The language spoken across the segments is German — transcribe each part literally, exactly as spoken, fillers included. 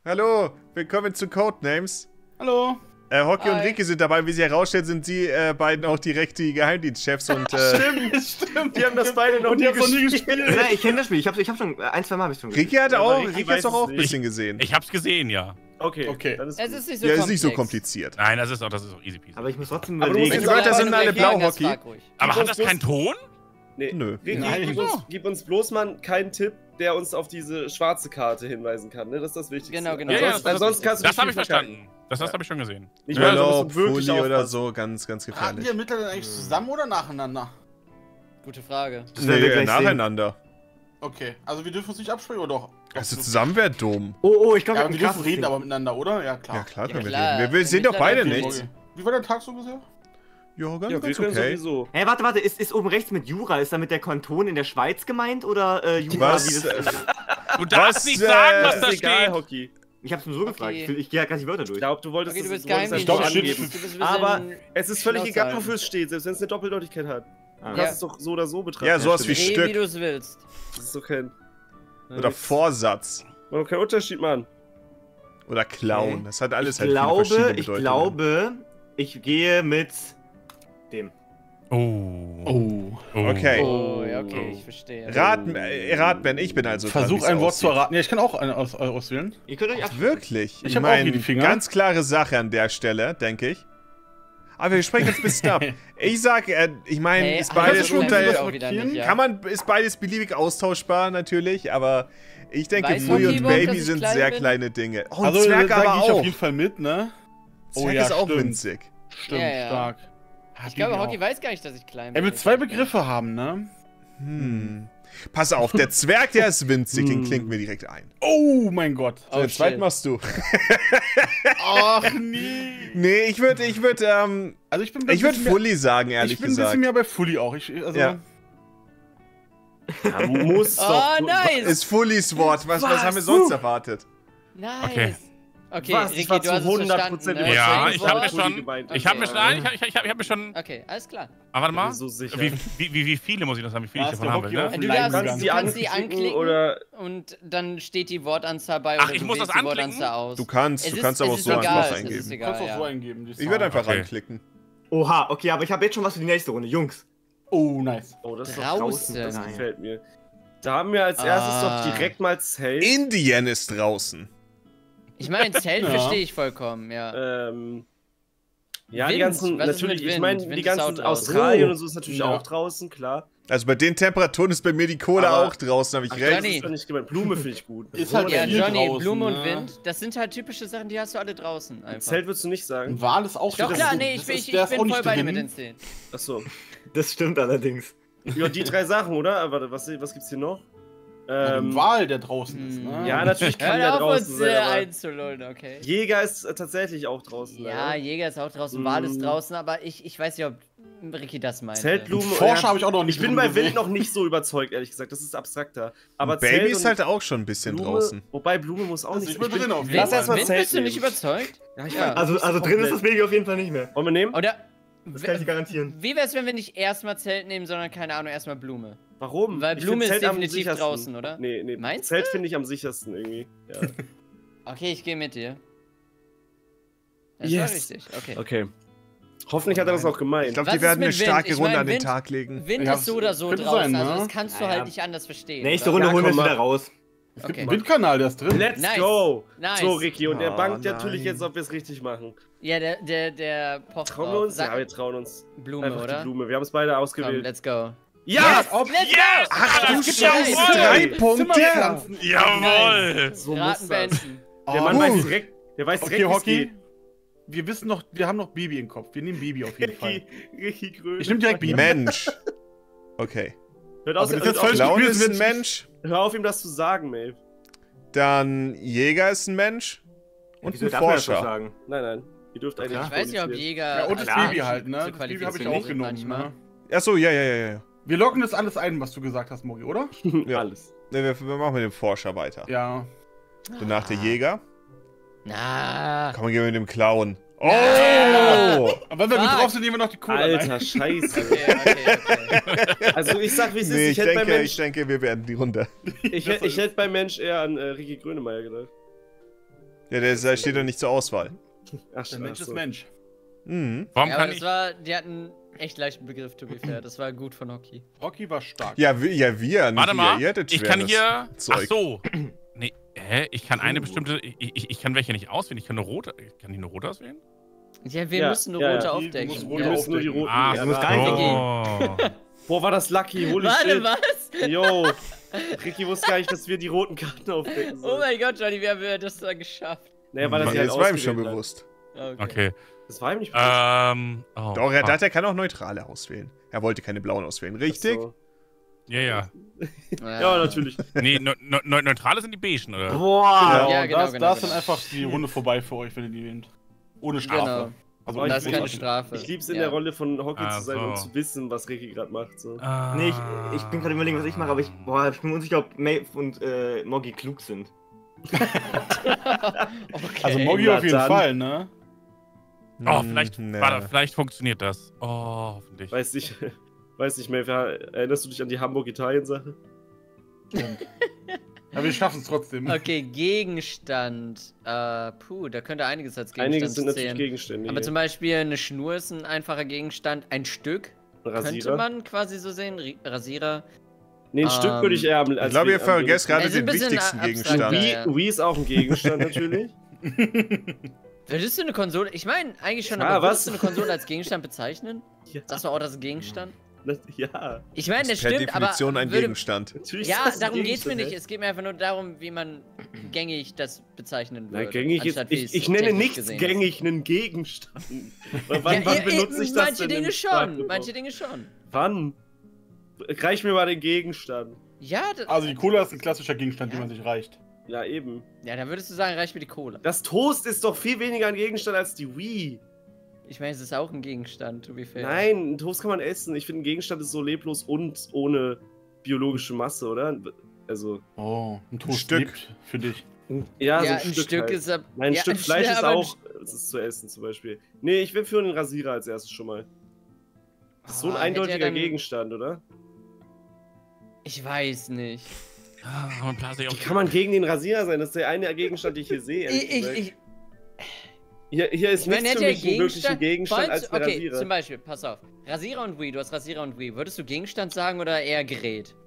Hallo, willkommen zu Codenames. Hallo. Äh, Hockey Hi. und Ricky sind dabei. Wie sie herausstellen, sind die äh, beiden auch direkt die Geheimdienstchefs und. Äh, Stimmt, stimmt. Die haben das beide noch nie noch nie gespielt. gespielt. Ja, ich kenne das Spiel. Ich habe ich hab schon ein, zwei Mal hab ich schon gespielt. Ricky hat Ja, auch, aber Ricky Ricky weiß hat's doch es auch ein nicht. bisschen gesehen. Ich hab's gesehen, ja. Okay, Okay. dann ist Es gut. ist nicht so Ja, ist komplex. nicht so kompliziert. Nein, das ist auch, das ist auch easy peasy. Aber ich muss trotzdem Aber du musst überlegen. Die Wörter Wenn sind du alle gleich fragen blau, hast, Hockey. frag ruhig. Aber Gib hat uns das keinen Ton? Nee. Nö. Ricky, Nein. gib, uns, gib uns bloß mal keinen Tipp, der uns auf diese schwarze Karte hinweisen kann. Ne? Das ist das Wichtigste. Genau, genau. Ja, ja, Ansonsten, das- ansonsten kannst du Das dich habe ich viel verkacken. verstanden. Das, das habe ich schon gesehen. Ich meine, Urlaub, also musst du wirklich Folie oder aufpassen. so, ganz, ganz Raten gefährlich. die Ermittler denn eigentlich zusammen oder nacheinander? Gute Frage. Das werden wir Nee, gleich sehen. nacheinander. Okay, also wir dürfen uns nicht absprechen, oder doch? Also zusammen wäre dumm. Oh, oh, ich glaube, Ja, wir wir dürfen reden aber miteinander, oder? Ja, klar. Ja, klar Ja, können wir klar. reden. Wir, wir sehen doch beide Ermittler nichts. Okay. Wie war der Tag so bisher? Ja, ganz, Ja, wir ganz können okay. sowieso. Hä, warte, warte, ist, ist oben rechts mit Jura, ist damit der Kanton in der Schweiz gemeint oder äh, Jura? Was? Wie das, äh, Du darfst Was, nicht äh, sagen, was Das da ist egal, steht. Hockey. ich hab's nur so gefragt, Okay. ich, will- ich gehe ja gar nicht die Wörter Ich durch. glaube, du wolltest Okay, du das, bist du wolltest das Geheimdienst. so Ich glaub, es angeben. steht- Du bist ein Aber bisschen es ist völlig schlau egal, sein. wofür es steht, selbst wenn es eine Doppeldeutigkeit hat. Du Ah. kannst es doch so oder so betrachten. Ja, sowas wie Dreh, wie Stück du es willst. Das ist doch kein, oder Vorsatz macht kein Unterschied, Mann. oder Clown. Okay. Das hat alles Ich halt viele glaube, verschiedene ich Bedeutungen. glaube, ich gehe mit dem. Oh. Oh. Okay. Oh, ja, okay, ich verstehe. Raten, äh, Ratman, ich bin also dran, Versuch wie's ein Wort zu aussieht. erraten. Ja, ich kann auch einen aus, äh, auswählen. Ihr könnt euch absprechen. Wirklich? Ich Ich hab auch meine, hier die Finger. ganz klare Sache an der Stelle, denke ich. Aber wir sprechen jetzt ein bisschen ab. Ich sag, äh, ich meine, Hey, ist hast du beides schon unter... das auch wieder nicht, ja. Kann man, ist beides beliebig austauschbar, natürlich, aber ich denke, Weiß Flui Hockey und überhaupt, Baby dass ich sind klein sehr bin? kleine Dinge. Oh, ein Also, Zwerg da aber gehe ich auf auch. jeden Fall mit, ne? Zwerg Oh ja, ist auch stimmt. winzig. Stimmt, Ja, ja. stark. Ich glaube, Hockey weiß gar nicht, dass ich klein bin. Er will zwei Begriffe haben, ne? Hm. Pass auf, der Zwerg, der ist winzig, den Hm. klinken wir direkt ein. Oh mein Gott. So, Oh, den zweiten shit. machst du. Ach nee. Nee, ich würde, ich würde, ähm, Also ich bin ich würde bisschen Fully sagen, mehr, ehrlich ich bin ein gesagt. bisschen mehr bei Fully auch. Ich, also, Ja. Ja, muss Oh, doch. nice! Ist Fullys Wort. Was, was? Was? haben wir sonst erwartet? Nice! Okay. Okay, Was? Ich Ricky, war du zu hast es hundert verstanden, Prozent ne? Ja, überzeugt, ich was habe mir Fully schon. gemeint Ich hat. habe mir schon. Nein, ich habe ich hab, ich hab mir schon. Okay, alles klar. Ah, warte Ich mal. bin so sicher. Wie, wie, wie, wie viele muss ich das haben? Wie viele Da ich ist davon der haben will, Hockey ne? auf Du dem darfst- Leib du gegangen. kannst sie anklicken oder und dann steht die Wortanzahl bei Ach, oder ich du muss wählst das die anklicken? Wortanzahl aus. Du kannst, Es du ist- kannst es aber auch ist so egal, einfach es ist eingeben. Du egal, kannst auch ja. so eingeben. die Ich würde Zahl. einfach Okay. ranklicken. Oha, okay, aber ich habe jetzt schon was für die nächste Runde. Jungs. Oh, nice. Oh, das ist doch Draußen. draußen. Das Nein. gefällt mir. Da haben wir als erstes Ah. doch direkt mal Zelt. Indien ist draußen. Ich meine, Zelt Ja. verstehe ich vollkommen, ja. Ähm, ja, Wind. die ganzen, Was ist natürlich, mit ich Wind? meine, Wind die ist auch ganzen draußen. Australien Oh. und so ist natürlich Ja. auch draußen, klar. Also bei den Temperaturen ist bei mir die Kohle Aber- auch draußen, habe ich Ach, recht. das Johnny. ist doch nicht gemeint. Blume finde ich gut. Ist Blume halt Ja, finde viel ich- Johnny, draußen, Blume und ne? Wind, das sind halt typische Sachen, die hast du alle draußen einfach. Zelt würdest du nicht sagen? Ein Wal ist auch Doch das klar, ist- nee, ich, das bin- ist- ich, der ich ist bin auch nicht voll bei dir drin. mit den Zehn. Achso. Das stimmt allerdings. Ja, die drei Sachen, oder? Warte, was, was gibt's hier noch? Ein Ähm, Wal, der draußen ist, hm. ne? ja, natürlich kann der Hör auf, draußen uns sein, äh, aber einzulullen, okay. Jäger ist äh, tatsächlich auch draußen. Ja, leider. Jäger ist auch draußen, Wal ist Mm. draußen, aber ich, ich weiß nicht, ob Ricky das meint. Zeltblume. Forscher ja, habe ich auch noch nicht Ich bin drin bei gesehen. Wind noch nicht so überzeugt, ehrlich gesagt. Das ist abstrakter. Aber Baby Zelt ist und halt auch schon ein bisschen Blume, draußen. Wobei Blume muss auch Also nicht. ich bin drin auf jeden Lass Fall. erst mal Wind Zelt bist du nicht nehmen. überzeugt? Ja, ich Ja. weiß, Also, nicht also so drin ist das komplett. Baby auf jeden Fall nicht mehr. Wollen wir nehmen? Oder. Das kann ich dir garantieren. Wie wär's, wenn wir nicht erstmal Zelt nehmen, sondern keine Ahnung, erstmal Blume? Warum? Weil Ich Blume find ist Zelt am definitiv sichersten. draußen, oder? Nee, nee. Meinst Zelt finde ich am sichersten irgendwie. Ja. Okay, ich gehe mit dir. Das Yes. war richtig, okay. Okay. Hoffentlich hat er das auch gemeint. Ich glaube, Was die ist werden mit eine Wind? starke Ich Runde mein, an den Wind- Tag legen. Wind Ja, ist so oder so könnte draußen, sein, also ne? das kannst du Ja, halt ja. nicht anders verstehen. Nächste oder? Runde Ja, holen wir komm es mal. wieder raus. Es gibt Okay. einen Windkanal, der ist drin. Let's Nice. go! Nice. So, Ricky, und er Oh, bangt natürlich nein. jetzt, ob wir es richtig machen. Ja, der, der, der pocht Trauen wir drauf. uns? Sag Ja, wir trauen uns. Blume, Einfach oder? die Blume. Wir haben es beide Komm, ausgewählt. let's go. Ja! Yes! Let's Yes! Ach du Das Scheiße, gibt's drei jawohl. Punkte! Zimmerpflanzen. Jawohl! So muss Raten das. beenden. Der Mann Oh. weiß direkt, der weiß Okay, direkt, wie's Hockey. geht. Wir wissen noch, wir haben noch Baby im Kopf. Wir nehmen Baby auf jeden Fall. Ricky, Ricky Gröne. Ich nehme direkt Baby. Mensch. Okay. Hört Aber auf, das ist hört jetzt auf, voll- Clown Spiel ist ein wird- Mensch. hör auf, ihm das zu sagen, Maeve. Dann Jäger ist ein Mensch. Und Wieso ein darf man das so Forscher. sagen? Nein, nein. Ihr dürft eigentlich klar. Ich weiß nicht, ob kommunizieren. Jäger. Ja, und das klar. Baby halt, ne? zu Das Baby habe ich qualifizieren auch genommen, manchmal. ne? Achso, ja, ja, ja, ja. Wir locken das alles ein, was du gesagt hast, Mori, oder? Ja. Alles. Ne, wir, wir machen mit dem Forscher weiter. Ja. Danach der Jäger. Na. Komm, gehen wir mit dem Clown. Oh! Aber wenn wir gut Fuck. drauf sind, nehmen wir noch die Kohle Alter, rein. scheiße. Okay, okay, okay. Also ich sag, wie es ist. Nee, Ich ich hätte bei denke, ich Mensch, denke, wir werden die Runde. ich hätte, ich hätte bei Mensch eher an äh, Ricky Grönemeyer gedacht. Ja, der, der steht doch nicht zur Auswahl. Ach, Der Mensch ach ist so. Mensch. Mhm. Warum Ja, aber kann das ich... war, die hatten echt leichten Begriff, to be fair. Das war gut von Hockey. Hockey war stark. Ja, wir, ja, wir, nicht Warte ihr. mal, Ihr hättet ich kann schweres hier... Ach Zeug. so. Nee, hä? Ich kann eine bestimmte... Ich, ich, ich kann welche nicht auswählen. Ich kann eine rote... Kann ich eine rote auswählen? Ja, wir Ja, müssen eine ja, rote ja. Die- du aufdecken. musst Ja. rote Wir müssen nur die roten. Ah, du ja, musst da- gar nicht Oh. Boah, war das lucky, holy Warte, shit. was? Yo, Ricky wusste gar nicht, dass wir die roten Karten aufdecken Oh sollen. mein Gott, Johnny, wie haben wir das da geschafft? Naja, weil das das ja halt war ihm schon ausgewählt hat. bewusst. Okay. Okay. Das war ihm nicht bewusst. Ähm... Oh, Doch, er, fuck. hat, er kann auch neutrale auswählen. Er wollte keine blauen auswählen, richtig? Ach so. Ja, ja. Ja, natürlich. Nee, ne, ne, ne, neutrale sind die beigen, oder? Boah. Ja, Ja, und genau, das, genau, da ist genau. dann einfach die Runde vorbei für euch, wenn ihr die wählt. Ohne Strafe. Genau. Also Aber Das ist ich- keine ich- Strafe. Ich lieb's in Ja. der Rolle von Hockey Ah, zu sein und so. zu wissen, was Ricky gerade macht. So. Ah. Nee, ich, ich bin gerade überlegen, was ich mache, aber ich, boah, ich bin mir unsicher, ob Maeve und äh, Moggy klug sind. Okay. Also Moggy Na auf jeden dann. Fall, ne? Oh, vielleicht, Hm, warte, vielleicht funktioniert das. Oh, hoffentlich. Weiß nicht, weiß nicht mehr, erinnerst du dich an die Hamburg-Italien-Sache? Aber wir schaffen es trotzdem. Okay, Gegenstand. Äh, puh, da könnte einiges als Gegenstand Einiges sind natürlich zählen. Gegenstände. Aber hier. zum Beispiel eine Schnur ist ein einfacher Gegenstand. Ein Stück könnte Rasierer. man quasi so sehen. Ri- Rasierer. Nee, ein Ähm, Stück würde ich eher am. Ich als glaube, ihr am vergesst gerade Es ist ein den bisschen wichtigsten abstrakt. Gegenstand. Ja, Wii, ja. Wii ist auch ein Gegenstand natürlich. Würdest du eine Konsole. Ich meine, eigentlich schon, Ah, aber würdest was? du eine Konsole als Gegenstand bezeichnen? Ja. Sagst du auch, das ist ein Gegenstand? Das- Ja, Ich meine, das Per stimmt, Definition aber. ein würde, Gegenstand. natürlich. ja, ist das ein darum geht's mir Gegenstand, nicht. ey. Es geht mir einfach nur darum, wie man gängig das bezeichnen würde. Na, gängig ist. anstatt wie Ich, es ich nenne technisch nichts gesehen ist. gängig einen Gegenstand. W- Wann, Ja, wann ihr- benutze ihr- ich das manche denn Dinge im schon, Sprachgebrauch? manche Dinge schon. Wann? Reich mir mal den Gegenstand. Ja, das, Also die Cola ist ein klassischer Gegenstand, den man sich reicht. Ja, eben. ja, dann würdest du sagen, reicht mir die Cola. Das Toast ist doch viel weniger ein Gegenstand als die Wii. Ich meine, es ist auch ein Gegenstand, to be fair. Nein, ein Toast kann man essen. Ich finde, ein Gegenstand ist so leblos und ohne biologische Masse, oder? Also, Oh, ein Toast Stück. lebt für dich. ja, Ja, so ein Stück, halt. ist ab. Nein, ein ja, Stück Fleisch ist aber ein auch es ist zu essen, zum Beispiel. Nee, ich will für einen Rasierer als erstes schon mal. Das ist so ein Ah, hätte eindeutiger er dann- Gegenstand, oder? Ich weiß nicht. Ah, man plant sich Wie auf- kann man gegen den Rasierer sein? Das ist der eine Gegenstand, den ich hier sehe. ehrlich Ich, ich, gesagt. ich, hier, hier ist ich meine, nichts hätte für der mich ein wirklichen Gegenstand. Gegenstand Vor allem als zu- der okay, Rasierer. zum Beispiel, pass auf. Rasierer und Wii, du hast Rasierer und Wii. Würdest du Gegenstand sagen oder eher Gerät?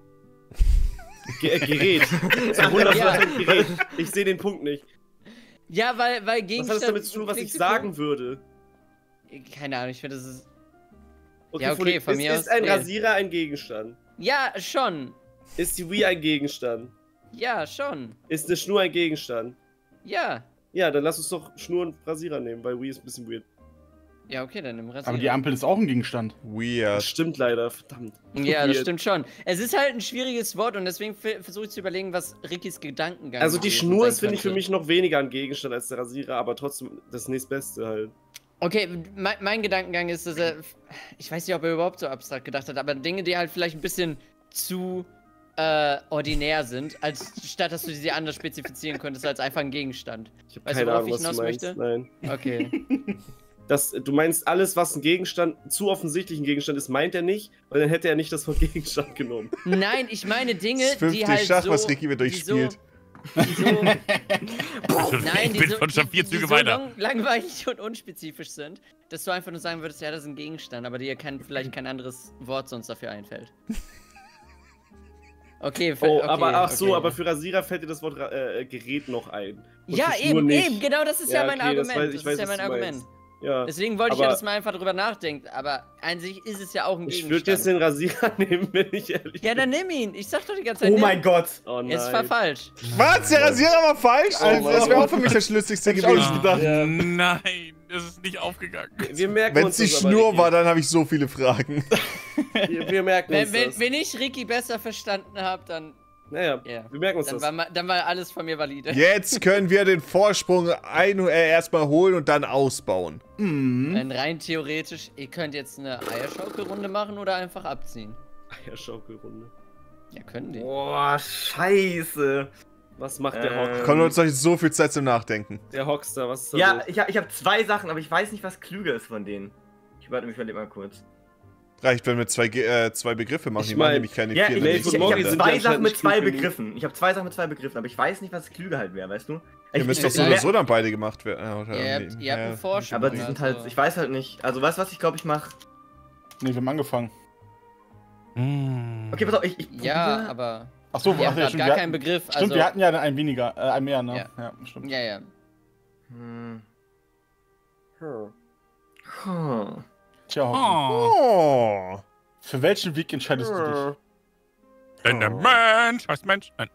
Ge äh, Gerät. Zu hundert Ja. Prozent Gerät. Ich sehe den Punkt nicht. Ja, weil, weil Was Gegenstand. hat das damit zu tun, was klingt ich so sagen würde? komisch. Keine Ahnung, ich finde, das ist. Okay, Ja, okay, Fuli, von ist, mir ist aus, ein nee. Rasierer ein Gegenstand? Ja, schon. Ist die Wii ein Gegenstand? Ja, schon. Ist eine Schnur ein Gegenstand? Ja. Ja, dann lass uns doch Schnur und Rasierer nehmen, weil Wii ist ein bisschen weird. Ja, okay, dann im Rasierer. Aber die Ampel ist auch ein Gegenstand. Das Weird. stimmt leider, verdammt. Ja, das Weird. stimmt schon. Es ist halt ein schwieriges Wort und deswegen versuche ich zu überlegen, was Rickys Gedankengang Also die gewesen Schnur sein ist, finde ich, für könnte. mich noch weniger ein Gegenstand als der Rasierer, aber trotzdem das nächstbeste halt. Okay, mein, mein Gedankengang ist, dass er. Ich weiß nicht, ob er überhaupt so abstrakt gedacht hat, aber Dinge, die halt vielleicht ein bisschen zu äh, ordinär sind, als statt dass du sie anders spezifizieren könntest als einfach ein Gegenstand. Ich habe Weißt keine du, worauf Ahnung, ich was du hinaus meinst. möchte? Nein. Okay. Das, du meinst, alles, was ein Gegenstand, zu offensichtlich ein Gegenstand ist, meint er nicht, weil dann hätte er nicht das Wort Gegenstand genommen. Nein, ich meine Dinge, Das fünfte die halt Schach, so, was Ricky wieder die durchspielt. So, die so, nein, ich die bin so, schon schon vier die, Züge die so weiter. lang, langweilig und unspezifisch sind, dass du einfach nur sagen würdest, ja, das ist ein Gegenstand, aber dir kann vielleicht kein anderes Wort sonst dafür einfällt. Okay, Oh, okay, aber ach so, okay. aber für Rasierer fällt dir das Wort äh, Gerät noch ein. Und Ja, für Schnur eben, nicht. eben, genau, das ist ja, Ja, mein okay, das Argument. weiß- Das, ich weiß, ist ja was mein du Argument. meinst. Ja. Deswegen wollte ich ja, Aber- dass man einfach drüber nachdenkt, aber an sich ist es ja auch ein Ich Gegenstand. würde jetzt den Rasierer nehmen, wenn ich ehrlich Ja, dann nimm ihn. Ich sag doch die ganze Zeit, Oh nimm. mein Gott. Oh nein. Es war falsch. Was? Der Rasierer war falsch? Oh Also, das Mann. wäre auch für mich das Schlüssigste Hätte ich auch nicht gewesen. gedacht. Ja. Nein, das ist nicht aufgegangen. Wir merken Wenn uns es die das aber, Schnur Ricky. war, dann habe ich so viele Fragen. Wir, wir merken uns Wenn, wenn, das. wenn ich Ricky besser verstanden habe, dann, Naja, ja. wir merken uns dann, das. war, ma- dann war alles von mir valide. Jetzt können wir den Vorsprung ein äh, erstmal holen und dann ausbauen. Mhm. Denn rein theoretisch, ihr könnt jetzt eine Eierschaukelrunde machen oder einfach abziehen. Eierschaukelrunde. Ja, können die. Boah, scheiße. Was macht der Ähm. Hock? Kommt uns euch so viel Zeit zum Nachdenken. Der Hockster, was ist da Ja, los? ich, hab- ich habe zwei Sachen, aber ich weiß nicht, was klüger ist von denen. Ich warte, ich überlege mal kurz. Reicht, wenn wir zwei, Ge- äh, zwei Begriffe machen. Ich Die machen mein- nämlich keine Ja, vier. ich, Nee, ich, von ich, Morgen ich habe sind zwei die Sachen mit anscheinend zwei klug genug. Begriffen. Ich habe zwei Sachen mit zwei Begriffen, aber ich weiß nicht, was klüger halt wäre, weißt du? Ihr Ich- müsst doch ich- so oder so dann beide gemacht werden. Ja, oder Ihr irgendwie- habt, ihr habt ja. einen Vorsprung. Aber die sind halt, also- ich weiß halt nicht. Also, weißt du, was ich glaube, ich mache? Nee, wir haben angefangen. Hm. Okay, pass auf, ich, ich Ja, probiere- aber Achso, wir haben ja, grad stimmt, gar wir keinen hatten, Begriff. stimmt, Also, wir hatten ja einen weniger, äh, einen mehr, ne? Ja. Ja, stimmt. ja, ja. Hm. Hm. Hm. Tja, Hockey. Oh. Oh. Für welchen Weg entscheidest du dich? Denn der Mensch heißt Mensch. Nein.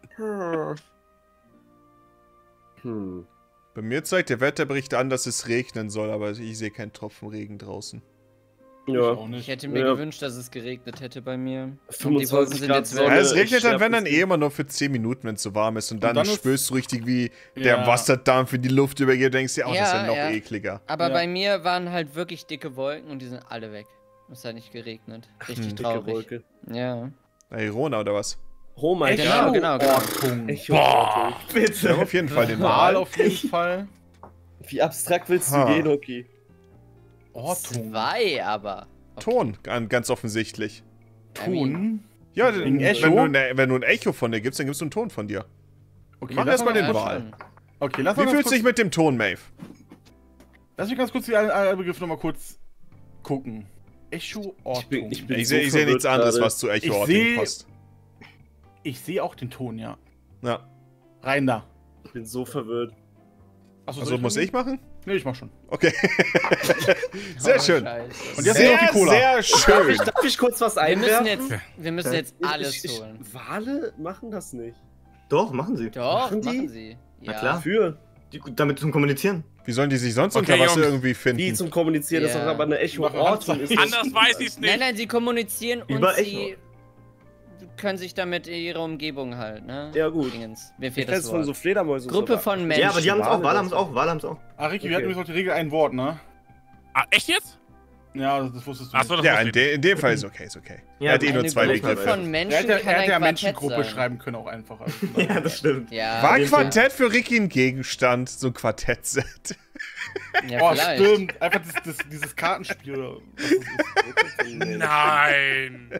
Hm. Bei mir zeigt der Wetterbericht an, dass es regnen soll, aber ich sehe keinen Tropfen Regen draußen. Ich Ja. auch Ich nicht. hätte mir Ja. gewünscht, dass es geregnet hätte bei mir. Und die fünfundzwanzig Wolken sind Grad jetzt Sonne. weg. Ja, es ich regnet dann, sterb wenn dann jetzt eh immer nur für zehn Minuten, wenn es so warm ist. Und dann, dann ist- spürst du richtig, wie der Ja. Wasserdampf in die Luft übergeht und denkst dir, oh, das ist Ja, ja noch ja. ekliger. Aber Ja. bei mir waren halt wirklich dicke Wolken und die sind alle weg. Es hat nicht geregnet. Richtig Hm. Dicke traurig. Wolke. Ja. Na, Irona oder was? Oh mein Echo Genau, Gott. genau, genau. Ortung. Echo Boah. Wir Bitte. haben auf jeden Fall den Mal Wal. auf jeden Fall. Wie abstrakt willst du Ha. gehen, Hockey? Ortung. Zwei aber. Okay. Ton, gan- ganz offensichtlich. Ton. Ja, Wegen wenn, Echo? du ne, wenn du ein Echo von dir gibst, dann gibst du einen Ton von dir. Okay, Mach lass erst mal mal den ganz- Wal. schon. Okay, lass Wie mal ganz fühlst du kurz, dich mit dem Ton, Maeve? lass mich ganz kurz die alle- alle Begriffe nochmal kurz gucken. Echo, Ortung. Ich bin- ich bin- Ich so sehe ich seh nichts verwirrt anderes, gerade. was zu Ich Echo seh- passt. Ich sehe auch den Ton, ja. Ja. Rein da. Ich bin so verwirrt. Achso, Also muss ich machen? Nee, ich mach schon. Okay. Sehr Oh, schön. Scheiße. Und jetzt Sehr, noch die Cola. sehr Darf schön. ich, darf ich kurz was wir müssen einwerfen? jetzt, wir müssen jetzt Ich- alles ich, holen. Ich, Wale machen das nicht. Doch, machen sie. Doch, Machen machen, die? sie. Na Ja. klar. Für. Die, damit zum Kommunizieren. Wie sollen die sich sonst Okay, unter Wasser Jungs. irgendwie Wie finden? zum Kommunizieren, das ist Ja. doch aber eine Machen Echo-Ortung. ist das- Anders weiß ich's nicht. Nein, nein, sie kommunizieren und Über sie können sich damit ihre Umgebung halt, ne? Ja, gut. Dingens. Mir Ich fehlt kenne das es von Wort. so Fledermäusen. Gruppe aber- von Menschen. Ja, aber die haben es auch. Wale Wale haben es das- auch. Wale haben es auch. Ah, Ricky, wir Okay. hatten übrigens noch die Regel ein Wort, ne? Ah, echt jetzt? Ja, das, das wusstest du. Achso, das Ja, wusste in, ich de in dem Fall ist okay, ist okay. Ja, er hat eh nur Eine zwei Gruppe Begriffe. von Er Menschen hätte, er kann hätte ja ein Quartett Menschengruppe sein. schreiben können auch einfach. Also, Ja, das stimmt. Ja, War den- Quartett für Ricky ein Gegenstand? So ein Quartettset. Ja, Oh, vielleicht. stimmt. Einfach das, das, dieses Kartenspiel. Oder was das ist. Nein.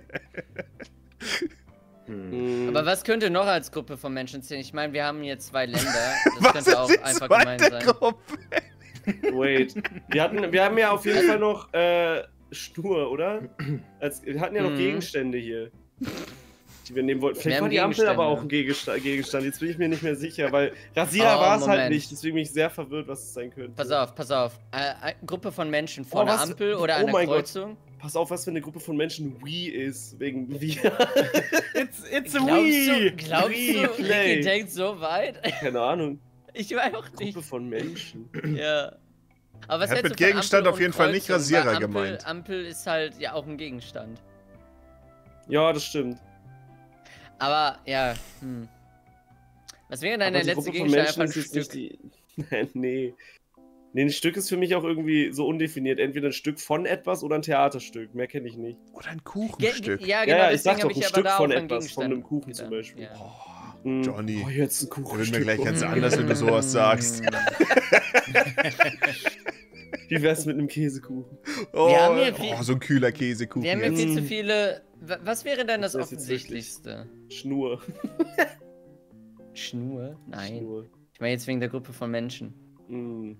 Hm. Aber was könnte noch als Gruppe von Menschen zählen? Ich meine, wir haben hier zwei Länder. Das Was könnte ist auch die einfach gemein zweite sein. Gruppe? Wait. Wir, hatten, wir haben ja auf jeden Fall noch äh, Schnur, oder? Als, wir hatten ja noch Mhm. Gegenstände hier. Die wir nehmen wollten. Wir Vielleicht haben war die Ampel Gegenstände. aber auch ein Gegenstand, Gegenstand. Jetzt bin ich mir nicht mehr sicher, weil Rasierer Oh, war es halt Moment. nicht. Deswegen bin ich sehr verwirrt, was es sein könnte. Pass auf, pass auf. Äh, eine Gruppe von Menschen vor Oh, einer was? Ampel oder Oh einer mein Gott. Kreuzung. Pass auf, was für eine Gruppe von Menschen Wii ist. Wegen Wii. It's, it's a Glaubst Wii! du, glaubst Wii du, Play. Ricky denkt so weit? Keine Ahnung. Ich weiß auch nicht. Gruppe von Menschen. Ja. Aber was Er hat hältst mit du von Gegenstand Ampel auf jeden und Fall nicht Kreuzung? Rasierer Weil Ampel, gemeint. Ampel ist halt ja auch ein Gegenstand. Ja, das stimmt. Aber ja, hm. Was wäre deine Aber die letzte Gruppe von Gegenstand? Menschen Einfach ein ist jetzt Stück. nicht die. Nein, nee. Nee, ein Stück ist für mich auch irgendwie so undefiniert. Entweder ein Stück von etwas oder ein Theaterstück. Mehr kenne ich nicht. Oder ein Ge Kuchenstück. ja, Ja, genau, ja, ich deswegen sag habe doch, ein ich aber Stück da von auch an etwas, von einem Gegenstand Kuchen zum gedacht. Beispiel. Ja. Hm. Johnny. Oh, jetzt ein Da Kuchen. wird mir gleich ganz Mm. anders, wenn du sowas sagst. Wie wär's mit einem Käsekuchen? Oh, haben hier viel- oh, so ein kühler Käsekuchen. Wir haben ja jetzt. viel zu viele. Wa- Was wäre denn das, Das ist jetzt Offensichtlichste? Schnur. Schnur? Nein. Schnur. Ich meine jetzt wegen der Gruppe von Menschen. Hm.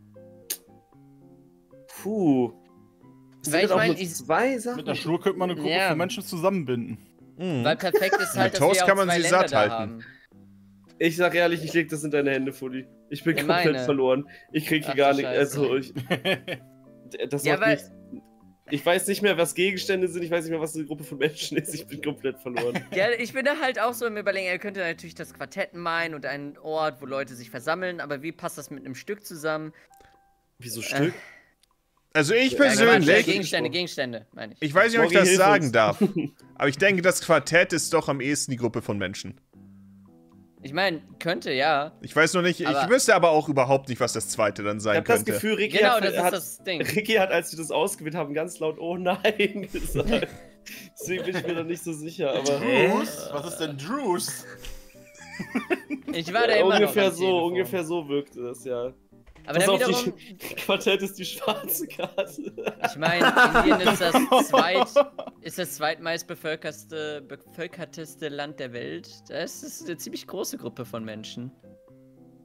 Puh. Es Weil sind ich auch mein, nur ich- zwei Sachen. Mit einer Schnur könnte man eine Gruppe Ja. von Menschen zusammenbinden. Mhm. Weil perfekt ist halt, Mit dass Toast wir kann auch man zwei sie Länder satt da halten. haben. Ich sag ehrlich, ich leg das in deine Hände, Fully. Ich bin Ja, komplett meine. verloren. Ich krieg hier Ach, gar du nicht. Scheiße. Also, ich, das Ja, macht weil- nicht. Ich weiß nicht mehr, was Gegenstände sind. Ich weiß nicht mehr, was eine Gruppe von Menschen ist. Ich bin komplett verloren. Ja, ich bin da halt auch so im Überlegen, er könnte natürlich das Quartett meinen und einen Ort, wo Leute sich versammeln, aber wie passt das mit einem Stück zusammen? Wieso Stück? Also ich Ja, Quatsch, persönlich, Gegenstände, Gegenstände, meine ich. ich weiß nicht, ob ich Morgi, das hilf sagen uns. darf, aber ich denke, das Quartett ist doch am ehesten die Gruppe von Menschen. Ich meine, könnte, ja. Ich weiß noch nicht, ich Aber- wüsste aber auch überhaupt nicht, was das zweite dann Ich sein hab das könnte. Gefühl, Ricky, Genau, hat, das ist hat, das Ding. Ricky hat, als wir das ausgewählt haben, ganz laut Oh nein gesagt. Deswegen bin ich mir da nicht so sicher, aber. Drews? Was ist denn Drews? Ich war da Ja, immer ungefähr noch am so, Telefon. ungefähr so wirkte das, ja. Aber Pass dann auf, wiederum, die Quartett ist die schwarze Karte. ich meine, Indien ist das zweit, ist das zweitmeist bevölkertste, bevölkerteste Land der Welt. Das ist eine ziemlich große Gruppe von Menschen.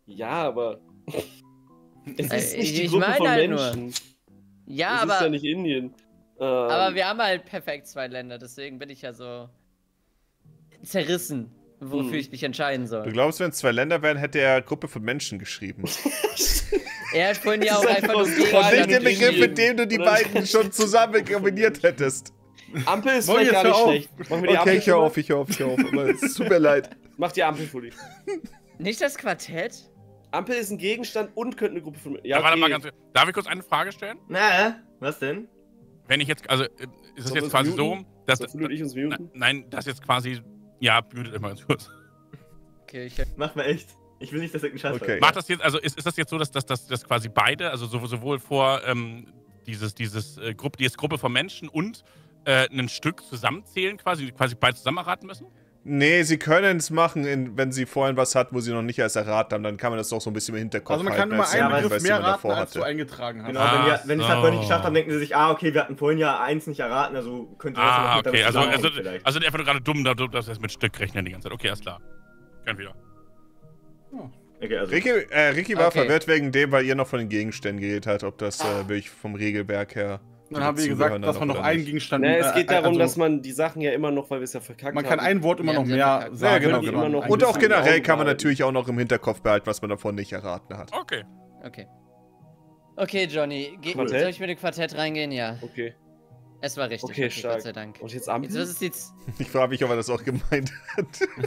Ja, aber... Es Äh, ist nicht ich- die ich Gruppe meine von halt nur. Menschen. Ja, Das aber, ist ja nicht Indien. Ähm, aber wir haben halt perfekt zwei Länder, deswegen bin ich ja so zerrissen, wofür Hm. ich mich entscheiden Du soll. glaubst, wenn es zwei Länder wären, hätte er Gruppe von Menschen geschrieben. Er hat vorhin ja Das auch ist einfach nur aus Gegenstand Und nicht Gegenstand den Begriff, geschrieben. mit dem du die Oder- beiden schon zusammen kombiniert hättest. Ampel ist Wollen vielleicht wir gar jetzt nicht hör auf? schlecht. Machen wir die Okay, Ampel ich hör schon mal? auf, ich hör auf, ich hör auf. Aber es tut mir leid. Mach die Ampel, Fully. Nicht das Quartett? Ampel ist ein Gegenstand und könnte eine Gruppe von... Ja, Ja, warte mal okay. ganz. Darf ich kurz eine Frage stellen? Na, was denn? Wenn ich jetzt, also, äh, ist es Sollen wir jetzt uns quasi so, muten? dass. Sollen Fully und ich uns muten? Na, nein, das jetzt quasi. Ja, mutet immer ganz kurz. Okay, ich Mach mal echt. Ich will nicht, dass irgendein Scheiß Okay. passiert. Macht das jetzt, also ist, ist das jetzt so, dass, dass, dass, dass quasi beide, also sow- sowohl vor ähm, dieses, dieses äh, Gruppe, die Gruppe von Menschen und äh, ein Stück zusammenzählen, quasi, quasi beide zusammen erraten müssen? Nee, sie können es machen, in, wenn sie vorhin was hatten, wo sie noch nicht erst erraten haben, dann kann man das doch so ein bisschen im Hinterkopf Also man kann halten, immer als sie einen nicht Begriff weiß, wie mehr man raten, davor als du hatte. eingetragen hast. Genau, wenn wir, wenn wir es halt Ach vorhin nicht geschafft so. haben, denken sie sich, ah, okay, wir hatten vorhin ja eins nicht erraten, also könnte das Ah, noch mit okay, also, damit also, zusammenhängen vielleicht. also einfach nur gerade dumm, da- dass wir jetzt mit Stück rechnen die ganze Zeit. Okay, alles klar. Können wieder. Okay, also, Ricky, äh, Ricky war Okay. verwirrt wegen dem, weil ihr noch von den Gegenständen geredet habt, ob das äh, wirklich vom Regelwerk her. Dann haben wir dazugehören gesagt, dass man dann noch oder einen nicht. Gegenstand... Ne, es äh, geht darum, also, dass man die Sachen ja immer noch, weil wir es ja verkackt Man haben. kann ein Wort immer Ja, noch sehr mehr verkackt. Ja, sagen. genau, die genau. immer noch ein Und auch bisschen generell Augen kann man behalten. natürlich auch noch im Hinterkopf behalten, was man davon nicht erraten hat. Okay. Okay. Okay, Johnny, ge Quartett? soll ich mit dem Quartett reingehen? Ja. Okay. Es war richtig. Okay, stark. Gott sei Dank. Und jetzt Ampel? Jetzt, was ist jetzt? Ich frage mich, ob er das auch gemeint hat.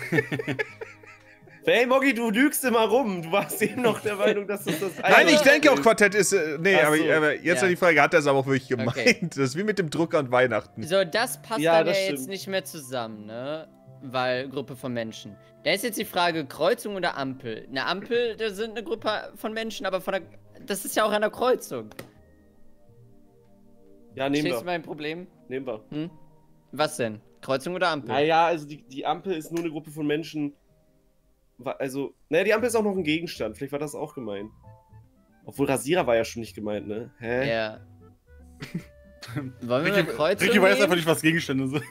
Hey, Moggi, du lügst immer rum. Du warst eben noch der Meinung, dass das das Nein, ich Also- denke auch, Quartett ist. Äh, nee, Ach aber, so. aber jetzt Ja. noch die Frage, hat er es aber auch wirklich gemeint? Okay. Das ist wie mit dem Drucker an Weihnachten. So, das passt Ja, dann das ja jetzt stimmt. nicht mehr zusammen, ne? Weil Gruppe von Menschen. Da ist jetzt die Frage, Kreuzung oder Ampel. Eine Ampel, da sind eine Gruppe von Menschen, aber von der, das ist ja auch an der Kreuzung. Ja, nehmen Verstehst du wir. mein Problem? Nehmen wir. Hm? Was denn? Kreuzung oder Ampel? Naja, also die, die Ampel ist nur eine Gruppe von Menschen. Wa- Also, naja, die Ampel ist auch noch ein Gegenstand. Vielleicht war das auch gemeint. Obwohl Rasierer war ja schon nicht gemeint, ne? Hä? Ja. Wollen wir Ricky, mit Kreuzung Ricky weiß gehen? einfach nicht, was Gegenstände sind.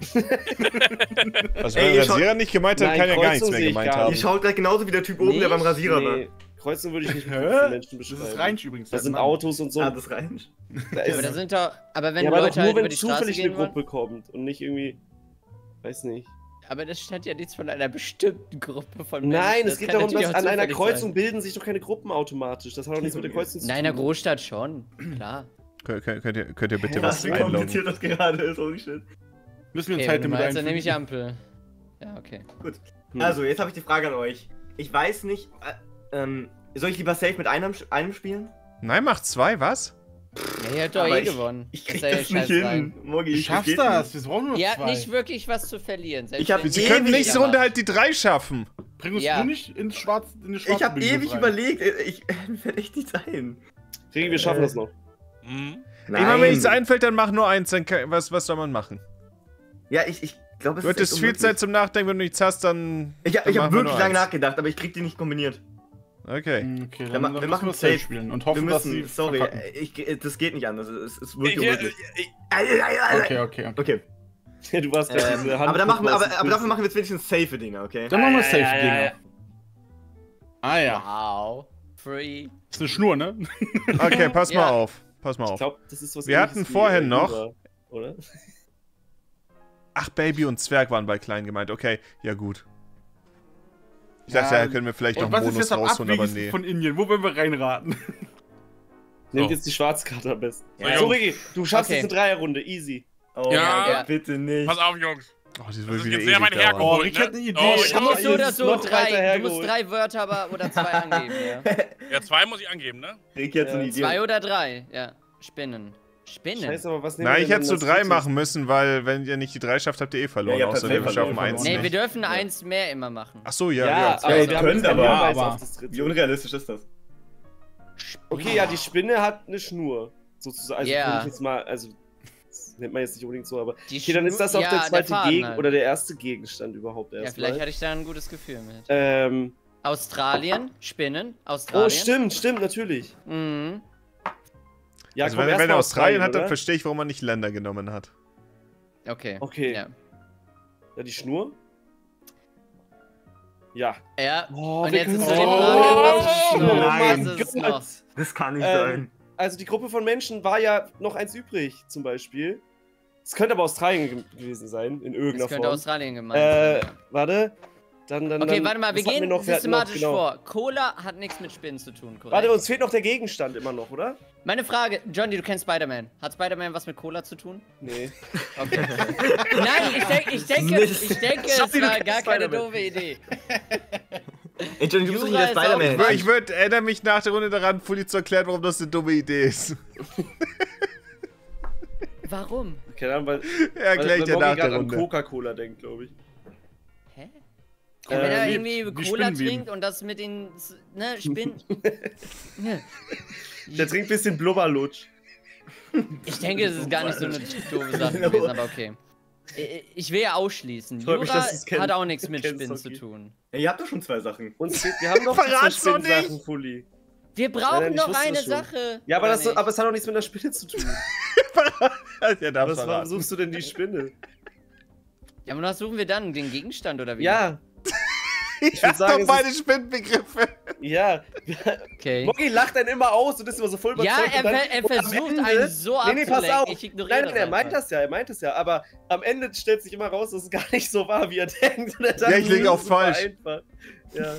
Was Ey, wenn ihr Rasierer nicht gemeint hat, Nein, kann ja gar Kreuzung nichts mehr sehe ich gemeint gar haben. Ihr schaut gleich genauso wie der Typ oben, der beim Nicht? Rasierer war. Nee, Kreuzung würde ich nicht mit Hä? Gruppe von Menschen Das beschreiben. ist Reinsch übrigens. Das sind Mann. Autos und so. Ah, das reicht. Da Aber ist, da sind doch. Aber wenn ja, aber Leute doch nur, halt über wenn die Straße zufällig eine gehen wollen. Gruppe kommt und nicht irgendwie. Weiß nicht. Aber das stand ja nichts von einer bestimmten Gruppe von Menschen. Nein, Das es geht kann darum, natürlich dass auch an einer zufällig Kreuzung sein. bilden sich doch keine Gruppen automatisch. Das hat doch nichts mit der Kreuzung zu In tun. einer Großstadt schon, klar. Könnt, könnt, könnt, ihr, könnt ihr bitte Hä, was Was, wie einloggen? kompliziert das gerade ist, holy shit. Müssen wir ein Okay, wenn du Zeitlimit meinst, dann einfügen? nehme ich Ampel. Ja, okay. Hm. Also, jetzt habe ich die Frage an euch. Ich weiß nicht, äh, ähm, soll ich lieber safe mit einem, einem spielen? Nein, macht zwei, was? Ja, ihr habt doch Aber eh ich- gewonnen. Ich Das krieg ist ja das scheiß nicht rein. hin. Mogi, Du ich schaffst geht das, nicht. wir brauchen nur Ihr habt zwei. nicht wirklich was zu verlieren. Selbst Ich hab wenn Sie ewig ihr können nicht nächste macht. Runde halt die drei schaffen. Bring uns Ja. nur nicht ins Schwarz, in die schwarze Ich habe Bildung ewig rein. überlegt, äh, ich, mir fällt echt nichts ein. Regi, wir schaffen Äh, das noch. Mhm. Ey, wenn mir nichts einfällt, dann mach nur eins. Dann kann, was, was soll man machen? Ja, ich, ich glaube, es Du hattest echt viel unmöglich. Zeit zum Nachdenken, wenn du nichts hast, dann. Ich, dann ich machen habe wir wirklich nur lange eins. nachgedacht, aber ich krieg die nicht kombiniert. Okay. Hm, Okay, Wir dann, ma- dann wir müssen machen wir safe safe. spielen und Wir hoffen, dass sie müssen, sorry, verkacken. äh, ich, das geht nicht anders. Es ist Ich, wirklich äh, unmöglich. ich, Okay, okay, okay. Okay, Du warst gerade ähm, diese Hand. aber, dann machen wir, aber, aber dafür machen wir jetzt wenigstens safe Dinge, okay? Dann machen wir safe ja, ja, Dinge. ja. Ah ja, Wow. Free. das ist eine Schnur, ne? Okay, pass Ja. mal auf. Pass mal Ich auf. glaube, das ist was Wir Ähnliches hatten wie, vorhin äh, noch- Jura, Oder? Ach, Baby und Zwerg waren bei klein gemeint. Okay, ja gut. Ich Ja, dachte, da können wir vielleicht noch Und einen was ist Bonus jetzt am rausholen, aber abwegigsten nee. von Indien? Wo wollen wir reinraten? Nehmt So. jetzt die Schwarzkarte am besten. Ja, so, Jungs. Regi, du schaffst Okay. jetzt eine Dreierrunde. Easy. Oh Ja. mein Gott, Ja. bitte nicht. pass auf, Jungs. Oh, das Das wird ist wieder jetzt sehr ewig weit dauern. hergeholt. Oh, ich ne? hätte eine Idee. Oh, Du Schau musst mal, so ihr oder ist so noch drei, weiter du hergeholt. musst drei Wörter aber oder zwei angeben, ja. Ja, zwei muss ich angeben, ne? Rick jetzt eine Ja, Idee. Zwei oder drei, ja. Spinnen. Spinnen? Scheiße, aber was nehmen Nein, wir ich denn hätte so als drei drittes? machen müssen, weil wenn ihr nicht die drei schafft, habt ihr eh verloren. Ja, ihr habt Außerdem wir halt schaffen verloren. eins Nee, wir nicht. dürfen eins mehr immer machen. Ach so, ja, Ja, ja. aber zwei. Ja, wir ihr haben könnt jetzt keinen aber, Hinweis aber- auf das dritte. Wie unrealistisch ist das? Okay, ja, die Spinne hat eine Schnur. Sozusagen. Also, Ja. würde ich jetzt mal, also, das nennt man jetzt nicht unbedingt so, aber. Die Okay, dann ist das auch Schnur- der ja, zweite Faden Gegen halt. oder der erste Gegenstand überhaupt Ja, erstmal. vielleicht hatte ich da ein gutes Gefühl mit. Ähm. Australien, Spinnen, Australien. Oh, stimmt, stimmt, natürlich. Mhm. Ja, Also komm, wenn, erst wenn mal er Australien hat, dann oder? verstehe ich, warum man nicht Länder genommen hat. Okay. Okay. Ja. Ja, die Schnur? Ja. Ja. Oh, Und wir jetzt ist können- so die Oh, Frage, was ist es noch? nein. Was ist es noch? Das kann nicht Ähm, sein. Also die Gruppe von Menschen war ja noch eins übrig, zum Beispiel. Es könnte aber Australien ge gewesen sein, in irgendeiner Das könnte Form. Australien gemeint Äh, sein. warte. Dann, dann, Okay, dann, warte mal, wir was hatten gehen noch? Wir hatten systematisch noch, genau. vor. Cola hat nichts mit Spinnen zu tun, korrekt? Warte, uns fehlt noch der Gegenstand immer noch, oder? Meine Frage, Johnny, du kennst Spider-Man. Hat Spider-Man was mit Cola zu tun? Nee. Okay. Nein, ich, denk, ich denke, Mist. ich denke, es Johnny, du war kennst gar keine Spider-Man. doofe Idee. Ey, Johnny, du bist doch nicht Jura der ist auch Spider-Man. Quatsch. Ich würde erinnere mich nach der Runde daran, Fully zu erklären, warum das eine dumme Idee ist. Warum? Keine Ahnung, weil, Erkläre ich weil dir Moggi nach der gerade an Runde. Coca-Cola denkt, glaube ich. Hä? Äh, Ja, wenn er wie- irgendwie wie Cola Spinnenweben. trinkt und das mit den, ne, Spinnen... Ja. Der trinkt ein bisschen Blubberlutsch. Ich denke, es ist gar nicht so eine doofe Sache gewesen, aber okay. I- Ich will ja ausschließen. Freut mich, Jura dass du's kennst. hat auch nichts mit Kennst, Spinnen zu okay. tun. Ey, ihr habt doch schon zwei Sachen. Uns fehlt, wir haben doch Verrat's zwei doch nicht! Spinnsachen, Fully. Wir Nein, brauchen nein, ich noch wusste eine das schon. Sache. Ja, aber, oder das, nicht? aber es hat auch nichts mit der Spinne zu tun. Ja, darf's Was, warum verraten. suchst du denn die Spinne? Ja, aber was suchen wir dann? Den Gegenstand oder wie? Ja, Ich würd hab sagen, doch es beide Spinnenbegriffe. ja. Okay. Moggi lacht einen immer aus und ist immer so voll Ja, überzeugt. er, und dann- ver- er und am versucht Ende- einen so Nee, nee, pass abzulenken. auf. Ich ignoriere Nein, nein, er das meint einfach. das ja, er meint das ja, aber am Ende stellt sich immer raus, dass es gar nicht so war, wie er denkt. Und er Ja, ich liege das auch ist super falsch. Einfach. Ja.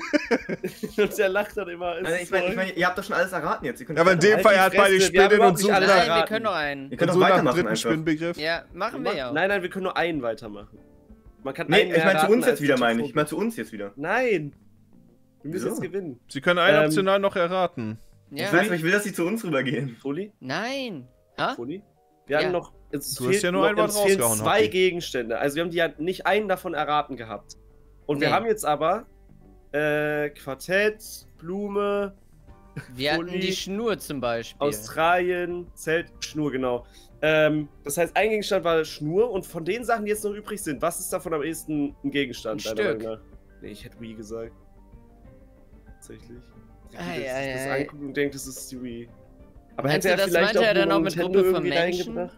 und er lacht dann immer. es Also, ist ich meine, voll- ich mein, ihr habt doch schon alles erraten jetzt. Ihr könnt Ja, aber in dem Halt Fall, die er hat beide Fresse, wir haben Spinnen überhaupt und nicht sucht alle nach, Nein, wir erraten. können noch einen. Ihr und könnt doch sucht nach dem weitermachen dritten einfach. Spinnenbegriff. Ja, machen wir ja auch. Nein, nein, wir können nur einen weitermachen. Man kann Nee, einen ich meine zu erraten uns als jetzt wieder, die meine ich. Ich Typen. meine zu uns jetzt wieder. Nein. Wir müssen Wieso? jetzt gewinnen. Sie können einen Ähm, optional noch erraten. Ja. Ich weiß, aber ich will, dass sie zu uns rübergehen. Foli? Nein. Ha? Foli? Wir Ja. haben noch. Es Du hast fehlt ja nur noch, ein Wort uns fehlen rausgehauen, zwei Hockey. Gegenstände. Also wir haben die ja nicht einen davon erraten gehabt. Und wir Nee. haben jetzt aber äh, Quartett, Blume, Wir hatten Pulli, die Schnur zum Beispiel. Australien, Zelt, Schnur, genau. Ähm, das heißt, ein Gegenstand war Schnur und von den Sachen, die jetzt noch übrig sind, was ist davon am ehesten ein Gegenstand? Ein deiner Stück. Meinung nach? Nee, ich hätte Wii gesagt. Tatsächlich. Die Ei, Wii, dass ei, sich das ei. anguckt und denkt, das ist die Wii. Aber Meinst hätte du, er das vielleicht meinte auch er dann nur auch mit Nintendo Gruppe von irgendwie Menschen? reingebracht?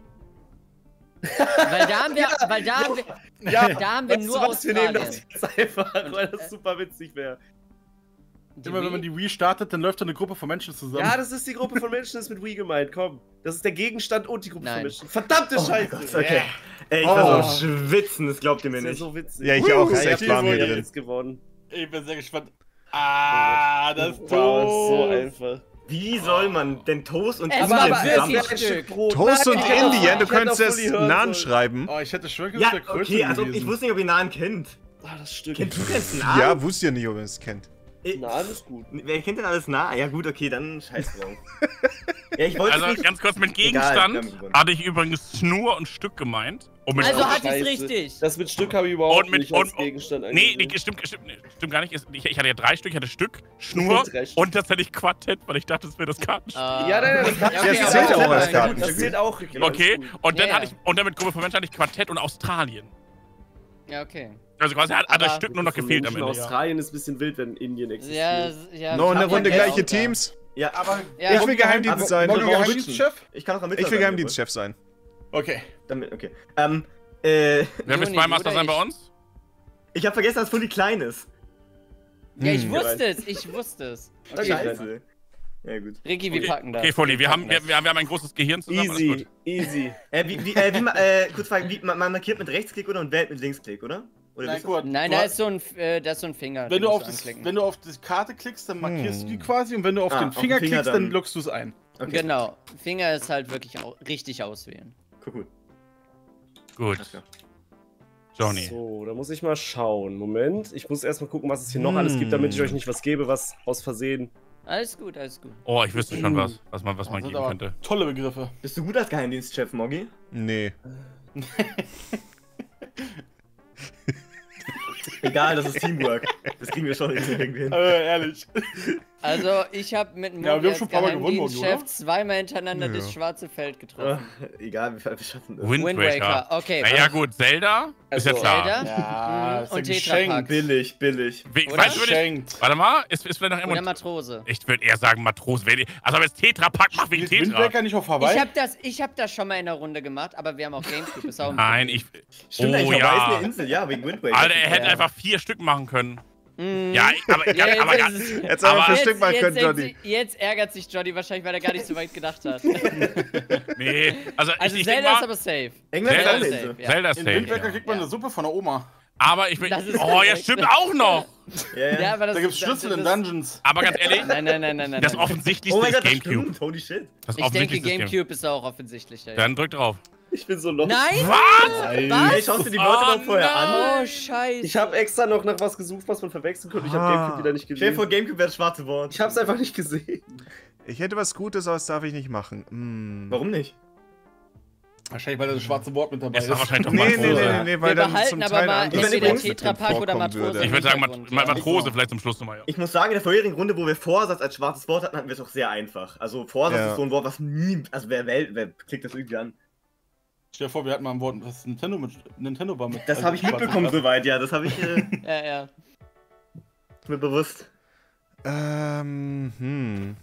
Weil da haben wir, weil da haben wir, Ja, da haben wir weißt nur du was, wir nehmen Australien. das jetzt einfach, Und, weil äh, das super witzig wäre. Die Immer wenn man Wii? die Wii startet, dann läuft da eine Gruppe von Menschen zusammen. Ja, das ist die Gruppe von Menschen, das ist mit Wii gemeint, komm. Das ist der Gegenstand und die Gruppe Nein. von Menschen. Verdammte Oh mein Scheiße! Gott, okay. Ey, ich Oh. war so am Schwitzen, das glaubt ihr mir Das ist ja nicht. so witzig. Ja, ich auch, ist Ja, echt ihr warm habt hier wohl drin. jetzt gewonnen. Ich bin sehr gespannt. Ah, das ist Wow, das ist so doof. einfach. Wie soll man denn Toast und Es Indien war zusammen? wirklich ein Stück. Stück Brot. Toast und Nein, ich hätte Indien, auf- du ich hätte könntest auf es Fully hören Nahen sollen. schreiben. Oh, ich hätte schwören können, Ja, das wäre okay, also ich gewesen. wusste nicht, ob ihr Nahen kennt. Ah, das Stück. Kennt du kennst Nahen? Ja, wusste ja nicht, ob er es kennt. Ich- Na, alles gut. Wer kennt denn alles Nah? Ja gut, okay, dann scheiß drauf. Ja, ich wollte Also nicht... ganz kurz mit Egal, Gegenstand wir haben gewonnen. hatte ich übrigens Schnur und Stück gemeint. Und mit Also Stück- hat es Scheiße. richtig. Das mit Stück habe ich überhaupt Und mit- nicht als und- Gegenstand Nee, angesehen. nee, stimmt, stimmt, nee, stimmt gar nicht. Ich, ich hatte ja drei Stück, ich hatte Stück, Schnur Drei Stück. und tatsächlich Quartett, weil ich dachte, das wäre das Kartenspiel. Äh, Ja, nein, nein, das, Ja, kann- okay, das aber zählt ja das auch als ist Ja, Karten. gut, das zählt auch. Genau, Okay, alles gut. und dann Ja, hatte ja. ich, und dann mit Gruppe von Menschen hatte ich Quartett und Australien. Ja, okay. Also quasi hat, hat das Aber- Stück nur noch Von gefehlt am Menschen Ende. Ja. Australien ist ein bisschen wild, wenn Indien Ja, existiert. ja. Noch ich eine hab Runde ja gleiche Geld Teams. Ja, aber Ja. Ich will Geheimdienst Aber- sein. Morgen Morgen Geheimdienstchef? ich kann auch am Ich will Geheimdienstchef sein. Okay. Damit, okay. Ähm, äh, Wer will Juni, Spymaster oder sein bei ich? uns? ich habe vergessen, dass Fully klein ist. Ja, ich Hm. wusste es, ich wusste es. Okay. Scheiße. Ja, gut. Ricky, wir Okay, packen das. okay Folli, wir haben, packen wir, das. wir, wir haben ein großes Gehirn zusammen. alles Easy, gut. easy. Äh, wie, wie, äh, wie, ma- äh, kurz fragen, wie, man, man markiert mit Rechtsklick oder und wählt mit Linksklick, oder? Oder Nein, wisst ihr- guck mal, Nein, du da hast- ist so ein, äh, da ist so ein Finger. wenn den du, musst auf das, anklicken. wenn du auf die Karte klickst, dann markierst Hm. du die quasi und wenn du auf Ah, den auf den Finger Finger klickst, dann- dann lockst du es ein. Okay. Genau. Finger ist halt wirklich au richtig auswählen. Cool, cool. Gut, Alles klar. Johnny. So, da muss ich mal schauen. Moment, ich muss erstmal gucken, was es hier noch alles gibt, damit ich euch nicht was gebe, was aus Versehen. Alles gut, alles gut. Oh, ich wüsste schon was, was man, was Das man sind geben aber könnte. tolle Begriffe. Bist du gut als Geheimdienstchef, Moggi? Nee. Egal, das ist Teamwork. Das kriegen wir schon irgendwie hin. Äh, ehrlich. Also, ich habe mit Ja, wir haben Mogi als schon ein paar Mal gewonnen, Mogi, Geheimdienstchef oder? zweimal hintereinander Ja. das schwarze Feld Ah, getroffen. egal, wir, wir schaffen das. Wind Wind Waker. Waker, okay. Naja, gut, Zelda ist ja Also, klar. Zelda? Ja, Mhm, ist und ja Tetra geschenkt. Pak. Billig, billig. Wie, Oder? weißt du, würde ich, Geschenkt. warte mal, ist, ist vielleicht noch Oder jemand. Matrose. Ich würde eher sagen Matros. Wer die- Also, aber jetzt Tetra-Pack macht wegen Ist Wind Tetra. Waker nicht auf Ich Hawaii? habe das, ich hab das schon mal in der Runde gemacht, aber wir haben auch Gamecube. Ist auch ein Nein, ich. Stimmt, Oh eigentlich, ja. Hawaii ist eine Insel, ja, wegen Wind Waker. Alter, er hätte Ja. einfach vier Stück machen können. Mhm. Ja, aber, Ja, ja, aber, jetzt, ist es- Jetzt aber Aber- bestimmt mal jetzt, können, jetzt, Johnny. jetzt ärgert sich Johnny wahrscheinlich, weil er gar nicht so weit gedacht hat. nee. Also, Also ich, ich denk Zelda ist mal, aber safe. England Zelda ist auch ist Insel. safe, ja. Zelda ist In safe. Windwerker Ja. kriegt man Ja. eine Suppe von der Oma. Aber ich bin. Das ist Oh, ja, korrekt. stimmt auch noch. Ja, ja. Ja, aber das Da gibt's das- Schlüssel das, in Dungeons. Aber ganz ehrlich, Nein, nein, nein, nein, nein. das nein. offensichtlichste Oh mein ist Gott, das Gamecube. stimmt. Holy shit. Das Ich denke, offensichtlichste ist Game- Gamecube ist auch offensichtlicher. Ja. Dann drück drauf. Ich bin so lost. Nein! Was? Hey, Was? schaust du die Wörter Oh noch vorher an? Oh, scheiße. Ich habe extra noch nach was gesucht, was man verwechseln könnte. Ich habe Ah. Gamecube wieder nicht Stell dir gesehen. vor, Gamecube wäre das schwarze Wort. Ich hab's einfach nicht gesehen. Ich hätte was Gutes, aber das darf ich nicht machen. Hm. Warum nicht? Wahrscheinlich, weil da das schwarze Wort mit dabei Jetzt ist. war wahrscheinlich doch Nee, nee, Matrose. nee, nee, nee, weil Wir dann behalten zum aber Teil mal anderes entweder Wort mit drin Tetra Pak oder vorkommen Matrose. würde. Ich würde sagen, Mat Hintergrund, Mat ja. Matrose vielleicht zum Schluss nochmal. Ja. Ich muss sagen, in der vorherigen Runde, wo wir Vorsatz als schwarzes Wort hatten, hatten wir es auch sehr einfach. Also Vorsatz Ja. ist so ein Wort, was nie... Also wer, wer, wer klickt das irgendwie an? Stell dir vor, wir hatten mal ein Wort, was Nintendo mit Nintendo war mit. Das also habe ich schwarz und mitbekommen weiß. soweit, ja. Das habe ich äh, Ja, ja. mir bewusst. Ähm, hm.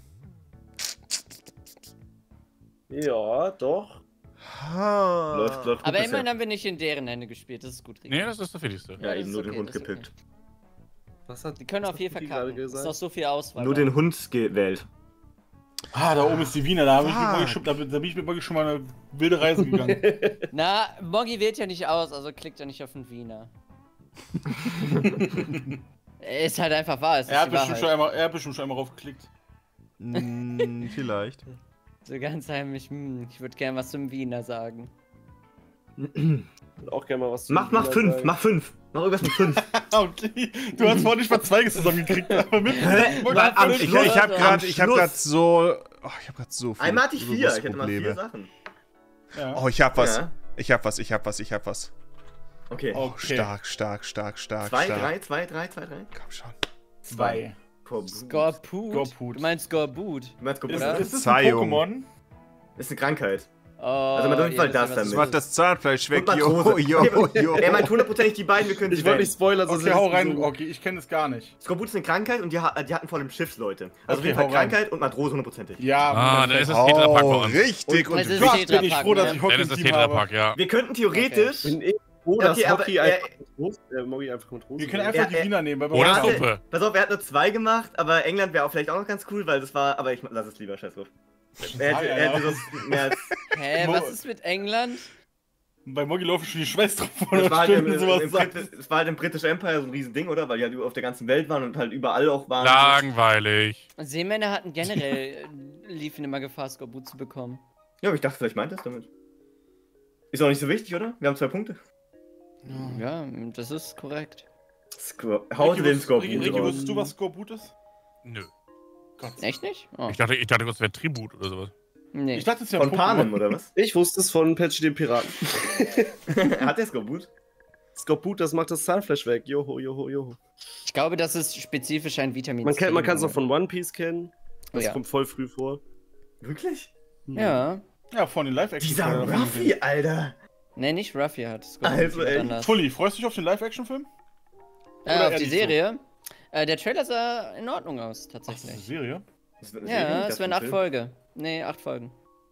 Ja, doch. Ha. Läuft, läuft gut Aber bisher. immerhin haben wir nicht in deren Hände gespielt. Das ist gut, Rico. Nee, das ist das Wichtigste. Ja, das eben ist nur den okay, Hund das ist gepickt. Was hat Die können was auch viel hat die verkacken. gerade Es ist gesagt? noch so viel Auswahl. Nur da. den Hund gewählt. Ah, da oben ist die Wiener, da, hab ich mit Fuck. Moggi schon, da, da bin ich mit Moggi schon mal eine wilde Reise gegangen. Na, Moggi wählt ja nicht aus, also klickt er nicht auf den Wiener. Ist halt einfach wahr. Es ist er, hat die bestimmt schon Wahrheit. einmal, er hat bestimmt schon einmal raufgeklickt. Hm, vielleicht. So ganz heimlich, hm, ich würde gern was zum Wiener sagen. Auch gerne mal was zu Mach, mach Wiener fünf, sagen. mach fünf. Mach irgendwas mit fünf. Okay, du hast vorhin nicht mal zwei zusammengekriegt, aber mit. Hä? Moggi Am hat fünf. Ich, Schluss- ich habe am gerade ich hab Schluss. grad so... Oh, ich habe gerade so viele Einmal hatte ich vier. Ich hatte mal vier Probleme. Sachen. Ja. Oh, ich hab was. Ja. Ich hab was, ich hab was, ich hab was. Okay. Oh, Okay. stark, stark, stark, stark, Zwei, stark. drei, zwei, drei, zwei, drei. Komm schon. Zwei. Komm. Scorput? Scorput. Du meinst Scorput? Du meinst Ist, Kobold? Oder? ist das ein Verzeihung. Pokémon? Ist eine Krankheit. Oh, Also man darf ihr Fall wisst das ja, was damit. Das macht das Zahnfleisch weg. Und Jo, Matrose. jo, jo. Er meint hundertprozentig die beiden, wir können Ich sie wollte wählen. nicht spoilern, sonst Okay, hätte hau ich rein. so- Okay, ich kenne es gar nicht. Skorbut ist eine Krankheit und die, ha- die hatten vor allem Schiffsleute. Also auf Okay, jeden Fall hau rein. Krankheit und Matrose hundertprozentig. Ja, Ah, dann perfekt. ist das Tetra Pak bei Oh, uns. richtig. Und Und es ist Krass, Tetra bin ich Pak, froh, dass ne? ich Dann Hockey ist im das Team Tetra habe. Pak, ja. Wir könnten theoretisch... Bin ich froh, dass Okay, aber Hockey er- einfach mit Rose, äh, Moggi einfach mit Rose. Wir können macht. einfach Ja, die äh, Wiener nehmen, weil wir Oder Ja, haben- hatte- Suppe. Pass auf, er hat nur zwei gemacht, aber England wäre auch vielleicht auch noch ganz cool, weil das war... Aber ich lass es lieber, scheiß drauf. Er hätte, ja, er hätte ja. das mehr als... Hä, Mo- was ist mit England? Bei Moggi laufen schon die Schwester vor Das der war, halt im, Stunde im, sowas im sagt. Brit das war halt im British Empire so ein Riesending, oder? Weil die halt auf der ganzen Welt waren und halt überall auch waren. Langweilig. Seemänner hatten generell, äh, liefen immer Gefahr, Scorput zu bekommen. Ja, aber ich dachte, vielleicht meint er es damit. Ist auch nicht so wichtig, oder? Wir haben zwei Punkte. Ja, das ist korrekt. Skor Haut Ricky, den wusstest- Skorbut Ricky, Ricky, raus. wusstest du, was Skorbut ist? Nö. Gott. Echt nicht? Oh. Ich dachte, ich dachte, das wäre Tribut oder sowas. Nee. Ich dachte, es ist ja Von ein Pokémon. Panem, oder was? Ich wusste es von Patchy den Piraten. Hat der Skorbut? Skorbut, das macht das Zahnfleisch weg. Joho, joho, joho. Ich glaube, das ist spezifisch ein Vitamin Man, C. kennt, man kann es auch von One Piece kennen. Das Ja. kommt voll früh vor. Wirklich? Ja. Ja, von den Live-Action. Dieser Ruffy, Alter! Nee, nicht Ruffy hat Scorput. Also, jemand ey, anders. Fully, freust du dich auf den Live-Action-Film? Äh, oder auf eher die nicht so? Serie. Äh, der Trailer sah in Ordnung aus, Ach, das ist eine tatsächlich. Serie. Das wird eine Serie, Ja, ich es dachte, werden ein acht Film. Folgen. Nee, acht Folgen.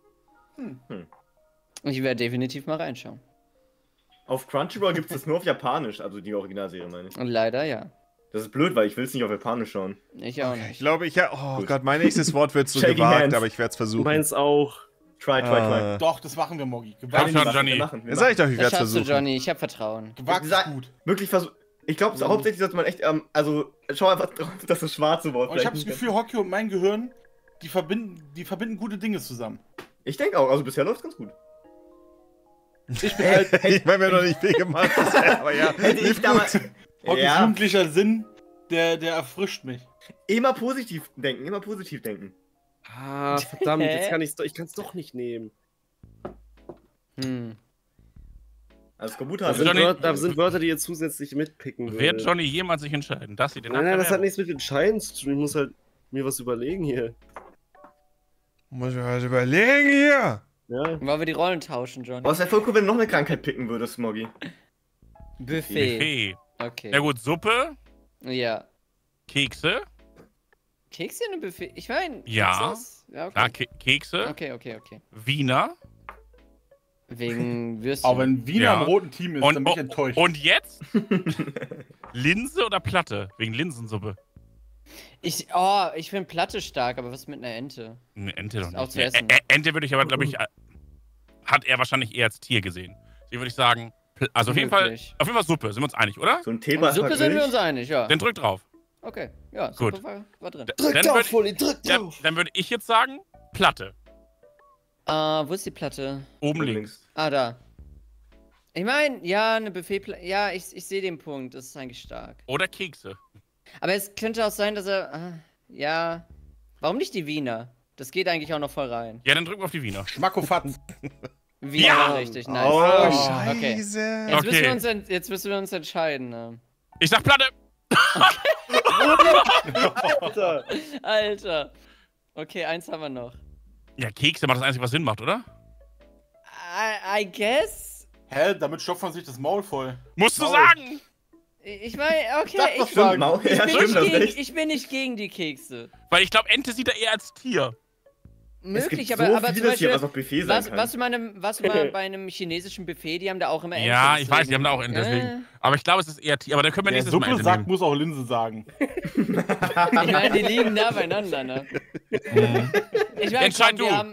Hm. Hm. Ich werde definitiv mal reinschauen. Auf Crunchyroll gibt es das nur auf Japanisch, also die Originalserie, meine ich. Und leider ja. Das ist blöd, weil ich will es nicht auf Japanisch schauen. Ich auch Ich nicht. glaube, ich ja. Oh Gut. Gott, mein nächstes Wort wird so Shaking gewagt, hands. aber ich werde es Du versuchen. meinst auch. Try, try, try. Äh, Doch, das machen wir, Moggi. Komm Gewagt, schon, Wir Johnny. machen, wir Ja, sag ich machen. doch, ich Das werde es schaffst du, versuchen. Johnny. Ich hab Vertrauen. gewagt ist Sag- gut. Wirklich versuchen. Ich glaube, Mhm. hauptsächlich sollte man echt, ähm, also, schau einfach drauf, dass das schwarze Wort Und ich habe das vielleicht Gefühl, Hockey und mein Gehirn, die verbinden, die verbinden gute Dinge zusammen. Ich denke auch, also bisher läuft es ganz gut. Ich bin halt Ich meine, wir haben noch nicht viel gemacht bisher, aber ja, Hätte ich lief damals. gut. Hockys Ja, jugendlicher Sinn, der, der erfrischt mich. immer positiv denken, immer positiv denken. Ah, verdammt, Hä? jetzt kann ich's doch, ich kann es doch nicht nehmen. Hm. Also Skorbut Da hat. sind, Johnny- Wörter, da sind Wörter, die ihr zusätzlich mitpicken würdet. Wird Johnny jemals sich entscheiden, dass sie den Nein, nein, das hat Nachteil nichts mit Entscheiden zu tun. Ich muss halt mir was überlegen hier. Muss ich halt überlegen hier. Ja. Wollen wir die Rollen tauschen, Johnny? Aber es wäre voll cool, wenn du noch eine Krankheit picken würdest, Smoggy. Buffet. Buffet. Okay. Na gut, Suppe, Ja. Kekse. Kekse in einem Buffet? Ich meine. Ja. Ja, Ja, okay. Ke Kekse. Okay, okay, okay. Wiener. Wegen Würstchen. Aber wenn Wiener Ja. im roten Team ist, Und, dann bin ich oh, enttäuscht. und jetzt? Linse oder Platte? Wegen Linsensuppe. Ich, oh, ich finde Platte stark, aber was mit einer Ente? Eine Ente doch Ist auch nicht. zu essen. Ä- Ä- Ente würde ich aber, glaube ich, äh, hat er wahrscheinlich eher als Tier gesehen. Deswegen würde ich sagen, Pl- also auf jeden, Fall, Möglich. auf jeden Fall Suppe. Sind wir uns einig, oder? So ein Und Thema. Suppe sind wir uns einig, ja. Dann drück drauf. Okay, ja, Gut. Suppe war, war drin. D- Drück dann drauf, würd- Fully, drück Ja, drauf! dann würde ich jetzt sagen, Platte. Äh, wo ist die Platte? Oben links. Ah, da. Ich meine, ja, eine Buffetplatte. Ja, ich, ich sehe den Punkt. Das ist eigentlich stark. Oder Kekse. Aber es könnte auch sein, dass er. Ah, ja. Warum nicht die Wiener? Das geht eigentlich auch noch voll rein. Ja, dann drücken wir auf die Wiener. Schmackofatz. Wiener Ja! war richtig, nice. Oh, Okay. scheiße. Jetzt, müssen wir Okay. uns, ent- jetzt müssen wir uns entscheiden. Ne? Ich sag Platte. Alter. Alter. Okay, eins haben wir noch. Ja, Kekse macht das Einzige, was Sinn macht, oder? I, I guess. Hä? Damit stopft man sich das Maul voll. Musst du Maul. sagen! Ich meine, okay, Darf ich, doch ich, sagen. Maul. bin Ja, nicht stimmt, das gegen, recht. ich bin nicht gegen die Kekse. Weil ich glaube, Ente sieht er eher als Tier. Es Möglich, gibt aber, so aber zum vieles hier, Beispiel, was auf Buffet sein was, kann. was, du bei einem, was du mal bei einem chinesischen Buffet, die haben da auch immer Ente. Ja, ich weiß, die haben deswegen- da auch Ente, deswegen. Äh, Aber ich glaube, es ist eher Tier. Aber dann können wir Wer nächstes Mal Suppe Ente sagt, nehmen. muss auch Linse sagen. ich meine, die liegen nah beieinander, ne? Ich meine, Entscheid komm, wir du. haben...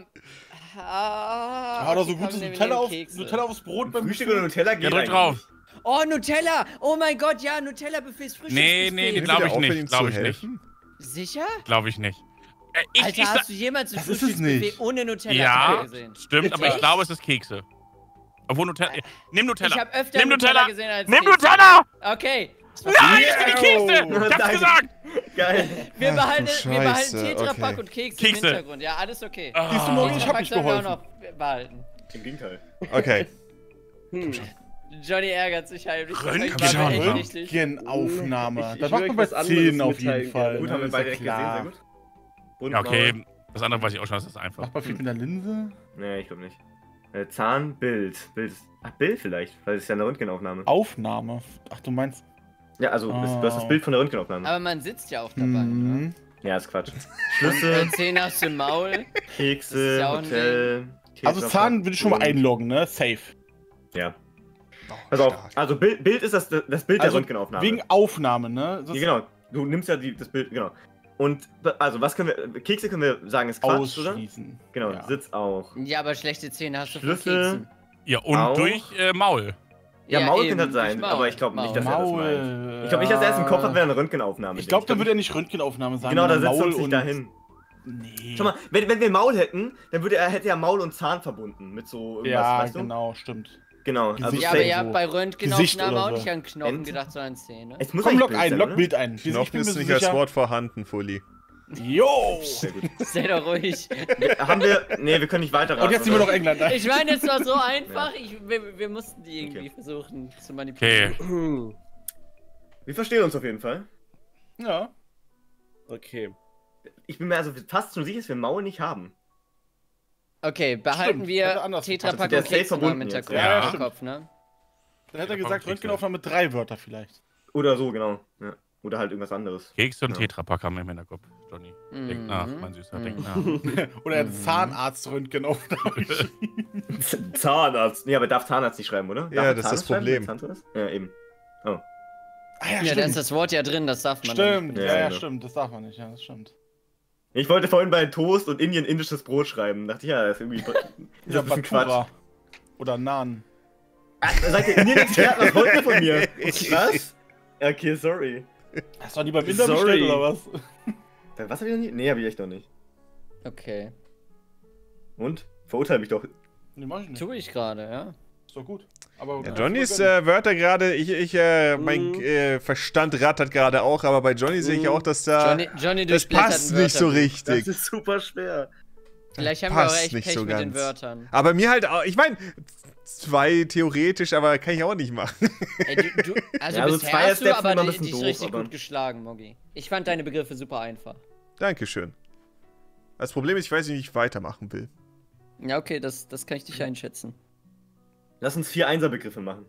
Ah, Ja, oder okay, so gutes komm, nehmen wir Nutella, den auf, Kekse. Nutella aufs Brot beim Frühstück oder Nutella geht Ja, drück eigentlich drauf. nicht. Oh, Nutella! Oh mein Gott, ja, Nutella-Buffets, Frühstücksbuffet. Nee, nee, Hilft glaub dir ich auch, nicht, ihm glaub zu ich nicht. helfen? Sicher? Glaube ich nicht. Äh, ich, Alter, ich, hast du jemals ein das ist es Frühstücksbuffet nicht. ohne Nutella ja, gesehen? stimmt, aber ich Echt? glaube, es ist Kekse. Obwohl Nutella. Nimm Nutella. Ich habe öfter Nimm Nutella, Nutella. gesehen als Nimm Kekse. Nutella! Okay. Nein, ich will die Kekse! Ich hab's Danke. gesagt! Geil. Wir Ach, behalten, du wir behalten Scheiße, Tetrapack okay. und Kekse, Kekse. im Hintergrund. Ja, alles okay. Ah. Siehst du, Morgen, ich hab Tetrapack nicht sollen wir auch geholfen. noch behalten. Im Gegenteil. Okay. Hm. Johnny ärgert sich heimlich. Röntgen- Das war mir echt Röntgen- richtig. Röntgenaufnahme. Ich- Das ich macht will man bei euch was anderes zehn auf mitteilen jeden Fall. gerne. Gut, ne? haben wir Ist beide ja direkt gesehen, klar. sehr gut. Und Ja, okay. Das andere weiß ich auch schon, das ist einfach. Macht man viel mit einer Linse? Nee, ich glaube nicht. Äh, Zahnbild. Bild. Ach, Bild vielleicht. Weil es ist ja eine Röntgenaufnahme. Aufnahme. Ach, du meinst. Ja, also das, du hast das Bild von der Röntgenaufnahme. Aber man sitzt ja auch dabei. Ne? Mhm. Ja, ist Quatsch. Äh, Schlüssel, Zähne hast du im Maul. Das ist Kekse, ja auch ein Hotel. Also Tetrapack Zahn würde ich schon mal und- einloggen, ne? Safe. Ja. Oh, Pass auf. stark. Also Bild, Bild ist das, das Bild Also der Röntgenaufnahme. wegen Aufnahme, ne? Das Ja, genau. Du nimmst ja die, das Bild, genau. Und, also, was können wir, Kekse können wir sagen, ist Quatsch, oder? ausschließen. Genau, Ja. Sitz auch. Ja, aber schlechte Zähne hast du von Schlüssel. Keksen. Ja, und Auch. durch äh, Maul. Ja, Maul eben, kann das sein, durch Maul. aber ich glaube nicht, dass er das meint. Maul. Ich glaube nicht, dass er es im Kopf hat, wenn er eine Röntgenaufnahme Ich glaube, denkt. dann würde er nicht Röntgenaufnahme sagen. Genau, da sondern sitzt er Maul uns nicht und- dahin. Nee. Schau mal, wenn, wenn wir Maul hätten, dann würde er, hätte er Maul und Zahn verbunden mit so irgendwas, Ja, weißt du? genau, stimmt. Genau, also Gesicht Ja, aber safe. ihr habt bei Gesicht Röntgenaufnahmen oder auch so. nicht an Knochen Ente? gedacht, sondern an Zähne. es muss Komm, eigentlich log Bild ein, sein, log oder? Bild ein. Ich Knochen bin mir ist so nicht als sicher. Wort vorhanden, Fully. Jo! Sehr gut. Sei doch ruhig. Haben wir, nee, wir können nicht weiter Und jetzt sind wir noch England. Ne? Ich meine, es war so einfach, ich, wir, wir mussten die irgendwie Okay. versuchen zu manipulieren. Okay. Wir verstehen uns auf jeden Fall. Ja. Okay. Ich bin mir also fast schon sicher, dass wir Maul nicht haben. Okay, behalten Stimmt, hätte wir anders Tetrapack der und safe Kekse mal verbunden im jetzt, Hintergrund ja. im stimmt. Kopf, ne? Dann hätte er Ja, gesagt, komm, Röntgenaufnahme mit drei Wörter vielleicht. Oder so, genau. Ja. Oder halt irgendwas anderes. Kekse und Ja. Tetrapack haben wir im Hinterkopf, Johnny. Denk Mhm. nach, mein Süßer, denk Mhm. nach. Oder Mhm. ein Zahnarzt-Röntgenaufnahme. Z- Zahnarzt. Nee, aber darf Zahnarzt nicht schreiben, oder? Darf Ja, man das ist das Zahnarzt schreiben, Problem. wenn Zahnarzt ist? Ja, eben. Oh. Ah ja, Ja, da stimmt. ist das Wort ja drin, das darf man Stimmt, dann ja, Ja, ja, genau. stimmt. Das darf man nicht, ja, das stimmt. Ich wollte vorhin bei Toast und Indien indisches Brot schreiben. Dachte ich, ja, das ist irgendwie ist Ja, ein bisschen Quatsch. Batura. Oder Naan. Ah, seid ihr Indien-Experten? Was wollt ihr von mir? Was? Okay, sorry. Hast du die beim Inder Sorry. bestellt oder was? Was hab ich noch nie? Nee, hab ich echt noch nicht. Okay. Und? Verurteile mich doch. Nee, mach ich nicht. Tue ich gerade, ja. Ist doch gut. Aber Ja, Johnnys äh, Wörter gerade, ich, ich, äh, mein Mhm. äh, Verstand rattert gerade auch, aber bei Johnny sehe ich Mhm. auch, dass da. Johnny, Johnny das durchblättert passt ein nicht so Wörterbuch. richtig. Das ist super schwer. Vielleicht haben wir auch passt echt nicht Pech so mit den ganz. Wörtern. Aber mir halt auch, ich meine, zwei theoretisch, aber kann ich auch nicht machen. Ey, du, du, also Ja, also bisher zwei hast du Steps aber sind immer ein di- bisschen dich doof, richtig aber- gut geschlagen, Moggi. Ich fand deine Begriffe super einfach. Dankeschön. Das Problem ist, ich weiß nicht, wie ich weitermachen will. Ja, okay, das, das kann ich dich einschätzen. Lass uns vier Einserbegriffe machen.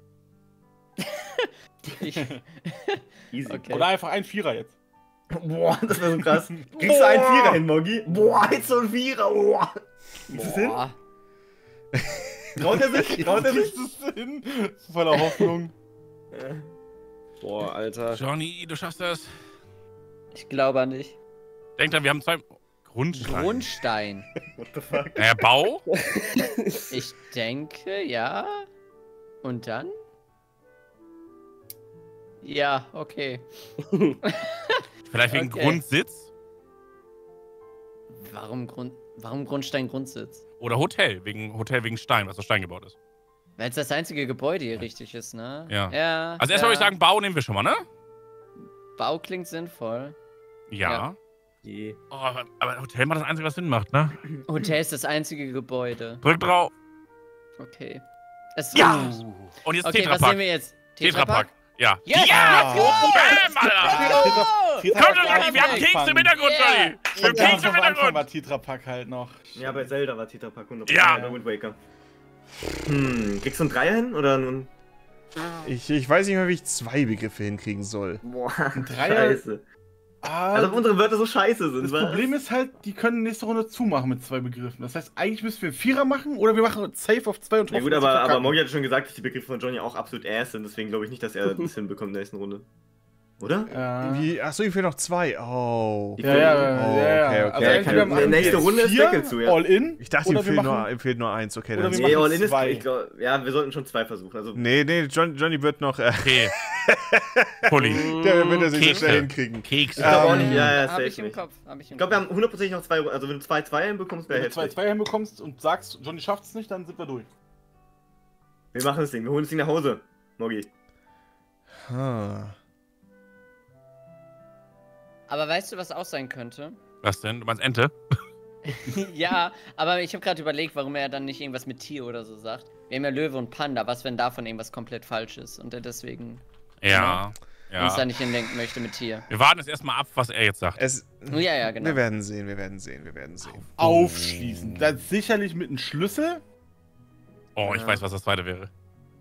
Ich, Easy. okay. Oder einfach ein Vierer jetzt. Boah, das wäre so krass. Kriegst du einen Vierer hin, Moggi? Boah, jetzt so ein Vierer. Boah. Kriegst du es hin? Boah. Traut er sich? Traut er sich? Kriegst du es hin? Voller Hoffnung. Ja. Boah, Alter. Johnny, du schaffst das. Ich glaube nicht. Denk dran, wir haben zwei Grundsteine. Grundstein. What the fuck? Naja, Bau. Ich denke, ja. Und dann? Ja, okay. Vielleicht wegen Okay. Grundsitz. Warum, Grund, warum Grundstein Grundsitz? Oder Hotel. Wegen Hotel wegen Stein, was aus Stein gebaut ist. Weil es das einzige Gebäude hier richtig ist, ne? Ja. ja Also erstmal ja. würde ich sagen, Bau nehmen wir schon mal, ne? Bau klingt sinnvoll. Ja. Ja. Je. Oh, aber, aber Hotel macht das Einzige, was Sinn macht, ne? Hotel ist das einzige Gebäude. Drück drauf. Okay. Es Ja! Und jetzt Okay, was Tetrapack. nehmen wir jetzt? Tetrapack. Ja. Yes! Ja! Let's Bam, Alter! go! Tetra- Komm schon, Johnny, wir haben Anfang. Keks im Hintergrund, Yeah. Johnny! Wir haben Ganz Keks im am Anfang Hintergrund! war Tetrapack halt noch. Ja, bei Zelda war Tetrapack hundert Ja. Prozent bei Wind Waker. Hm, kriegst du einen Dreier hin oder nun? Ich, ich weiß nicht mehr, wie ich zwei Begriffe hinkriegen soll. Boah, Dreier- scheiße. Ah, Als ob unsere Wörter so scheiße sind, das was? Problem ist halt, die können nächste Runde zumachen mit zwei Begriffen. Das heißt, eigentlich müssen wir einen Vierer machen oder wir machen Safe auf zwei und Ja hoffen, gut, dass sie aber, aber verkacken. Mogi hat schon gesagt, dass die Begriffe von Johnny auch absolut ass sind, deswegen glaube ich nicht, dass er das hinbekommt in der nächsten Runde. Oder? Ja. Wie, achso, ich fehlen noch zwei. Oh. Ich Ja, ja, ja, Oh, ja, ja. okay, okay. Also Ja, entweder kann- machen nächste wir Runde ist vier Deckel zu, ja. All in. Ich dachte, ihm oder wir fehlt, machen, nur, ihm fehlt nur eins. Okay, oder dann. wir Nee, machen All in ist, zwei. ich glaub, ja, wir sollten schon zwei versuchen. Also, Nee, nee, John, Johnny wird noch. Äh, Okay. Pulli. der wird das nicht so Kekse. schnell hinkriegen. Kekse. ich glaube auch Ähm, nicht, ja, ja, Hab safe ich im nicht. Kopf. Hab ich im Ich glaube, wir Kopf. haben hundertprozentig noch zwei, also wenn du zwei zwei hinbekommst, wäre Wenn du zwei heftig. zwei hinbekommst und sagst, Johnny schafft es nicht, dann sind wir durch. Wir machen das Ding, wir holen das Ding nach Hause, Mogi. Ah. Aber weißt du, was auch sein könnte? Was denn? Du meinst Ente? Ja, aber ich habe gerade überlegt, warum er dann nicht irgendwas mit Tier oder so sagt. Wir haben ja Löwe und Panda, was, wenn davon irgendwas komplett falsch ist und er deswegen Ja. uns da Ja. nicht hinlenken möchte mit Tier. Wir warten jetzt erstmal ab, was er jetzt sagt. Es, Ja, ja, genau. Wir werden sehen, wir werden sehen, wir werden sehen. Aufschließen. Dann sicherlich mit einem Schlüssel. Oh, ich Ja. weiß, was das zweite wäre.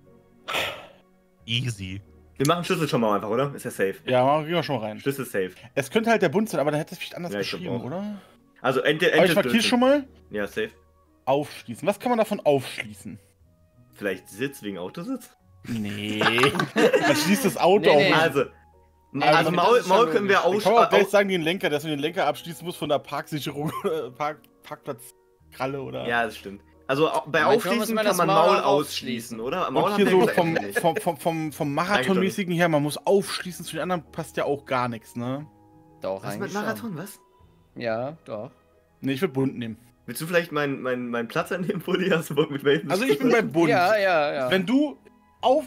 Easy. Wir machen Schlüssel schon mal einfach, oder? Ist ja safe. Ja, machen- gehen wir schon mal rein. Schlüssel safe. Es könnte halt der Bund sein, aber dann hätte es vielleicht anders Ja, ich glaub geschrieben, auch. oder? Also Ente, Aber ich Ente markiere Schlüssel. schon mal. Ja, safe. Aufschließen. Was kann man davon aufschließen? Vielleicht Sitz wegen Autositz? Nee. Man schließt das Auto Nee, auf. nee. Also, Nee, also das Maul, ist schon Maul können wir logisch. aus, Ich kann auch gleich aus sagen, den Lenker, dass man den Lenker abschließen muss von der Parksicherung oder Park, Parkplatzkralle oder. Ja, das stimmt. Also au- bei Manchmal muss Aufschließen man kann das man Maul Maul auch ausschließen, oder? Maul Und haben hier wir so gesagt, vom, nicht. vom, vom, vom, vom Marathonmäßigen her, man muss aufschließen, zu den anderen passt ja auch gar nichts, ne? Doch, Was mit eigentlich schon. Marathon, was? Ja, doch. Ne, ich will bunt nehmen. Willst du vielleicht meinen mein, mein Platz an dem Pulli? Hast du Bock mit welchen? Also ich bin bei bunt. Ja, ja, ja. Wenn du auf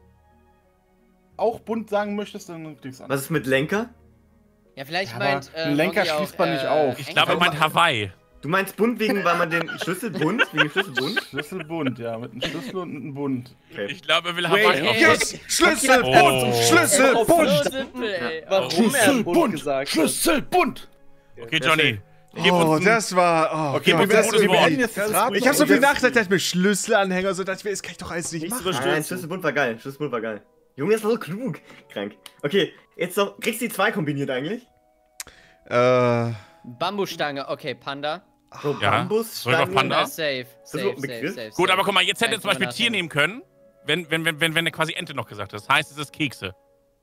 auch bunt sagen möchtest, dann klickst du an. Was ist mit Lenker? ja, vielleicht Ja, aber meint. einen Lenker Moggi schließt auch, man nicht äh, auf. Ich glaube, er Englisch. meint Hawaii. Du meinst bunt wegen, weil man den Schlüssel bunt? Wegen dem Schlüssel bunt? Schlüssel bunt, ja, mit einem Schlüssel und einem Bund. Okay. Ich glaube, er will Wait, Hawaii hey. auf. Yes! Schlüssel, Oh. Bund! Schlüssel, So Bund! simpel, ey. Warum er bunt gesagt hat. Schlüssel bunt! Okay, Johnny. Gib Oh, uns ein- das war. Oh, Okay, Gott, wir, das, gutes wir Wort. beenden jetzt das Rad. ich habe so viel Und nachgedacht, dass mit Schlüsselanhänger so, dachte ich mir, das kann ich doch alles nicht Nicht so machen. Nein, bestürzen. Schlüssel bunt war geil. Schlüssel bunt war geil. Junge, das war so klug. Krank. Okay, jetzt noch. Kriegst du die zwei kombiniert eigentlich? Äh. Bambusstange, okay, Panda. So Ja. Bambus, Drück auf Stangen. Panda. Ja, safe. ist Safe, überhaupt ein safe, Begriff? safe, Gut, safe. aber guck mal, jetzt hätte er Kein zum Beispiel drüber Tier nehmen können, wenn, wenn, wenn, wenn, wenn er quasi Ente noch gesagt hat. Das heißt, es ist Kekse.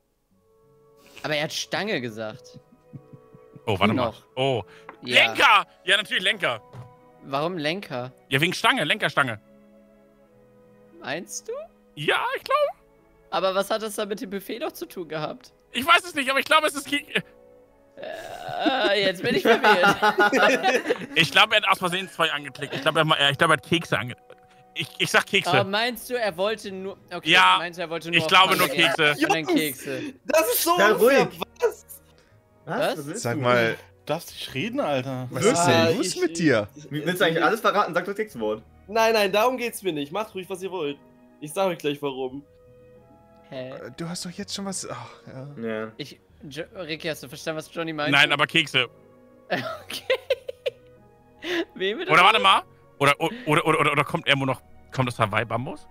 Aber er hat Stange gesagt. Oh, warte mal. Noch. Oh. Ja. Lenker! Ja, natürlich Lenker. Warum Lenker? Ja, wegen Stange, Lenkerstange. Meinst du? Ja, ich glaube. Aber was hat das da mit dem Buffet noch zu tun gehabt? Ich weiß es nicht, aber ich glaube, es ist Kekse. Äh, jetzt bin ich verwirrt. Ich glaube, er hat aus Versehen zwei angeklickt. Ich glaube, er, ich glaube, er hat Kekse angeklickt. Ich, ich sag Kekse. Aber meinst du, er wollte nur. Okay, Ja, meinst du, er wollte nur. ich auf glaube Panda nur gehen? Kekse. Und dann Kekse. Das ist so Ja, unfair. ruhig. Was? Was? willst Sag du? mal, Du darfst nicht reden, Alter. was ist Ja, denn los ich- mit dir? Wie- Willst du eigentlich alles verraten? Sag doch das Wort. Nein, nein, darum geht's mir nicht. Macht ruhig, was ihr wollt. Ich sag euch gleich warum. Hä? Äh, Du hast doch jetzt schon was. Ach, ja. Ja. Ich. Jo Ricky, hast du verstanden, was Johnny meinte? Nein, aber Kekse. Okay. Wem Oder warte mal. Oder, oder, oder, oder, oder kommt irgendwo noch. Kommt das Hawaii-Bambus?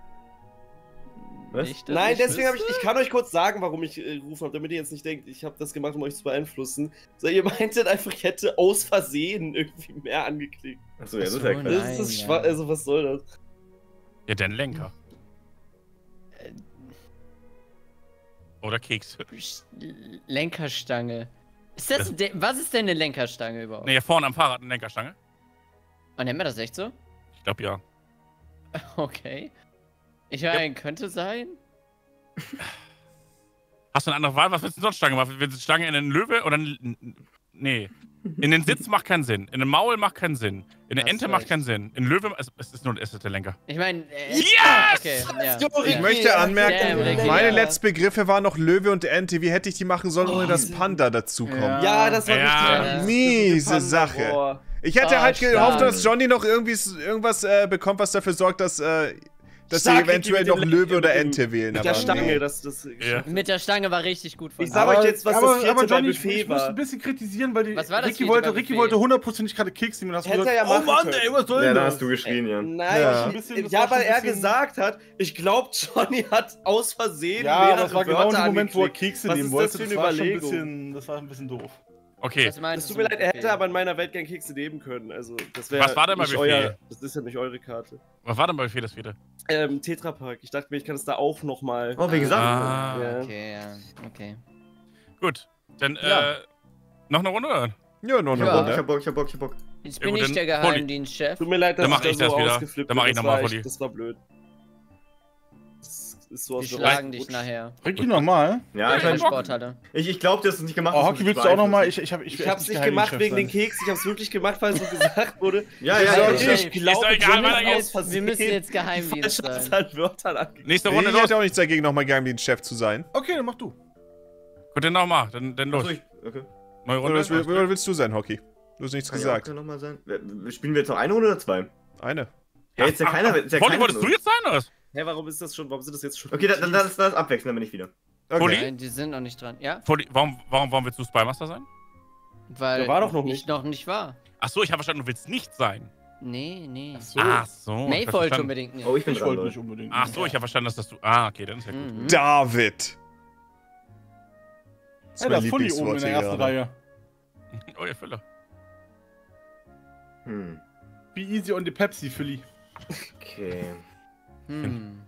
Was? Nicht, dass Nein, ich deswegen habe ich. wüsste. Ich kann euch kurz sagen, warum ich äh, gerufen habe, damit ihr jetzt nicht denkt, ich habe das gemacht, um euch zu beeinflussen. So, ihr meintet einfach, ich hätte aus Versehen irgendwie mehr angeklickt. Achso, ja, das ist Ach ja so, Quatsch. Das Nein, ist ja. schwach. Also, was soll das? Ja, den Lenker. Oder Keks. Lenkerstange. Ist das, de was ist denn eine Lenkerstange überhaupt? Ne, hier vorne am Fahrrad eine Lenkerstange. Oh, nennt man das echt so? Ich glaube ja. Okay. Ich meine, könnte sein. Hast du eine andere Wahl? Was willst du denn sonst Stange machen? Willst du Stange in einen Löwe oder einen... Nee. In den Sitz macht keinen Sinn. In den Maul macht keinen Sinn. In der Hast Ente recht. macht keinen Sinn. In Löwe... Es, es ist nur es ist der Lenker. Ich meine, äh, Yes! okay, ja. Ich ja. möchte anmerken, Ja, Ricky, meine ja. letzten Begriffe waren noch Löwe und Ente. Wie hätte ich die machen sollen, ohne dass Panda dazukommt? Ja. Ja, das war Ja. richtig. Miese Panda, Sache. boah. Ich hätte Oh, halt gehofft, stark. dass Johnny noch irgendwie irgendwas äh, bekommt, was dafür sorgt, dass, äh, dass sie Stark, eventuell Ricky, mit noch dem- Löwe oder mit dem- Ente wählen. Mit der aber Stange, nee. das, das. Ja. Mit der Stange war richtig gut von Ich dir. sag euch jetzt, was aber, das vierte aber Johnny, bei ich, Buffet ich muss war. ein bisschen kritisieren, weil die, Was war das Ricky vierte wollte, bei Ricky Buffet? wollte hundertprozentig gerade Keks nehmen. Dann hast du Hätte gesagt, er ja oh machen Mann, können. ey, was soll Ja, da das? hast du geschrien, ja. Nein, Ja. Ein bisschen, das ja, war weil schon er ein bisschen- gesagt hat, ich glaube, Johnny hat aus Versehen Ja, mehrere das war genau Wörter in dem Moment, wo er angeklickt. Kekse Was nehmen ist wollte. das für Das, eine war schon ein Überlegung? bisschen, das war ein bisschen doof. Okay. Was meinst Das tut du mir leid, mit er Buffet? hätte aber in meiner Welt gern Kekse nehmen können. Also, das wäre Was war denn bei nicht Buffet? euer. Das ist ja nicht eure Karte. Was war denn bei Buffet das vierte? Ähm, Tetrapack. Ich dachte mir, ich kann es da auch nochmal. Oh, wie gesagt. Ah. Ja. Okay, ja, okay. Gut. Dann, Ja. äh... Noch eine Runde, oder? Ja, noch eine Ja. Ich Runde. hab Bock, ich hab Bock, ich hab Bock. Jetzt Ja, bin gut, ich der dann Polly. Geheimdienstchef. Tut mir leid, dass Dann mach ich ich da das so wieder. ausgeflippt Dann mach bin. ich Das noch mal, war echt- Polly. Das war blöd. Das ist so Wir aus der schlagen dich rausgerutscht. nachher. Ricky nochmal. Ja, ich In der mein, Sporthalle. ich, ich glaub, du hast es nicht gemacht. Oh, das Hockey ist willst du auch nochmal? Zweifel. Ich, ich, hab, ich, Ich will hab's echt nicht Geheimdienstchef gemacht wegen sein. den Keks, ich hab's wirklich gemacht, weil so gesagt wurde. Ja, ja, Ja, ja. okay. ja. Ich glaube, Ist doch egal, Johnny weiter hat geht's. aus Versehen Wir müssen jetzt Geheimdienst falsche sein. Anzahl Wörtern angegeben. Nächste Ich Runde, los. hätte auch nichts dagegen, nochmal Geheimdienstchef zu sein. Okay, dann mach du. Gut, dann nochmal. Dann, dann los. Achso, ich, okay. Neue Oder Runde. was will, oder willst du sein, Hockey? Du hast nichts Kann gesagt. ja auch noch mal sein. Wer- Spielen wir jetzt noch eine Runde oder zwei? Eine. Ja, jetzt ist ja Ach, keiner. ach, Ist ja Polly, keiner wolltest du los. jetzt sein, oder was? Hä, warum ist das schon? Warum sind das jetzt schon? Okay, dann, dann lass das abwechseln, dann bin ich wieder. Polly? Okay. Nein, die sind noch nicht dran. Ja? Polly, warum, warum, warum willst du Spymaster sein? Weil Der war doch noch ich nicht. noch nicht war. Ach so, ich habe verstanden, du willst nicht sein. Nee, nee. So. Ach so. ich Maeve hab wollte verstanden. unbedingt nicht. Oh, ich bin Ich dran, wollte Leute. nicht unbedingt. Ach so, ich habe verstanden, dass das du... Ah, okay, dann ist ja gut. Mhm. David. Das Ja, da ist Fully oben in der hier ersten gerade. Reihe. Oh, ihr Füller. Hm. Be easy on the Pepsi, Philly. Okay. Hm.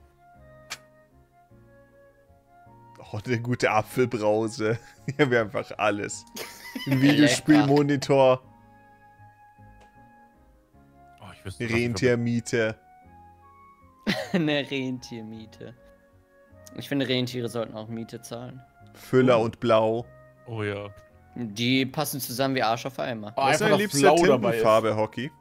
Oh, eine gute Apfelbrause. Hier haben wir einfach alles. Ein Videospielmonitor, Oh, ich wüsste was ich Rentiermiete. Eine Rentiermiete. Ich finde, Rentiere sollten auch Miete zahlen. Füller und Blau. für- Oh ja. Die passen zusammen wie Arsch auf Eimer. Oh, Was ist einfach deine das liebste Blau dabei ist. Tintenfarbe, Hockey?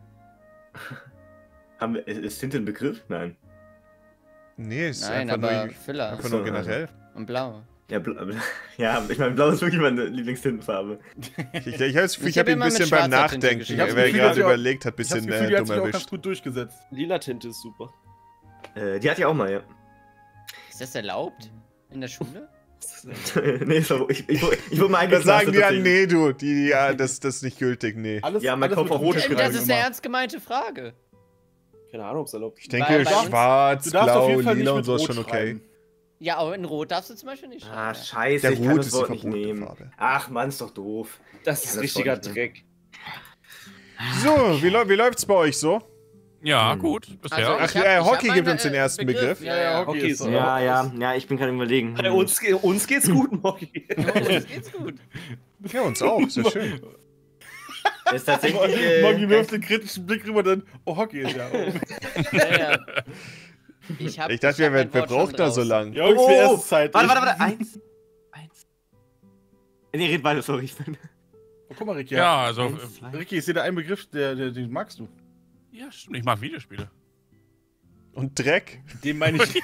Haben wir, ist, ist Tinte ein Begriff? Nein. Nee, ist Nein, einfach aber nur, Füller einfach nur Achso, generell. und Blau. Ja, bla, bla, ja, ich meine, blau ist wirklich meine Lieblingstintenfarbe. Ich, ich, ich habe das Gefühl, Ich ich habe hab ihn ein immer mit bisschen beim schwarzer Tinte Nachdenken, geschrieben. wer Ich hab das Gefühl, gerade die hat- überlegt hat, Ich hab das bisschen Gefühl, die äh, hat dumm sich auch ganz erwischt. gut durchgesetzt. Lila Tinte ist super. Äh, die hatte ich auch mal, ja. Ist das erlaubt? In der Schule? nee, so, ich, ich, ich wurde mal Da eingeknastet. sagen die ja, tatsächlich. nee, du, die, die, ja, das, das ist nicht gültig, nee. Alles, Ja, mein alles Kopf mit auf rot Rot ist Das geschrieben ist eine immer. ernst gemeinte Frage. Keine Ahnung, ob es erlaubt Ich ist. denke, Weil bei uns- schwarz, Du darfst auf blau, jeden Fall nicht lila und mit so ist Rot schon okay. schreiben. Ja, aber in Rot darfst du zum Beispiel nicht Ah, schreiben. scheiße, Der ich kann Rot das ist die Wort nicht verbotene nehmen. Farbe. Ach, Mann, ist doch doof. Das Ja, ist das richtiger wollte ich Dreck. So, wie, läu- wie läuft's bei euch so? Ja, Hm. gut. Bisher. Also, Ach, ich hab- äh, ich hab Hockey gibt meine, uns den äh, ersten Begriff. Ja, ja, Hockey Okay, ist so. so. Ja, ja, ja, ich bin gerade überlegen. Bei uns, ge- uns geht's gut, Moggi. Uns geht's gut. Ja, uns auch, ist ja schön. Ist tatsächlich. Äh, Moggi wirft den kritischen Blick rüber, dann, oh, Hockey ist ja. Ja, ja. Ich, hab, Ich dachte, hab wer, mein wer Wort schon braucht da so draußen. lang? Jungs, Oh, wir oh, erste Zeit. Warte, warte, warte. Eins. Eins. Nee, red weiter, sorry. Ich bin. Oh, guck mal, Ricky. Ja, also... Eins, äh, zwei. Ricky, ich sehe da einen Begriff, der, der, den magst du. Ja, stimmt. Ich mag Videospiele. Und Dreck? Den meine ich.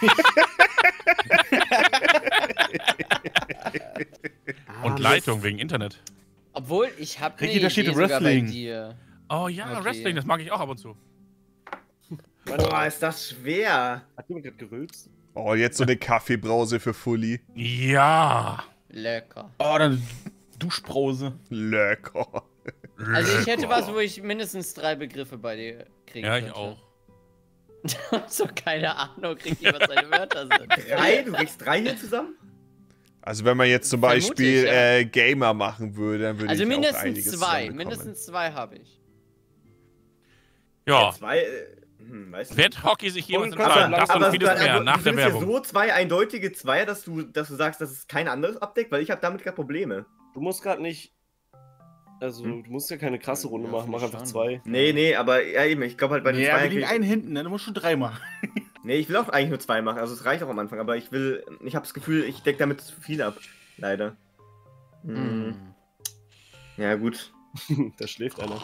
Ah, Und Mist. Leitung wegen Internet. Obwohl, ich hab Ricky, eine da steht Idee sogar bei Wrestling. dir. Oh ja, Okay. Wrestling, das mag ich auch ab und zu. Boah, ist das schwer. Hat jemand gerade gerülpst? Oh, jetzt so eine Kaffeebrause für Fully. Ja. Lecker. Oh, dann Duschbrause. Lecker. Also ich hätte was, wo ich mindestens drei Begriffe bei dir kriegen Ja, ich könnte. auch. So, keine Ahnung, Ricky, was deine Wörter sind. Drei? Du kriegst drei hier zusammen? Also wenn man jetzt zum Vermute Beispiel ich, ja. äh, Gamer machen würde, dann würde Also ich auch einiges mindestens zwei. zusammenbekommen. Mindestens zwei habe ich. Ja. Zwei. äh, Hm, weißt du? Wird Hockey sich jemals Und kannst entscheiden? du Das und aber vieles aber mehr du nach der findest ja Werbung. so zwei eindeutige Zweier, dass du, dass du sagst, dass es kein anderes abdeckt, weil ich habe damit gerade Probleme. Du musst gerade nicht. Also, Hm? du musst ja keine krasse Runde Ja, machen, mach finde ich einfach schon. zwei. Nee, nee, aber ja eben, ich glaube halt bei den Nee, aber Zweiern. gegen krieg- einen hinten, ne? Du musst schon drei machen. Nee, ich will auch eigentlich nur zwei machen, also es reicht auch am Anfang, aber ich will, ich habe das Gefühl, ich decke damit zu viel ab. Leider. Hm. Hm. Ja, gut. Da schläft einer.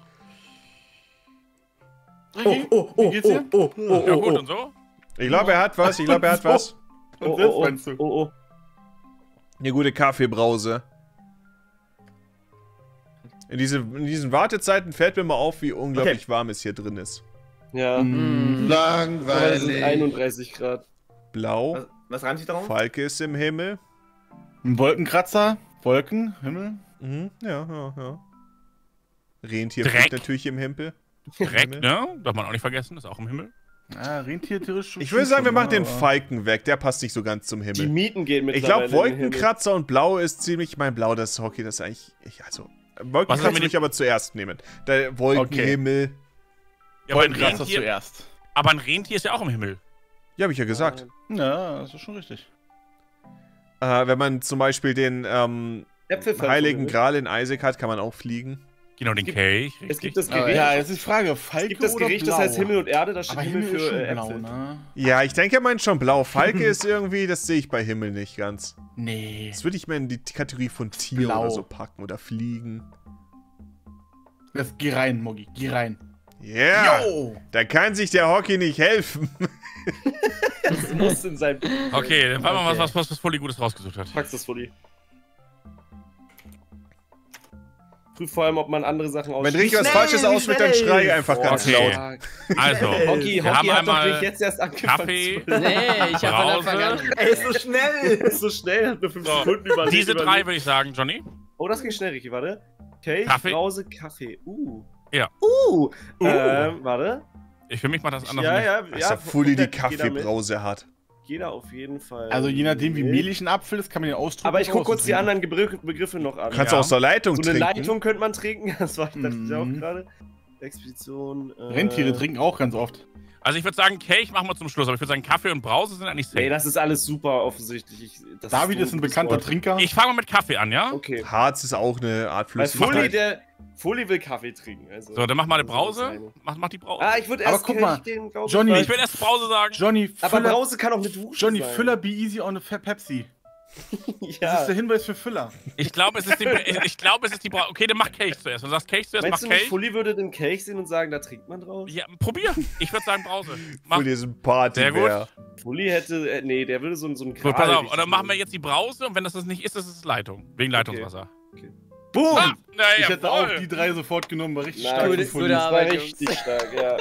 Oh, oh, oh, Wie geht's oh, dir? oh, oh, Ja oh, gut, oh. und so? Ich glaube, er hat was. Ich glaube, er hat was. Und Oh, selbst oh, meinst du? oh, oh, oh. Eine gute Kaffeebrause. In, diese, in diesen Wartezeiten fällt mir mal auf, wie unglaublich warm es hier drin ist. Ja, Hm. aber es sind einunddreißig Grad. Blau. Was, was reimt sich darauf? Falke ist im Himmel. Ein Wolkenkratzer, Wolken, Himmel. Mhm, ja, ja, ja. Rentier Dreck. fliegt natürlich im Himmel. Dreck, Himmel. ne? Darf man auch nicht vergessen, ist auch im Himmel. Ja, Rentier theoretisch. Ich würde sagen, wir machen den aber- Falken weg. Der passt nicht so ganz zum Die Himmel. Mieten gehen Ich mittlerweile. glaube, in den Himmel. Wolkenkratzer und Blau ist ziemlich. Mein Blau, das Hockey, das ist eigentlich. Ich, also. Was Wolkenkratzer haben wir würde ich aber zuerst nehmen. Der Wolken, Okay. Himmel. Ja, aber ein, Wolkenkratzer Rentier, zuerst. aber ein Rentier ist ja auch im Himmel. Ja, habe ich ja gesagt. Ja, das ist schon richtig. Äh, wenn man zum Beispiel den ähm, Äpfel fallen Heiligen vom Himmel. Gral in Isaac hat, kann man auch fliegen. Genau, den gibt- Kelch. Es gibt richtig. das Aber Gericht. Ja, jetzt ist die Frage, Falke Es gibt das oder Gericht, Blau? das heißt Himmel und Erde, da steht Aber Himmel Himmel für ist schon äh, blau, Äpfel. ne? Ja, ich denke, er meint schon Blau. Falke ist irgendwie, das sehe ich bei Himmel nicht ganz. Nee. Das würde ich mir in die Kategorie von Tier Blau. oder so packen oder Fliegen. Das, geh rein, Moggi, geh rein. Yeah! Yo! Da kann sich der Hockey nicht helfen. Das muss in sein. Okay, dann fragen wir mal, Okay. was, was, was Fully Gutes rausgesucht hat. Packst das Fully. Prüf vor allem, ob man andere Sachen Wenn ausschließt. richtig was Schnell, Falsches auswählt, dann schnell. schrei einfach ganz Okay. laut. Also, Hockey, wir haben Hockey hat doch einmal nicht jetzt erst angefangen. Kaffee. zu- Nee, ich hab von Brause. Anfang an. Ey, ist so schnell! so schnell, hat nur fünf So, Sekunden überlegt. Diese überlegt. drei würde ich sagen, Johnny. Oh, das ging schnell, Ricky, warte. Kelch, Kaffee. Brause, Kaffee. Uh. Ja. Uh. Uh. Ähm, warte. Ich für mich macht das anders. Ja, nicht. ja, Dass ja. der Fully die komplett, jeder mit. Kaffeebrause hat. Jeder auf jeden Fall. Also je nachdem, wie mit. mehlig ein Apfel ist, kann man den ausdrücken. Aber ich guck oder kurz die austrinken. anderen Gebr Begriffe noch an. Kannst Ja. du aus der Leitung So eine trinken. Leitung könnte man trinken, das war ich dachte ich auch Mhm. gerade. Expedition. Äh, Rentiere trinken auch ganz oft. Also ich würde sagen, Kelch machen wir zum Schluss, aber ich würde sagen, Kaffee und Brause sind eigentlich safe. Nee, das ist alles super offensichtlich. Ich, das David so ist ein gutes bekannter Wort. Trinker. Ich fange mal mit Kaffee an, ja? Okay. Harz ist auch eine Art Weil Fully, Flüssigkeit. der. Fully will Kaffee trinken. Also. So, dann mach mal eine Das ist das Brause. eine. Mach, mach die Brause. Ah, ich würde Aber erst guck Kelch mal, den, glaub Johnny, weil- Ich will erst Brause sagen. Johnny, Aber Füller, Brause kann auch eine Dusche Johnny, sein. Füller be easy on a Fe- Pepsi. Das Ja. ist der Hinweis für Füller. Ich glaube, es ist die, ich, ich glaube, es ist die Brause. Okay, dann mach Kelch zuerst. Du sagst Kelch zuerst, Meinst mach du nicht, Kelch. Fully würde den Kelch sehen und sagen, da trinkt man draus? Ja, probier. Ich würde sagen Brause. Mach. Fully ist ein Party. Sehr gut. Fully hätte. Äh, nee, der würde so, so einen Gut, pass Gral auf. Und richtig dann machen wir machen. jetzt die Brause und wenn das das nicht ist, das ist Leitung. Wegen Leitungswasser. Boom! Ah, na ich ja, hätte auch die drei sofort genommen, war richtig Nein, stark. Gute- von gute Fully. Das war Arbeit, richtig stark, ja.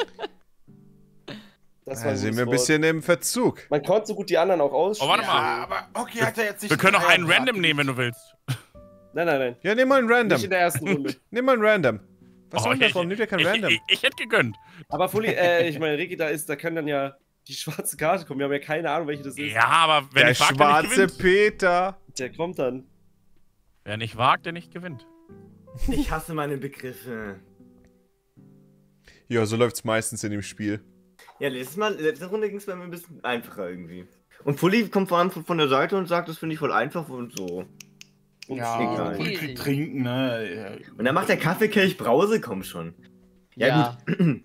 Das war Da ein sind gutes wir ein Wort. bisschen im Verzug. Man konnte so gut die anderen auch ausschließen. Oh, warte mal. Ja, aber okay, hat er jetzt nicht. Wir können auch die Eier einen Random gebracht. nehmen, wenn du willst. Nein, nein, nein. Ja, nimm mal ein Nicht in Random. der ersten Runde. Nimm mal ein Random. Was Oh, soll das? ich- Warum nimmt ihr kein ich, Random? Ich, ich, ich hätte gegönnt. Aber Fully, äh, ich meine, Ricky, da ist, da kann dann ja die schwarze Karte kommen. Wir haben ja keine Ahnung, welche das ist. Ja, aber wenn Der ich wagt, der nicht schwarze gewinnt. Peter. Der kommt dann. Wer nicht wagt, der nicht gewinnt. Ich hasse meine Begriffe. Ja, so läuft's meistens in dem Spiel. Ja, letztes Mal, letzte Runde ging es bei mir ein bisschen einfacher irgendwie. Und Fully kommt vor allem von von der Seite und sagt, das finde ich voll einfach und so. Ja, Egal. Fully kriegt trinken, ne? Und dann macht der Kaffeekelch Brause, komm schon. Ja, Ja. gut.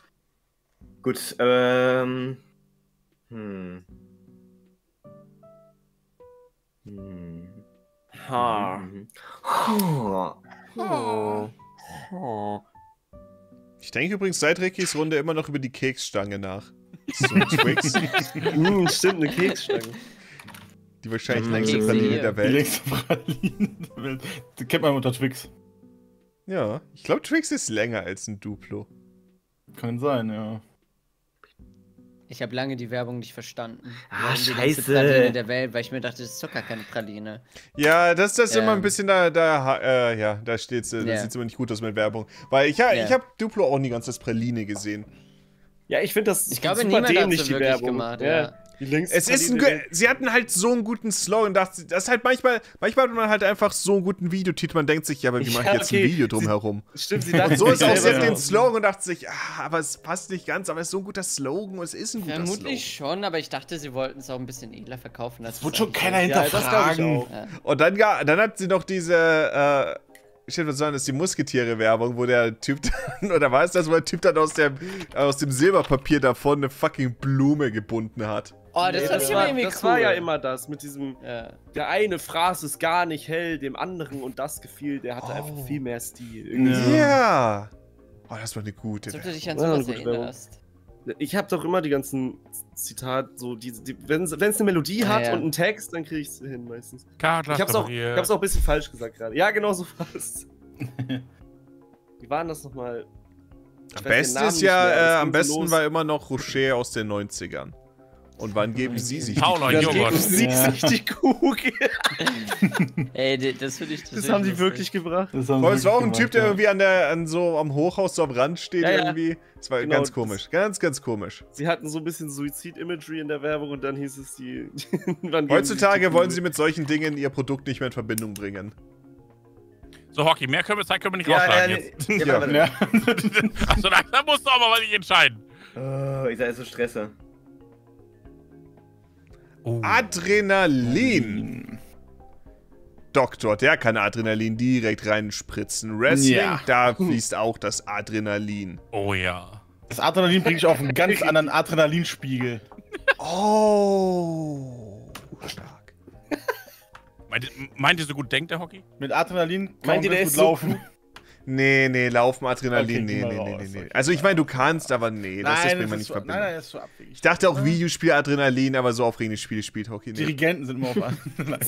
Gut, ähm. Hm. Hm. Ha. Mhm. Oh. Oh. Ich denke übrigens seit Rickys Runde immer noch über die Keksstange nach. So ein Twix. Mm, stimmt, eine Keksstange. Die wahrscheinlich Mm. längste Kekse Praline hier. der Die Welt. längste Praline der Welt. Die kennt man unter Twix. Ja, ich glaube Twix ist länger als ein Duplo. Kann sein, ja. Ich habe lange die Werbung nicht verstanden. Ah, Warum die scheiße. längste Praline der Welt, weil ich mir dachte, das ist doch gar keine Praline. Ja, das, das ist Ja. immer ein bisschen da, da äh, ja, da steht's, äh, Ja. das sieht immer nicht gut aus mit Werbung. Weil ich, ja, Ja. ich habe Duplo auch nie ganz als Praline gesehen. Ja, ich finde das Ich glaube, super niemand hat dämlich, so die wirklich Werbung. gemacht, ja. ja. Die längste Es ist ein, Party der ge- sie hatten halt so einen guten Slogan. Das ist halt manchmal, manchmal hat man halt einfach so einen guten Videotitel. Man denkt sich, ja, aber wie mache ich Ja, jetzt okay. ein Video drumherum? Welt. Stimmt, sie dachten Und so ist auch selber sie hat den so. Slogan und dachte sich, ah, aber es passt nicht ganz, aber es ist so ein guter Slogan und es ist ein guter Vermutlich Slogan. schon, aber ich dachte, sie wollten es auch ein bisschen edler verkaufen. Als Das es wird schon eigentlich keiner ist. Ja, das glaube ich hinterfragen. auch. Ja. Und dann, ga- dann hat sie noch diese, äh, ich hätte was sagen, das ist die Musketiere-Werbung, wo der Typ dann, oder war es das, wo der Typ dann aus dem, aus dem Silberpapier davon eine fucking Blume gebunden hat. Oh, das Nee, fand ich war, aber irgendwie das cool. war ja immer das mit diesem, Ja. der eine fraß es gar nicht hell, dem anderen und das gefiel, der hatte Oh. einfach viel mehr Stil. Irgendwie Ja. so. Ja. Oh, das war eine gute. Als ob du dich an Ja, sowas eine gute Werbung. erinnerst. Ich habe doch immer die ganzen Zitat, so die, die wenn es eine Melodie Ja, hat ja. und einen Text, dann kriege ich es hin meistens. Carla Ich hab's, auch, repariert. ich hab's auch ein bisschen falsch gesagt gerade. Ja, genau so war es. Wie war denn das nochmal? Am weiß den besten Namen ist nicht ja, mehr, aber es äh, ging am so besten los. war immer noch Rocher aus den neunzigern. Und wann geben sie sich? Paula Das Joghurt. geht, du siehst Ja. richtig Kugel. Ey, die- das finde ich Das haben die lustig. wirklich gebracht. Das haben Boah, sie es war auch ein wirklich Typ, der gemacht, irgendwie an der, an so am Hochhaus so am Rand steht Ja, ja. irgendwie. Das war Genau, ganz das- komisch. Ganz, ganz komisch. Sie hatten so ein bisschen Suizid-Imagery in der Werbung und dann hieß es die. wann geben Heutzutage die wollen Kugel? sie mit solchen Dingen ihr Produkt nicht mehr in Verbindung bringen. So, Hockey, mehr können wir, Zeit können wir nicht Ja, rausschlagen ja, jetzt. ja, Ja. ja. Ja. Achso, da, da musst du aber mal nicht entscheiden. Oh, ich sei so Stresser. Oh. Adrenalin. Doktor, der kann Adrenalin direkt reinspritzen. Wrestling, Ja. da fließt auch das Adrenalin. oh ja. Das Adrenalin bringe ich auf einen ganz anderen Adrenalinspiegel. Oh. Stark. Meint, ihr- meint ihr, so gut denkt der Hockey? Mit Adrenalin kann Meint ihr, man der ganz ist gut so laufen. Nee, nee, laufen Adrenalin, Okay, geh nee, mal nee, nee, raus, nee, nee. okay. Also ich meine, du kannst, aber nee, das, das bringt man ist nicht so, verbinden. nein, nein, das ist so abwegig. Ich dachte auch Videospiel Adrenalin, aber so aufregende Spiele spielt Hockey nicht. Dirigenten sind immer auf Adrenalin.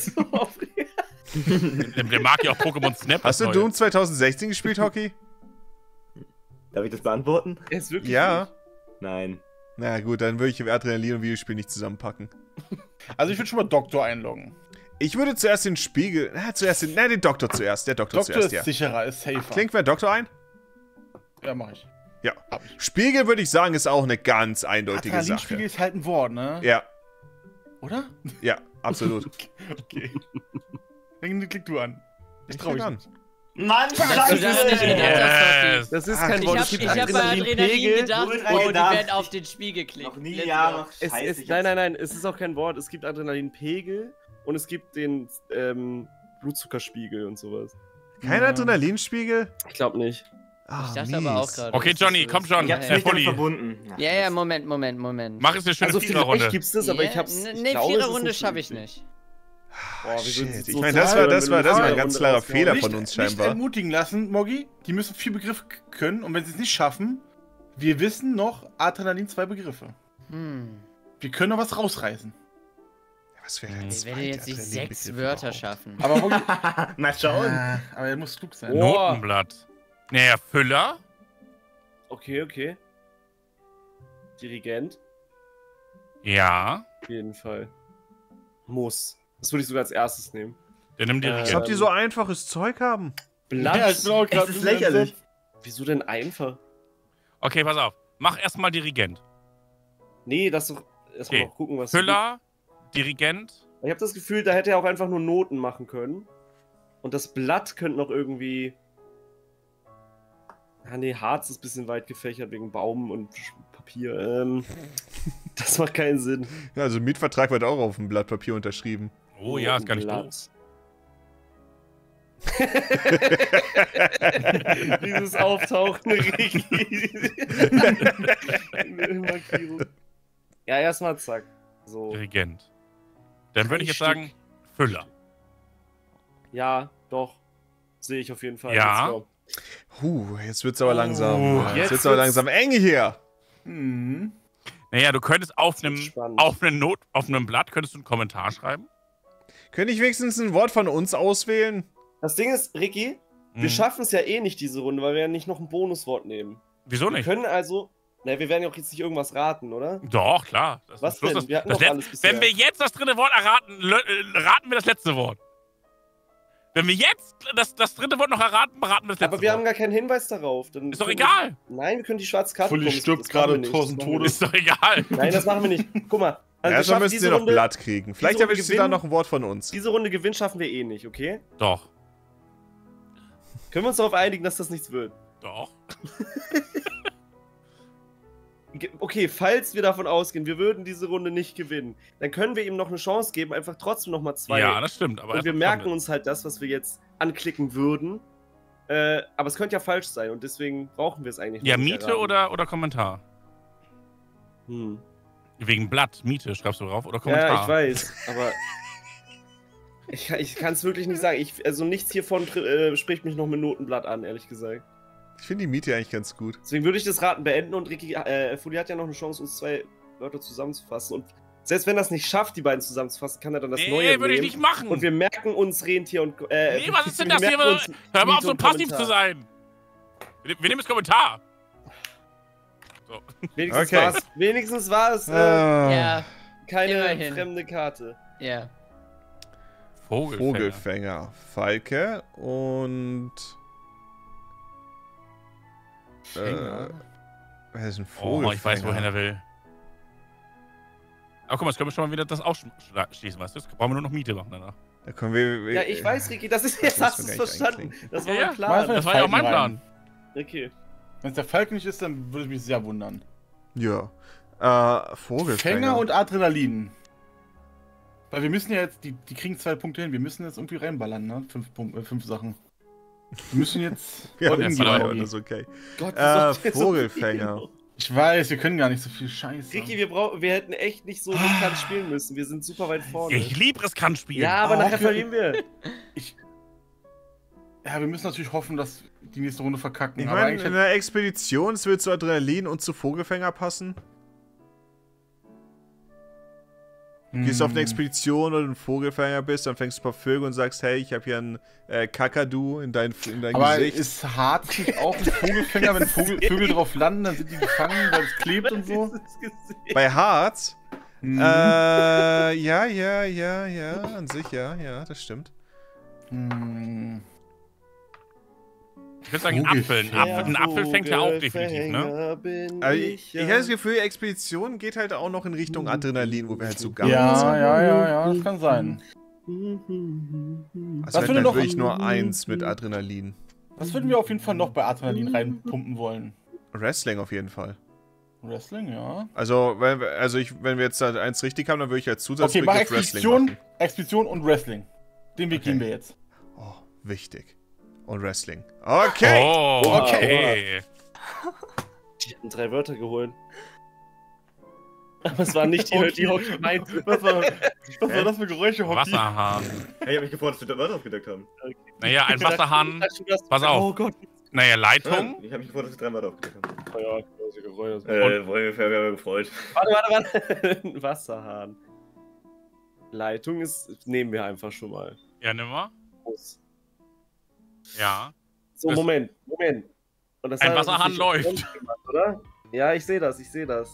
Der, der mag ja auch Pokémon Snap. Hast das du neue. Doom zwanzig sechzehn gespielt, Hockey? Darf ich das beantworten? Er ist wirklich. Ja. Nein. Na gut, dann würde ich Adrenalin und Videospiel nicht zusammenpacken. Also ich würde schon mal Doktor einloggen. Ich würde zuerst den Spiegel. Na, zuerst den. Na, den Doktor zuerst. Der Doktor, Doktor zuerst, ist ja. sicherer, ist safer. Klingt wer Doktor ein? Ja, mach ich. Ja. Hab ich. Spiegel würde ich sagen, ist auch eine ganz eindeutige Adrenalinspiegel Sache. ist halt ein Wort, ne? Ja, Oder? ja, absolut. Okay. Dann klick du an. Ich trau mich an. nicht. Mann, Dass du das nicht gedacht hast, Sophie. Yes. Das ist Ach, kein Ich Wort. hab, Es gibt ich hab bei Adrenalin Adrenalinpegel. gedacht, Nur dran oh, die gedacht. werden auf den Spiegel klicken. Noch nie, Let's ja, go. noch Es scheiße. ist, nein, nein, nein, es ist auch kein Wort. Es gibt Adrenalinpegel und es gibt den ähm, Blutzuckerspiegel und sowas. Kein Ja. Adrenalinspiegel? Ich glaube nicht. Ah, Ich dachte aber auch gerade. Okay, dass das Johnny, so komm ist. schon. Ich hab's Äh, nicht damit Fully. verbunden. Ach, Ja, ja, Moment, Moment, Moment. Mach es eine schöne Also vielleicht Viererrunde. gibt's das, aber ich hab's. Ne, ich nee, glaube, es ist Viererrunde ein schaffe ich Spiegel. nicht. Boah, wir würden Shit. sie Ich so meine, das zahlen, war, das wenn war, wir das war eine ein ganz Runde klarer raushauen. Fehler nicht, von uns nicht scheinbar. entmutigen lassen, Moggi. Die müssen vier Begriffe k- können und wenn sie es nicht schaffen, wir wissen noch Adrenalin zwei Begriffe. Hm. Wir können noch was rausreißen. Was wäre denn Ich zwei werde jetzt nicht Adrenalinbegriffe sechs Wörter überhaupt? schaffen. Aber Moggi, Mal schauen. Ah, aber er muss klug sein. Oh. Notenblatt. Naja, Füller. Okay, okay. Dirigent, Ja. auf jeden Fall. Muss. Das würde ich sogar als erstes nehmen. Der nimmt Äh, Dirigent. Als ob die so einfaches Zeug haben. Blatt? Ja, ich bin auch grad Es ist ein bisschen lächerlich. entsetzt. Wieso denn einfach? Okay, pass auf. Mach erstmal Dirigent. Nee, lass doch erstmal Okay. noch gucken, was. Füller, Dirigent. Ich habe das Gefühl, da hätte er auch einfach nur Noten machen können. Und das Blatt könnte noch irgendwie. Ah, nee, Harz ist ein bisschen weit gefächert wegen Baum und Papier. Ähm, das macht keinen Sinn. Ja, also Mietvertrag wird auch auf dem Blatt Papier unterschrieben. Oh ja, ist gar nicht doof. Blatt. Dieses Auftauchen, Ricky. Markierung. Ja, erstmal zack. So. Dirigent. Dann würde ich jetzt Drei sagen, Füller. Ja, doch. Sehe ich auf jeden Fall. Ja. Let's go. Huh, jetzt wird's aber langsam. Oh, jetzt, jetzt wird's aber wird's- langsam eng hier. Mhm. Naja, du könntest auf einem, spannend. auf einem Not, auf einem Blatt könntest du einen Kommentar schreiben. Könnte ich wenigstens ein Wort von uns auswählen? Das Ding ist, Ricky, wir Mhm. schaffen es ja eh nicht diese Runde, weil wir ja nicht noch ein Bonuswort nehmen. Wieso Wir nicht? können also. Na, wir werden ja auch jetzt nicht irgendwas raten, oder? Doch, klar. Das ist Was am Schluss denn? Das, Wir hatten das doch Letz- alles bisher. Wenn wir jetzt das dritte Wort erraten, lö- äh, raten wir das letzte Wort. Wenn wir jetzt das, das dritte Wort noch erraten, beraten wir das letzte Aber wir haben Wort. gar keinen Hinweis darauf. Dann Ist doch können egal. Wir, nein, wir können die schwarze Karte Fully bekommen. stirbt Das machen wir gerade nicht. tausend Das machen wir Tode. Ist doch egal. nicht. Nein, das machen wir nicht. Guck mal, Also wir Erstmal schaffen müssen diese sie noch Runde, Blatt kriegen. Vielleicht Runde erwischt sie da gewinnen. noch ein Wort von uns. diese Runde Gewinn schaffen wir eh nicht, okay? Doch. Können wir uns darauf einigen, dass das nichts wird? Doch. Ge- Okay, falls wir davon ausgehen, wir würden diese Runde nicht gewinnen, dann können wir ihm noch eine Chance geben, einfach trotzdem nochmal zwei. Ja, das stimmt. Aber und wir erst mal merken schaffen uns halt das, was wir jetzt anklicken würden. Äh, aber es könnte ja falsch sein und deswegen brauchen wir es eigentlich wir. Ja, noch nicht Miete erraten. oder, oder Kommentar? Hm. Wegen Blatt, Miete schreibst du drauf oder Kommentar? Ja, ich weiß, aber ich, ich kann es wirklich nicht sagen. Ich, also nichts hiervon äh, spricht mich noch mit Notenblatt an, ehrlich gesagt. Ich finde die Miete eigentlich ganz gut. Deswegen würde ich das Raten beenden und Ricky, äh, Fuli hat ja noch eine Chance, uns zwei Wörter zusammenzufassen. Und selbst wenn er es nicht schafft, die beiden zusammenzufassen, kann er dann das Nee, Neue würde ich nehmen. nicht machen. Und wir merken uns Rentier und. Äh, Nee, was ist denn wir das hier? merken uns Hör mal auf, Miete so und passiv Kommentar. zu sein. Wir, wir nehmen das Kommentar. So. Wenigstens Okay. war es wenigstens war es äh, Ah, Ja, keine immerhin. fremde Karte. ja. Vogelfänger. Vogelfänger. Falke und. Äh, Fänger. wer ist ein Oh, Vogelfänger? ich weiß, wohin er will. Aber guck mal, jetzt können wir schon mal wieder das ausschließen, weißt du? Jetzt brauchen wir nur noch Miete machen danach. Da können wir. Ja, ich weiß, Ricky, das ist jetzt Das hast du müssen es wir gar nicht verstanden. einklinken. Das war Ja, mein ja. Plan. Das war ja auch mein Falken Plan. Okay. Wenn es der Falken nicht ist, dann würde ich mich sehr wundern. Ja. Äh, Vogelfänger. Fänger und Adrenalin. Weil wir müssen ja jetzt, die, die kriegen zwei Punkte hin, wir müssen jetzt irgendwie reinballern, ne? Fünf, Punkt, äh, fünf Sachen. Wir müssen jetzt. Ja, all das in ist gehen, aber- Augi. das ist okay. Gott, Äh, wir sollten jetzt so Vogelfänger. viel- Ich weiß, wir können gar nicht so viel Scheiße. Ricky, wir, brauch, wir hätten echt nicht so riskant spielen müssen. Wir sind super weit vorne. Ich liebe riskant spielen. Ja, aber Auch nachher wir- verlieren wir. Ja, wir müssen natürlich hoffen, dass die nächste Runde verkacken. Ich aber meine, eigentlich in einer Expedition, es wird zu Adrenalin und zu Vogelfänger passen. Du gehst auf eine Hm. Expedition oder ein Vogelfänger bist, dann fängst du ein paar Vögel und sagst, hey, ich habe hier einen äh, Kakadu in dein, in dein Aber Gesicht. ist Harz nicht auch ein Vogelfänger, wenn Vogel, Vögel drauf landen, dann sind die gefangen, weil es klebt und so? Bei Harz? Hm. Äh, ja, ja, ja, ja, an sich, ja, ja, das stimmt. Hm. Ich würde sagen, ein Apfel. Ein Apfel, ein Apfel fängt ja auch definitiv, ne? Also ich ich habe das Gefühl, Expedition geht halt auch noch in Richtung Adrenalin, wo wir halt so ganz... Ja, ja, ja, ja, das kann sein. Also Was wir würde hätten halt noch- wirklich nur eins mit Adrenalin. Was würden wir auf jeden Fall noch bei Adrenalin reinpumpen wollen? Wrestling auf jeden Fall. Wrestling, ja. Also, wenn wir, also ich, wenn wir jetzt halt eins richtig haben, dann würde ich als Okay, mach Zusatzbegriff Wrestling Expedition, machen. Expedition und Wrestling. Den Weg Okay. gehen wir jetzt. Oh, wichtig. Und Wrestling. Okay! Oh, okay. Die hatten drei Wörter geholt. Aber es war nicht die, die Hockey meinte. Was war, was war das für Geräusche, Hockey? Wasserhahn. Hey, ich hab mich gefreut, dass wir da Wörter aufgedeckt haben. Naja, ein Wasserhahn. Pass auf. Oh Gott. Naja, Leitung. Ich hab mich gefreut, dass wir drei Wörter aufgedeckt haben. Oh ja, das ist Geräusch. Äh, wir haben gefreut. Warte, warte, warte. Ein Wasserhahn. Leitung ist. Nehmen wir einfach schon mal. Ja, nimm mal. Muss. Ja. So, Das- Moment, Moment. Und das Ein hat er Wasserhahn sich läuft. umgemacht, oder? Ja, ich sehe das, ich sehe das.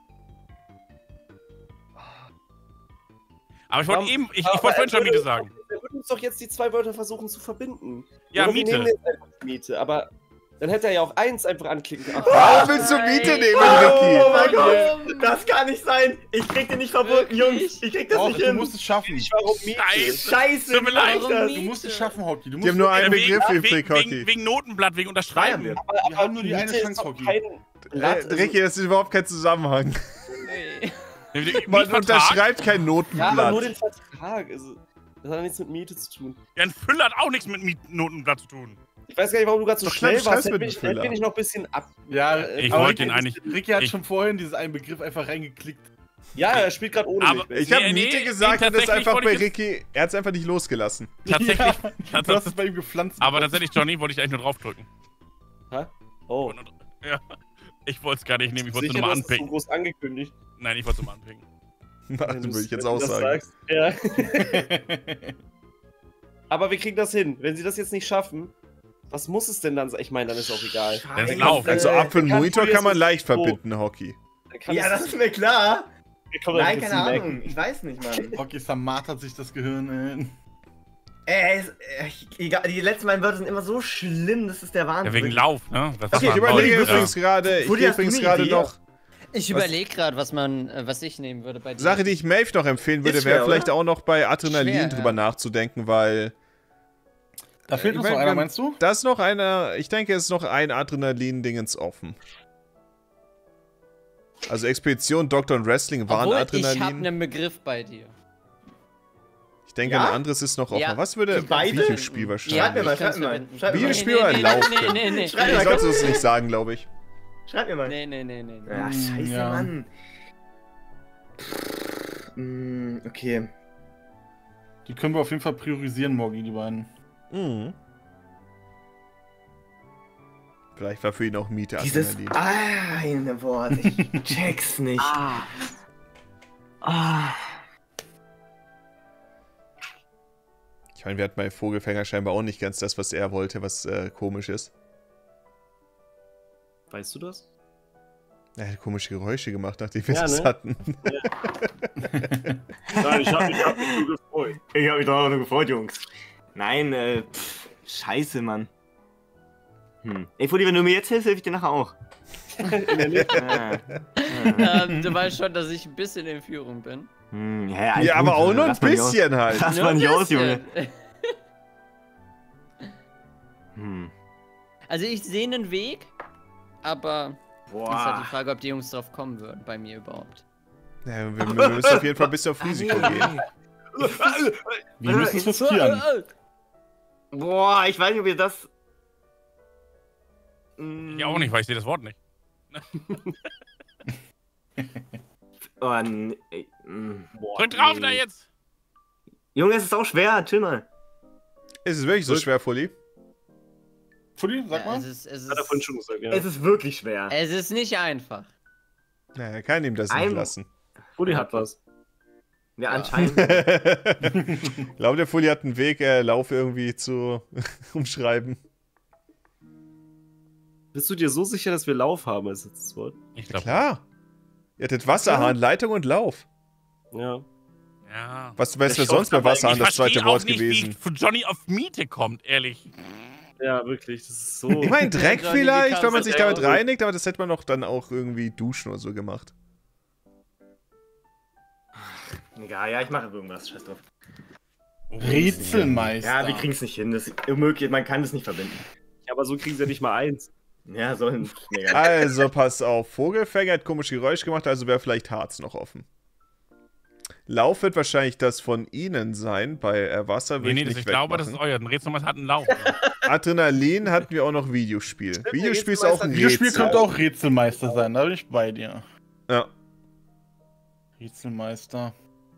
Aber ich wollte Warum- eben, ich, ich Aber wollte vorhin er schon würde- Miete sagen. Wir würden uns doch jetzt die zwei Wörter versuchen zu verbinden. Ja, Oder wir Miete. nehmen jetzt einfach Miete, aber dann hätte er ja auf eins einfach anklicken. Ach, Warum willst du Miete nehmen, Oh Ricky? mein Gott! Das kann nicht sein! Ich krieg den nicht verbunden, Wirklich? Jungs! Ich krieg das Doch, nicht du hin! musst es schaffen. warum Miete? Scheiße. Scheiße! Tut mir leid. wie das? Du musst es schaffen, Hockey. Du musst Die haben nur einen Äh, wegen, Begriff wegen, übrig, wegen, Hockey. wegen Notenblatt, wegen Unterschreiben. Feiern Wir haben nur die eine Miete ist Chance, doch Hockey. kein Äh, Blatt, also- Ricky, das ist überhaupt kein Zusammenhang. Nee. Man Mietvertrag? unterschreibt kein Ja, aber nur Notenblatt. den Vertrag. Also, das hat ja nichts mit Miete zu tun. Ja, ein Füller hat auch nichts mit Miet Notenblatt zu tun. Ich weiß gar nicht, warum du gerade so Doch, schnell schreib- warst. schreib's mit Hätte dem ich, hätte Füller. ich noch ein bisschen ab. Ja, äh, Ich aber wollte Ricky- ihn eigentlich. Ricky hat Ich- schon vorhin diesen einen Begriff einfach reingeklickt. Ja, er spielt gerade ohne Aber- mich. Ich habe Nee, nee, Miete nee, gesagt und das tatsächlich einfach wollte bei ich jetzt- Ricky. Er hat es einfach nicht losgelassen. Tatsächlich. Ja, du hast tatsächlich es bei ihm gepflanzt. aber tatsächlich, Johnny, wollte ich eigentlich nur draufdrücken. Oh, Und- und- Ja. Ich wollte es gar nicht nehmen, ich wollte es sicher, nur mal du hast es so anpicken. groß angekündigt. Nein, ich wollte es nur mal anpicken. Das Wenn würde ich jetzt wenn auch du das sagen. sagst. Ja. Aber wir kriegen das hin. Wenn sie das jetzt nicht schaffen, was muss es denn dann sein? Ich meine, dann ist auch egal. Dann ist Scheiße. Lauf. Also Äh, Apfel und kann Monitor Julius kann man das leicht so- verbinden, Hockey. Dann kann Ja, es- das ist mir klar! wir kommen dann Nein, ein keine bisschen Ahnung. weg. Ich weiß nicht, Mann. Hockey zermartert sich das Gehirn. Ey, es- äh, ich- egal, die letzten beiden Wörter sind immer so schlimm, das ist der Wahnsinn. Ja, wegen Lauf, ne? Das Okay, war Ich ein überlege Lauf, übrigens gerade, ich Fudi, gehe hast du übrigens eine gerade Idee? noch. Ich überlege gerade, was man, äh, was ich nehmen würde bei dir. Sache, die ich Maeve noch empfehlen würde, Ist schwer, wäre vielleicht oder? auch noch bei Adrenalin Schwer, drüber ja. nachzudenken, weil Da fehlt ich noch mein, so einer, wenn- meinst du? da ist noch einer, ich denke, es ist noch ein Adrenalin-Dingens offen. Also Expedition, Doktor und Wrestling waren Obwohl, ich habe Adrenalin. einen Begriff bei dir. Ich denke, Ja? ein anderes ist noch offen. Ja. Was würde Für beide? Videospiel Schreib wahrscheinlich? mir mal, ich kann's schreib mir mal. verwenden. Schreib mir Wie mal. ein Spiel oder nee, Lauf? nee, nee, nee, Schreib Ich mir mal. sollte es nicht sagen, glaube ich. Schreib mir mal. nee, nee, nee, nee, nee. Ja, scheiße, Ja. Mann. Mm, okay. Die können wir auf jeden Fall priorisieren, Morgi, die beiden. Mhm. Vielleicht war für ihn auch Miete Dieses Adrenalin. eine Wort, ich check's nicht. Ah. Ah. Ich meine, wir hatten bei Vogelfänger scheinbar auch nicht ganz das, was er wollte, was äh, komisch ist. Weißt du das? Er hat komische Geräusche gemacht, nachdem wir Ja, das ne? hatten. Nein, ich hab, ich hab mich nur gefreut. Ich hab mich doch auch nur gefreut, Jungs. Nein, äh, pff, scheiße, Mann. Hm. Ey, Fudi, wenn du mir jetzt hilfst, helfe ich dir nachher auch. ah. ähm, du weißt schon, dass ich ein bisschen in Führung bin. Hm, ja, ja, alles Ja, aber gut, auch nur ein lass mal nicht aus. bisschen halt. Lass Nur mal ein nicht aus, bisschen. Junge. Hm. Also ich sehe einen Weg, aber ist halt die Boah. Frage, ob die Jungs drauf kommen würden, bei mir überhaupt. Ja, wir, wir müssen auf jeden Fall ein bisschen auf Risiko gehen. Wir müssen es riskieren. Boah, ich weiß nicht, ob ihr das... Hm. Ich auch nicht, weil ich sehe das Wort nicht. Oh, nee. hm. Boah, Drück drauf nee. da jetzt! Junge, es ist auch schwer, chill mal. Ist es wirklich so schwer, Fully? Fudi, sag Ja, mal. es, ist, es, Hat er vorhin ist, schon gesagt, ja. Es ist wirklich schwer. es ist nicht einfach. Naja, er kann ihm das nicht Ein- lassen. Fully hat was. Ja, anscheinend. Ich glaube, der Fully hat einen Weg, äh, Lauf irgendwie zu umschreiben. Bist du dir so sicher, dass wir Lauf haben als letztes Wort? Ich glaube. Klar. Ihr hattet Wasserhahn, Leitung und Lauf. Ja. Ja. Was wäre Der sonst bei Schaut Wasserhahn Ich das zweite verstehe auch Wort nicht, gewesen? wie von Johnny auf Miete kommt, ehrlich. Ja, wirklich. Das ist so. Ich meine, Dreck Johnny, wie vielleicht, kannst wenn man du sich der damit auch so- reinigt, aber das hätte man doch dann auch irgendwie duschen oder so gemacht. Egal, ja, ich mache irgendwas, scheiß drauf. Rätselmeister. Ja, wir kriegen's nicht hin. Das ist unmöglich, man kann das nicht verbinden. Ja, aber so kriegen sie ja nicht mal eins. Ja, sollen. Mega. Also, pass auf. Vogelfänger hat komische Geräusche gemacht, also wäre vielleicht Harz noch offen. Lauf wird wahrscheinlich das von Ihnen sein. Bei äh, Wasser Nee, will nee, ich das, nicht ich glaube, das ist wegmachen. euer. Ein Rätselmeister hat einen Lauf. Adrenalin hatten wir auch noch Videospiel. Stimmt, Videospiel ist der auch ein Videospiel Rätsel. könnte auch Rätselmeister sein, da bin ich bei dir. Ja. Rätselmeister.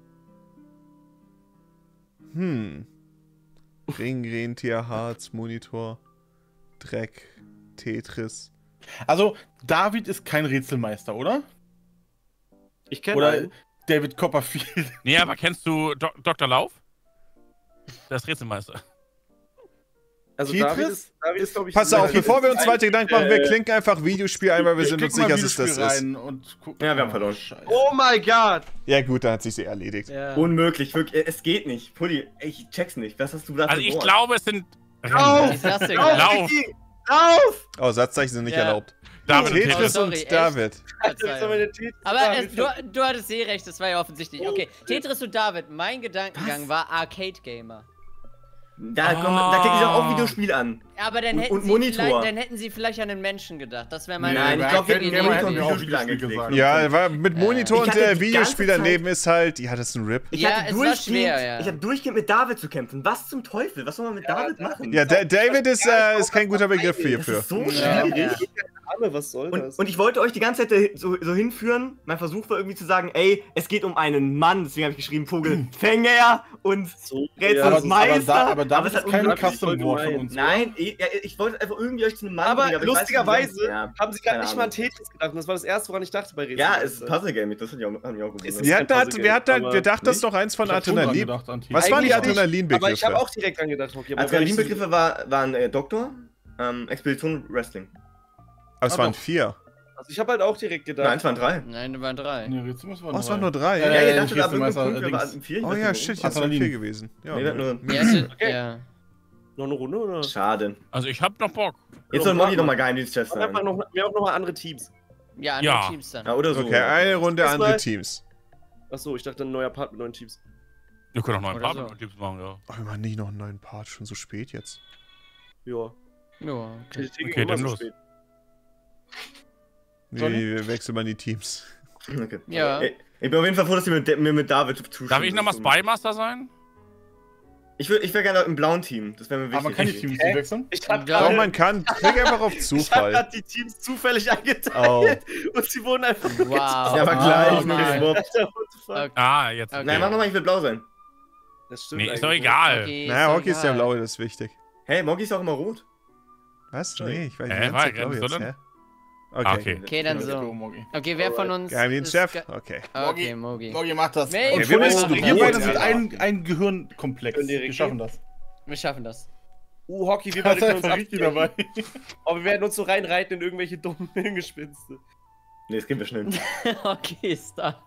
Hm. Ring, Rentier, Harz, Monitor, Dreck, Tetris. Also, David ist kein Rätselmeister, oder? Ich kenne Oder einen. David Copperfield. Nee, aber kennst du Do Doktor Lauf? Der ist Rätselmeister. Also Tetris? David ist, David ist glaube ich... Pass auf, Tetris bevor wir ist uns ein- weiter Gedanken machen, wir äh, klinken einfach Videospiel ein, weil wir sind uns Klick mal sicher, dass es das Videospiel ist. rein und guck- Ja, wir haben Oh, verloren. Scheiße. Oh mein Gott! Ja gut, dann hat sich sie erledigt. Ja. Unmöglich, wirklich. Es geht nicht. Pulli, ich check's nicht. Was hast du da für Also ein ich Wort? glaube, es sind. Auf! Ich sag's dir Auf, gleich. Lauf. Vicky! Auf! Oh, Satzzeichen sind nicht Ja. erlaubt. David und Oh, Tetris sorry, und echt? David. Verzeihung. Tetris Aber David. es, du, du hattest eh recht, das war ja offensichtlich. Okay, Tetris und David, mein Gedankengang war Arcade Gamer. Da, komm, da klicke ich doch auch Ah. Videospiel an. Aber dann Und- hätten, und sie Monitor. vielleicht, dann hätten sie vielleicht an den Menschen gedacht. Das wäre meine Nein, ich glaub, wir hätten Idee gerne Monitor gewesen. und auch Videospiel Videospiel angeklickt. gesagt. Ja, war mit Monitor Ich und hatte der die Videospiel ganze Zeit- daneben ist halt. Ja, das ist ein Rip. Ich Ja, hatte es war durchgehend, schwer, ja. ich hatte durchgehend mit David zu kämpfen. Was zum Teufel? Was soll man mit David machen? Ja, Da- David ist, äh, ist kein guter Begriff das hierfür. ist so Ja. schwierig. Arme, was soll Und, das? und ich wollte euch die ganze Zeit so, so hinführen. Mein Versuch war irgendwie zu sagen, ey, es geht um einen Mann. Deswegen habe ich geschrieben Vogelfänger und so, Rätselmeister. aber, da, aber David Aber es ist hat kein unglaublich Custom-Wort von gemein. uns. Nein, ich, ja, ich wollte einfach irgendwie euch zu einem Mann Aber bringen, ich weiß nicht, lustigerweise wie- ja, haben sie gerade keine nicht mal an Ahnung. Tetris gedacht. Und das war das erste, woran ich dachte bei Rätsel. Ja, es ist Puzzle-Game, das hat mich auch, hat mich auch gewundert. Ist- Wir hatten, kein halt, Puzzle wir, hatten, Game, wir dachten, das ist aber doch eins von Ich hab schon dran Adrenalin. gedacht, an Was waren die Eigentlich nicht, Adrenalin-Begriffe? Aber ich habe auch direkt dran gedacht. Okay, aber Adrenalinbegriffe war, waren äh, Doktor, ähm, Expedition, Wrestling. Aber es waren vier. Also ich habe halt auch direkt gedacht. Nein, es waren drei. Nein, da waren drei. Nee, Rätselmeister Oh, es waren nur drei. Äh, Ja, ihr nicht dachtet, ab irgendeinem Rätselmeister, Punkt wir allerdings. waren vier. ich Oh weiß ja, nicht, shit, warum. jetzt waren Adrenalin. vier gewesen. Ja. Nee, wir hatten nur. Ja, also, Okay. ja. Noch eine Runde, oder? Schade. Also ich hab noch Bock. Jetzt soll Molly Warte nochmal Geheimdienstchef Wir haben sein. noch, wir haben noch mal andere Teams. Ja, andere Ja. Teams dann. Ja, oder so. Okay, eine Runde Erstmal- andere Teams. Achso, ich dachte ein neuer Part mit neuen Teams. Wir können auch noch ein Oder paar so. mit Teams machen, ja. Oh, wir machen nicht noch einen neuen Part, schon so spät jetzt. Ja. Ja, okay. Die Dinge Okay, immer dann so los. spät. Nee, Johnny? wir wechseln mal die Teams. Okay. Ja. Ey, ich bin auf jeden Fall froh, dass ihr mit, mir mit David zustimmt. Darf ich nochmal Das ist- Spymaster sein? Ich will, ich wäre gerne im blauen Team. Das wäre mir wichtig. Aber man kann die Teams nicht wechseln? Ich hab Ja. Doch, gerade man kann. Klick einfach auf ich hab Zufall. grad die Teams zufällig eingeteilt Oh. und sie wurden einfach nur Wow. Ja, aber Ah, gleich, nur nein. geswappt. Alter, what the fuck? Okay. Ah, jetzt. Okay. Nein, mach nochmal, ich will blau sein. Das stimmt Nee, ist doch eigentlich egal. Okay, Naja, doch Hockey ist der egal. blaue, das ist wichtig. Hey, Moggi ist auch immer rot. Was? Sorry. Nee, ich weiß Hä, nicht. war Ganz er blau gerade jetzt, so hä? Ah, Okay. okay. Okay, dann Let's go, so. Moggi. Okay, wer von uns. Geheimdienstchef? ist ge- Okay. Okay, Mogi. Moggi macht das. Ey, Und wir wir, müssen wir rot beide sind sein. ein, ein Gehirnkomplex. Können die Wir Ricky? schaffen das. Wir schaffen das. Uh, Hockey, wir Da beide ist können uns einfach richtig dabei. Aber wir werden uns so reinreiten in irgendwelche dummen Hirngespinste. Nee, das gehen wir schnell. Okay, ist da.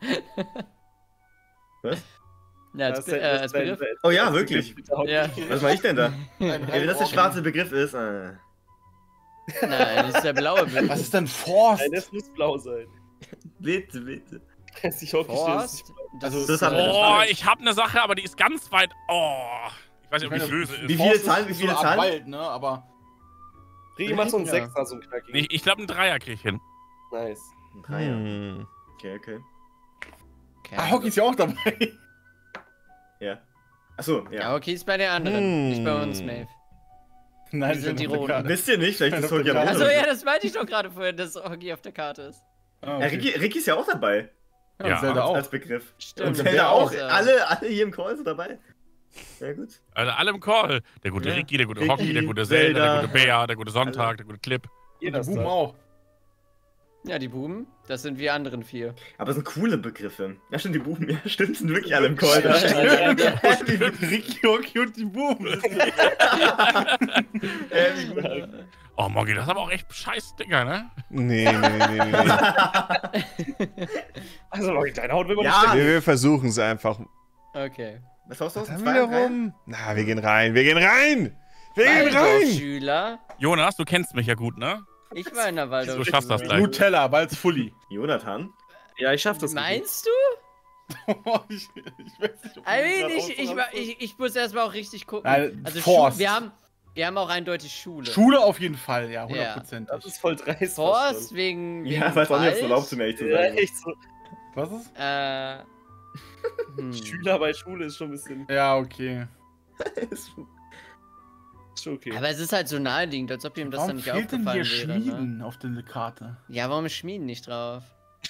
Was? Ja, als, Das Be ist äh, halt- als das ist Begriff. halt- Oh ja, wirklich. Ja. Was mache ich denn da? Ein Ey, wenn das der schwarze Begriff ist, äh. Nein, das ist der blaue Begriff. Was ist denn Forst? Nein, das muss blau sein. Bitte, bitte. Weiß ich Hockey steht. Forst? Das Also, ist, das haben wir äh, Oh, ich habe eine Sache, aber die ist ganz weit. Oh. Ich weiß nicht, ob die Ich meine, böse wie ist. viele Forst Zahlen, ist wie so viele eine Art Zahlen? Wald, ne? Aber Rigi macht so einen Ja. Sechser, so einen knackigen. Ich, ich glaube, einen Dreier krieg ich hin. Nice. Ein Dreier. Hm. Okay, okay. okay. ah, Hockey ist ja auch dabei. Ja. Achso, Ja, ja. okay, ist bei den anderen. Hm. Nicht bei uns, Maeve. Nein, Wir sind ich die bin auf der Roten. Karte. Wisst ihr nicht? Vielleicht ist Hockey Ja. aber Achso, auch ja, das meinte ich doch gerade vorher, dass Hockey auf der Karte ist. Ah, Ja, okay. Ricky, Ricky ist ja auch dabei. Ja, Ja. und Zelda auch. Als Begriff. Stimmt. Und Ja, Zelda wer auch. auch, ja. Alle, alle hier im Call sind dabei. Ja, gut. Also alle im Call. Der gute Ja. Ricky, der gute Ricky, Hockey, der gute Zelda, Zelda. der gute Bär, der gute Sonntag, der gute Clip. Jeder Der ist Boom da. auch. Ja, die Buben, das sind wir anderen vier. Aber es sind coole Begriffe. Ja, stimmt, die Buben, ja, stimmt, sind wirklich alle im Call. Ja, ja, ja. Ricky, Hockey und die Boom. Äh, wie gut. Oh, Moggi, das ist aber auch echt scheiß Dinger, ne? Nee, nee, nee, nee. nee. Also, Leute, deine Haut will man Ja. nicht wir wir versuchen es einfach. Okay. Was hast du aus? Dann Zwei, drei? wiederum. Na, wir gehen rein. Wir gehen rein. Wir gehen rein. Waldorfschüler. Jonas, du kennst mich ja gut, ne? Ich war in der Du Waldorfschule. schaffst das gleich. Nutella, weil es fully. Jonathan? Ja, ich schaff das. Meinst du? ich, ich weiß nicht, ob I mean, grad ich, ich, ausraste. ich, ich muss erstmal auch richtig gucken. Nein, also Forst. Schu wir haben, wir haben auch eindeutig Schule. Schule auf jeden Fall, ja, Ja. hundertprozentig. Das ist voll dreist. Forst wegen, wegen Ja, weiß auch nicht, ob es Wald. erlaubt ist, um ehrlich zu Ja, sein. echt so. Was ist? Äh, hm. Schüler bei Schule ist schon ein bisschen. Ja, okay. Ist schon okay. Aber es ist halt so naheliegend, als ob ihm das dann Warum nicht fehlt denn aufgefallen hier wäre. Ne? Schmieden auf der Karte? Ja, warum ist Schmieden nicht drauf?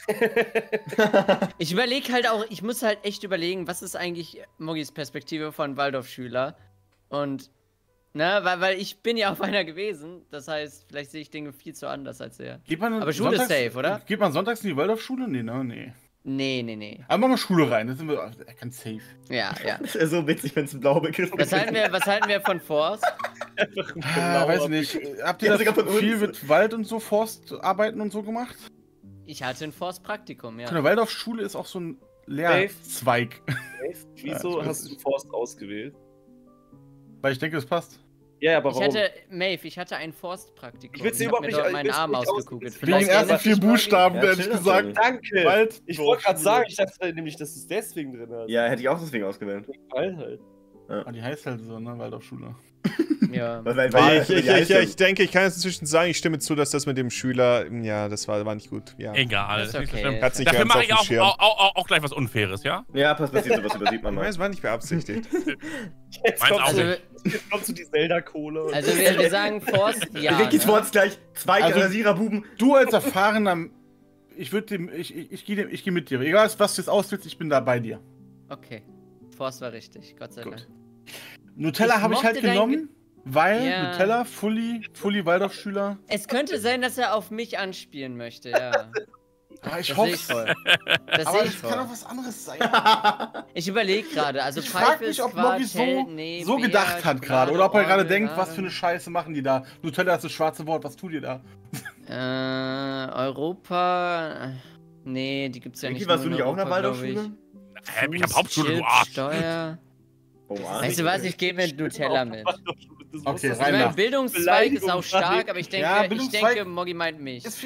Ich überlege halt auch, ich muss halt echt überlegen, was ist eigentlich Moggis Perspektive von Waldorfschüler? Und, ne, weil, weil ich bin ja auf einer gewesen, das heißt, vielleicht sehe ich Dinge viel zu anders als er. Geht man Aber Schule ist safe, oder? Geht man sonntags in die Waldorfschule? Nee, ne? Nee. Nee, nee, nee. Aber machen wir Schule rein, das sind wir äh, ganz safe. Ja, ja. Das wäre so witzig, wenn es ein blauer Begriff Was halten wir, was halten wir von Forst? Ah, weiß ich nicht. Habt ihr Ja, das sogar von viel uns. mit Wald und so, Forstarbeiten und so gemacht? Ich hatte ein Forst-Praktikum, ja. Von der Waldorfschule ist auch so ein Lehrzweig. Wieso Ja, hast du Forst ausgewählt? Weil ich denke, das passt. Ja, aber Ich warum? hatte, Maeve, ich hatte ein Forst-Praktikum. Ich will's dir hab überhaupt mir nicht- dort ich meinen will's Arm nicht aus- ausgekugelt. Wegen Wegen Vielleicht den ersten erinnert vier sich mal- Buchstaben, Ja, ehrlich chill das, gesagt. Johnny. Danke! Wald, Ich wollte gerade Dorfschule. sagen, ich dachte nämlich, dass du es deswegen drin hast. Ja, hätte ich auch deswegen ausgewählt. Weil halt. Ah, die heißt halt so, ne? Waldorfschule. Ja. Weil, weil, Weil weil, ich, ich, ich, ich denke, ich kann jetzt inzwischen sagen, ich stimme zu, dass das mit dem Schüler, ja, das war, war nicht gut. Ja. Egal, Ist das ist nicht so okay. schlimm. Hat's nicht Dafür ganz mache auf ich dem auch, Schirm. auch, auch, auch gleich was Unfaires, ja? Ja, pass passiert, sowas übersieht man Ich mal. weiß, war nicht beabsichtigt. Jetzt Meins kommst, auch Also, nicht. jetzt kommst du die Zelda-Kohle. und- also wir, wir sagen Forst, ja. Rickys ne? Wort gleich. Zwei Also- Rasiererbuben. Du als erfahrener, ich würde dem, ich, ich, ich gehe dem- ich geh mit dir. Egal, was du jetzt auswählst, ich bin da bei dir. Okay. Forst war richtig, Gott sei Gut. Dank. Nutella Ich habe ich halt mochte dein genommen, weil Ja. Nutella, Fully, Fully Waldorfschüler. Es könnte sein, dass er auf mich anspielen möchte, ja. Ah, ich Das sehe hoffe ich voll. Das Aber sehe ich das kann auch voll. was anderes sein. Ich überlege gerade, also Ich frage Pfeife mich, ist ob Quatsch, Moggi so, Held, nee, so Bär, gedacht hat gerade. Schokolade, Oder ob er gerade Orgel, denkt, was Garde. für eine Scheiße machen die da. Nutella ist das schwarze Wort, was tut ihr da? Äh, Europa. Nee, die gibt's ja Ricky, nicht. warst du nur nicht auch in der Europa, glaub Waldorfschule? Hä, ich hab Fuß, Hauptschule, du Chips, Arsch. Steuer. Oh, ah. Weißt du was, ich gehe mit Nutella mit. Das muss Okay, das Ich rein meine, da. Bildungszweig ist Beleidigung auch stark, sein. aber ich denke, Ja, ich Bildungszweig denke, Moggi meint mich. Ist vielleicht,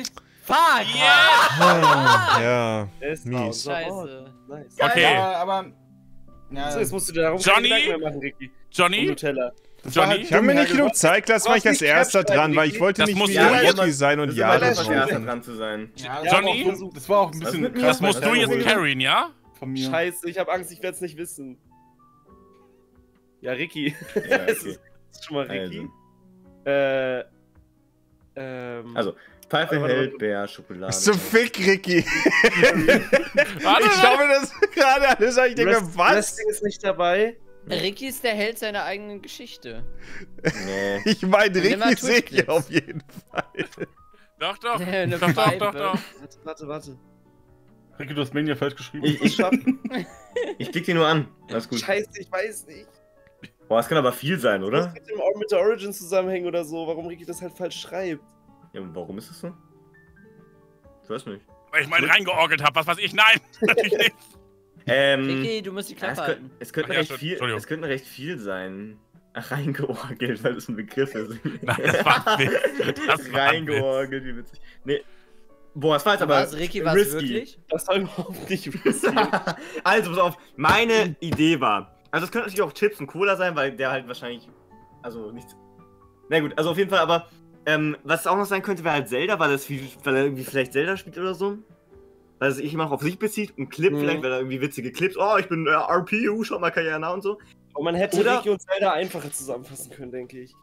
Fuck! Ah, ja. Es Mies. war unser Ort. Scheiße. Nice. Okay. Ja, aber. Ja, So, jetzt musst du dir darum Johnny? keine Gedanken mehr machen, Ricky. Um Johnny? Nutella. das war Johnny? halt Ich habe mir dumm nicht genug hergebracht. Zeit gelassen, Du war ich hast als nicht erster Captain dran, weil ich wollte Das nicht muss wie ja Ricky immer- sein und Das ist ja immer das leicht, schon. erster dran zu sein. Ja, das Johnny? war auch dumm. Das war auch ein Was bisschen mit mir? krass. Das musst du jetzt hergeholt carryen, ja? von mir. Scheiße, ich habe Angst, ich werde es nicht wissen. Ja, Ricky. Ja, Das okay. ist, das ist schon mal Ricky. Also. Äh. Ähm. Also, Pfeife, Warte, warte, Held, warte. Bär, Schokolade. So fick, Ricky. Warte, Ich schaue mir das gerade alles an. Ich denke Rest- mir, was? Wrestling ist nicht dabei. Ricky ist der Held seiner eigenen Geschichte. Nee. Ich meine, Nimm mal Ricky sehe ich Twitch-Clips. auf jeden Fall. Doch, doch. Eine Doch, doch, Pfeife. doch, doch. Warte, warte, warte. Ricky, du hast Mania falsch geschrieben. Ich, ich, ich klick die nur an. Alles gut. Scheiße, ich weiß nicht. Boah, das kann aber viel sein, Das oder? mit, dem, mit der Origin zusammenhängen oder so, warum Ricky das halt falsch schreibt. Ja, warum ist das so? Ich weiß nicht. Weil ich meinen reingeorgelt habe, was weiß ich. Nein, natürlich nicht. Ähm. Ricky, du musst die Ja, Klappe es, halten. könnte, es, könnte Ach ja, recht viel, Entschuldigung. es könnte recht viel sein. Ach, reingeorgelt, weil das ein Begriff ist. Nein, das war ein Witz. Das war ein Witz. Reingeorgelt, wie witzig. Nee. Boah, das war jetzt aber Was, Ricky, was risky. wirklich? Das war überhaupt nicht risky. Also, pass auf, meine Idee war. Also, es könnte natürlich auch Chips und Cola sein, weil der halt wahrscheinlich. Also, nichts. Na gut, also auf jeden Fall, aber. Ähm, was auch noch sein könnte, wäre halt Zelda, weil, das, wie- weil er irgendwie vielleicht Zelda spielt oder so. Weil er sich immer noch auf sich bezieht. Ein Clip Mhm. vielleicht, weil er irgendwie witzige Clips. Oh, ich bin äh, R P U, schau mal Karriere und so. Und man hätte Oder- Ricky und Zelda einfacher zusammenfassen können, denke ich.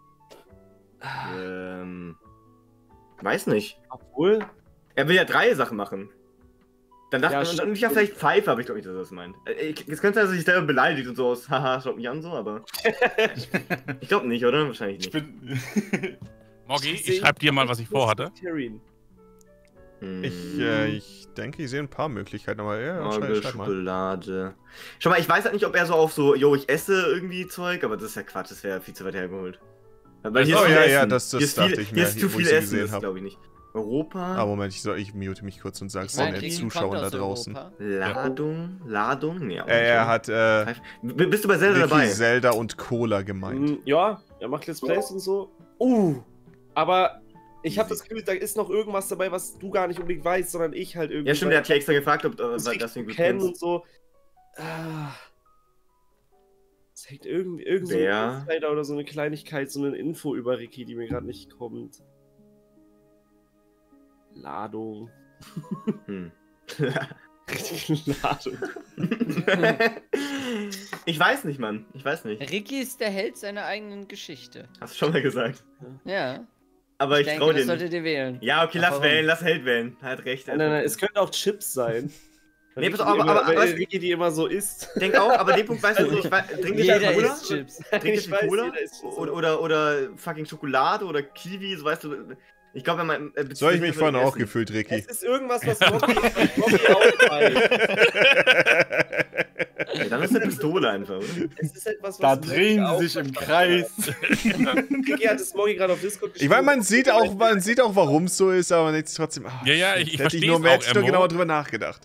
Ähm. Weiß nicht. Obwohl. Er will ja drei Sachen machen. Dann dachte Ja, man, und stimmt. nicht ja vielleicht Pfeife, aber ich glaube nicht, dass er das meint. Äh, ich- Es könnte sein, dass er sich selber beleidigt und so aus, haha, schaut mich an, so, aber. Ich glaube nicht, oder? Wahrscheinlich Ich nicht. bin. Moggi, Ich seh- ich schreib dir mal, was ich vorhatte. Tyrion. Hm. Ich, äh, ich denke, ich sehe ein paar Möglichkeiten, aber ja, Orgel, schreib, schreib mal. Schokolade. Schau mal, ich weiß halt nicht, ob er so auf so, yo, ich esse irgendwie Zeug, aber das ist ja Quatsch, das wäre viel zu weit hergeholt. Weil hier Oh, ist viel ja, Essen. ja, das- das hier ist dachte viel, ich Hier mir, ist zu wo viel ich sie Essen, gesehen das hab. glaube ich nicht. Europa, Ah, Moment, ich, soll, ich mute mich kurz und sag's Ich meine, den Ricky Zuschauern kommt da aus draußen. Europa. Ladung, Ladung, nee, auch Äh, er hat äh, nicht. B- Bist du bei Zelda Ricky, dabei? Zelda und Cola gemeint. Mm, ja, er macht Let's Plays und so. Uh, aber ich habe das Gefühl, da ist noch irgendwas dabei, was du gar nicht unbedingt weißt, sondern ich halt irgendwie. Ja, stimmt, der hat ja extra gefragt, ob äh, das das das ihn gut kennen kennst. und so. Ah. Es hängt irgendwie irgend so Wer? ein Insider oder so eine Kleinigkeit, so eine Info über Ricky, die mir gerade nicht kommt. Ladung. Hm. Ladung. Ich weiß nicht, Mann. Ich weiß nicht. Ricky ist der Held seiner eigenen Geschichte. Hast du schon mal gesagt. Ja. Aber ich, denke, trau dir das nicht. solltet ihr wählen. Ja, okay, Ach, lass warum? wählen, lass Held wählen. Hat recht. Nein, nein, nein, es könnten auch Chips sein. Weil Nee, pass Ricky auf, die aber- immer, aber- weil was- Ricky die immer so isst. Denk auch, aber den Punkt weißt du nicht. Trinkt ihr Jeder Cola? isst Chips. Trinkt ihr Ich weiß, Cola? jeder isst Chips. Oder, oder, oder fucking Schokolade oder Kiwi, so weißt du. Ich glaube, wenn man. Äh, So habe ich mich vorhin auch Essen. gefühlt, Ricky. Es ist irgendwas, was Moggi Moggi auch weiß. Ja, dann ist eine Pistole einfach, oder? Es ist etwas, was Da Moggi drehen auch sie sich im verstanden Kreis. hat. Ricky hat es Moggi gerade auf Discord Ich meine, man sieht auch, man sieht auch, warum es so ist, aber man denkt sich trotzdem, ah, Ja, ja, ich- shit, ich hätte ich versteh's nur mehr auch, hätte ich nur Emmo. genauer drüber nachgedacht.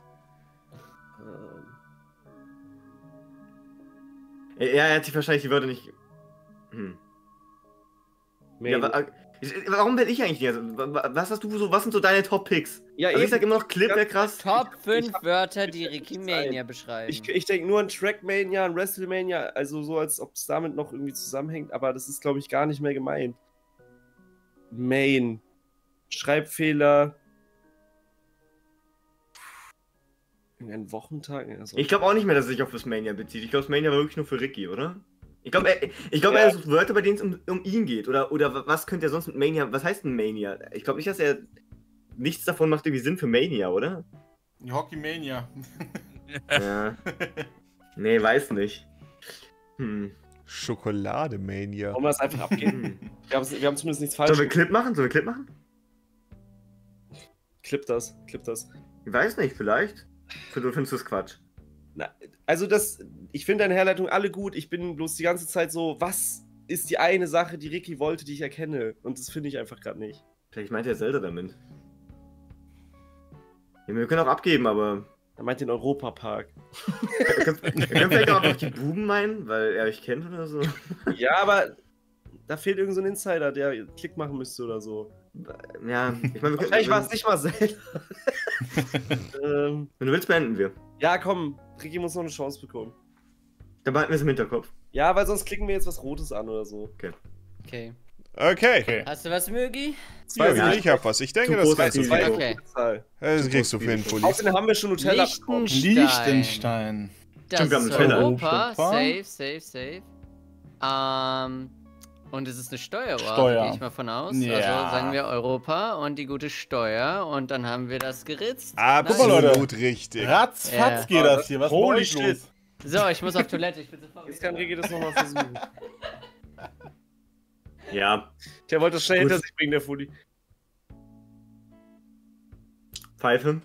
Ja, er hat sich wahrscheinlich die Wörter nicht. Hm. Ja, Ja, wa- ich- warum bin ich eigentlich hier? Was hast du so, was sind so deine Top-Picks? ja Also ich eben. sag immer noch Clip, wäre krass. Top ich fünf hab- Wörter, ich die hab Ricky nicht Mania Zeit. beschreiben. Ich, ich denke nur an Trackmania, an WrestleMania, also so, als ob es damit noch irgendwie zusammenhängt, aber das ist, glaube ich, gar nicht mehr gemeint. Main. Schreibfehler. Irgendein Wochentag? Also, Ich glaube auch nicht mehr, dass es sich auf das Mania bezieht. Ich glaube, das Mania war wirklich nur für Ricky, oder? Ich glaube, er, ich glaub, Ja. er sucht Wörter, bei denen es um, um ihn geht. Oder, oder was könnte er sonst mit Mania. Was heißt ein Mania? Ich glaube nicht, dass er. Nichts davon macht irgendwie Sinn für Mania, oder? Die Hockeymania. Ja. Nee, weiß nicht. Hm. Schokolade-Mania. wollen wir es einfach abgeben? hm. Wir haben, wir haben zumindest nichts falsch Sollen wir Clip machen? Sollen wir Clip machen? Clip das, clip das. Ich weiß nicht, vielleicht. Du findest das Quatsch. Na, also das, ich finde deine Herleitung alle gut. Ich bin bloß die ganze Zeit so, was ist die eine Sache, die Ricky wollte, die ich erkenne? Und das finde ich einfach gerade nicht. Vielleicht meint er Zelda damit. Ja, wir können auch abgeben, aber. Er meint den Europapark. Wir können, wir können vielleicht auch einfach die Buben meinen, weil er euch kennt oder so. Ja, aber da fehlt irgend so ein Insider, der Klick machen müsste oder so. Ja, ich meine, wir können. Wahrscheinlich war es nicht mal Zelda. ähm, Wenn du willst, beenden wir. ja, komm. Ricky muss noch eine Chance bekommen. Dann behalten wir es im Hinterkopf. Ja, weil sonst klicken wir jetzt was Rotes an oder so. Okay. Okay. Okay. Hast du was, Mögi? Zwei, Ja, ich hab was. Ich denke, zu das groß kannst du Risiko. finden. Okay. Zahl. Das kriegst du hin, Pulli. Außerdem haben wir schon Nutella bekommen. Liechtenstein. Liechtenstein. Das Stimmt, wir haben ist Nutella. Europa. Stimmt, wa? Safe, safe, safe. Ähm, und es ist eine Steuer, Steuer. gehe ich mal von aus. Ja. Also sagen wir Europa und die gute Steuer und dann haben wir das geritzt. Absolut Leute. richtig. Ratzfatz Ja. geht das hier. Was ist bei Holy euch shit. los? So, ich muss auf Toilette. Ich bin sofort Jetzt kann Ricky das nochmal versuchen. Ja. Der wollte das schnell Gut. hinter sich bringen, der Fully. Pfeife.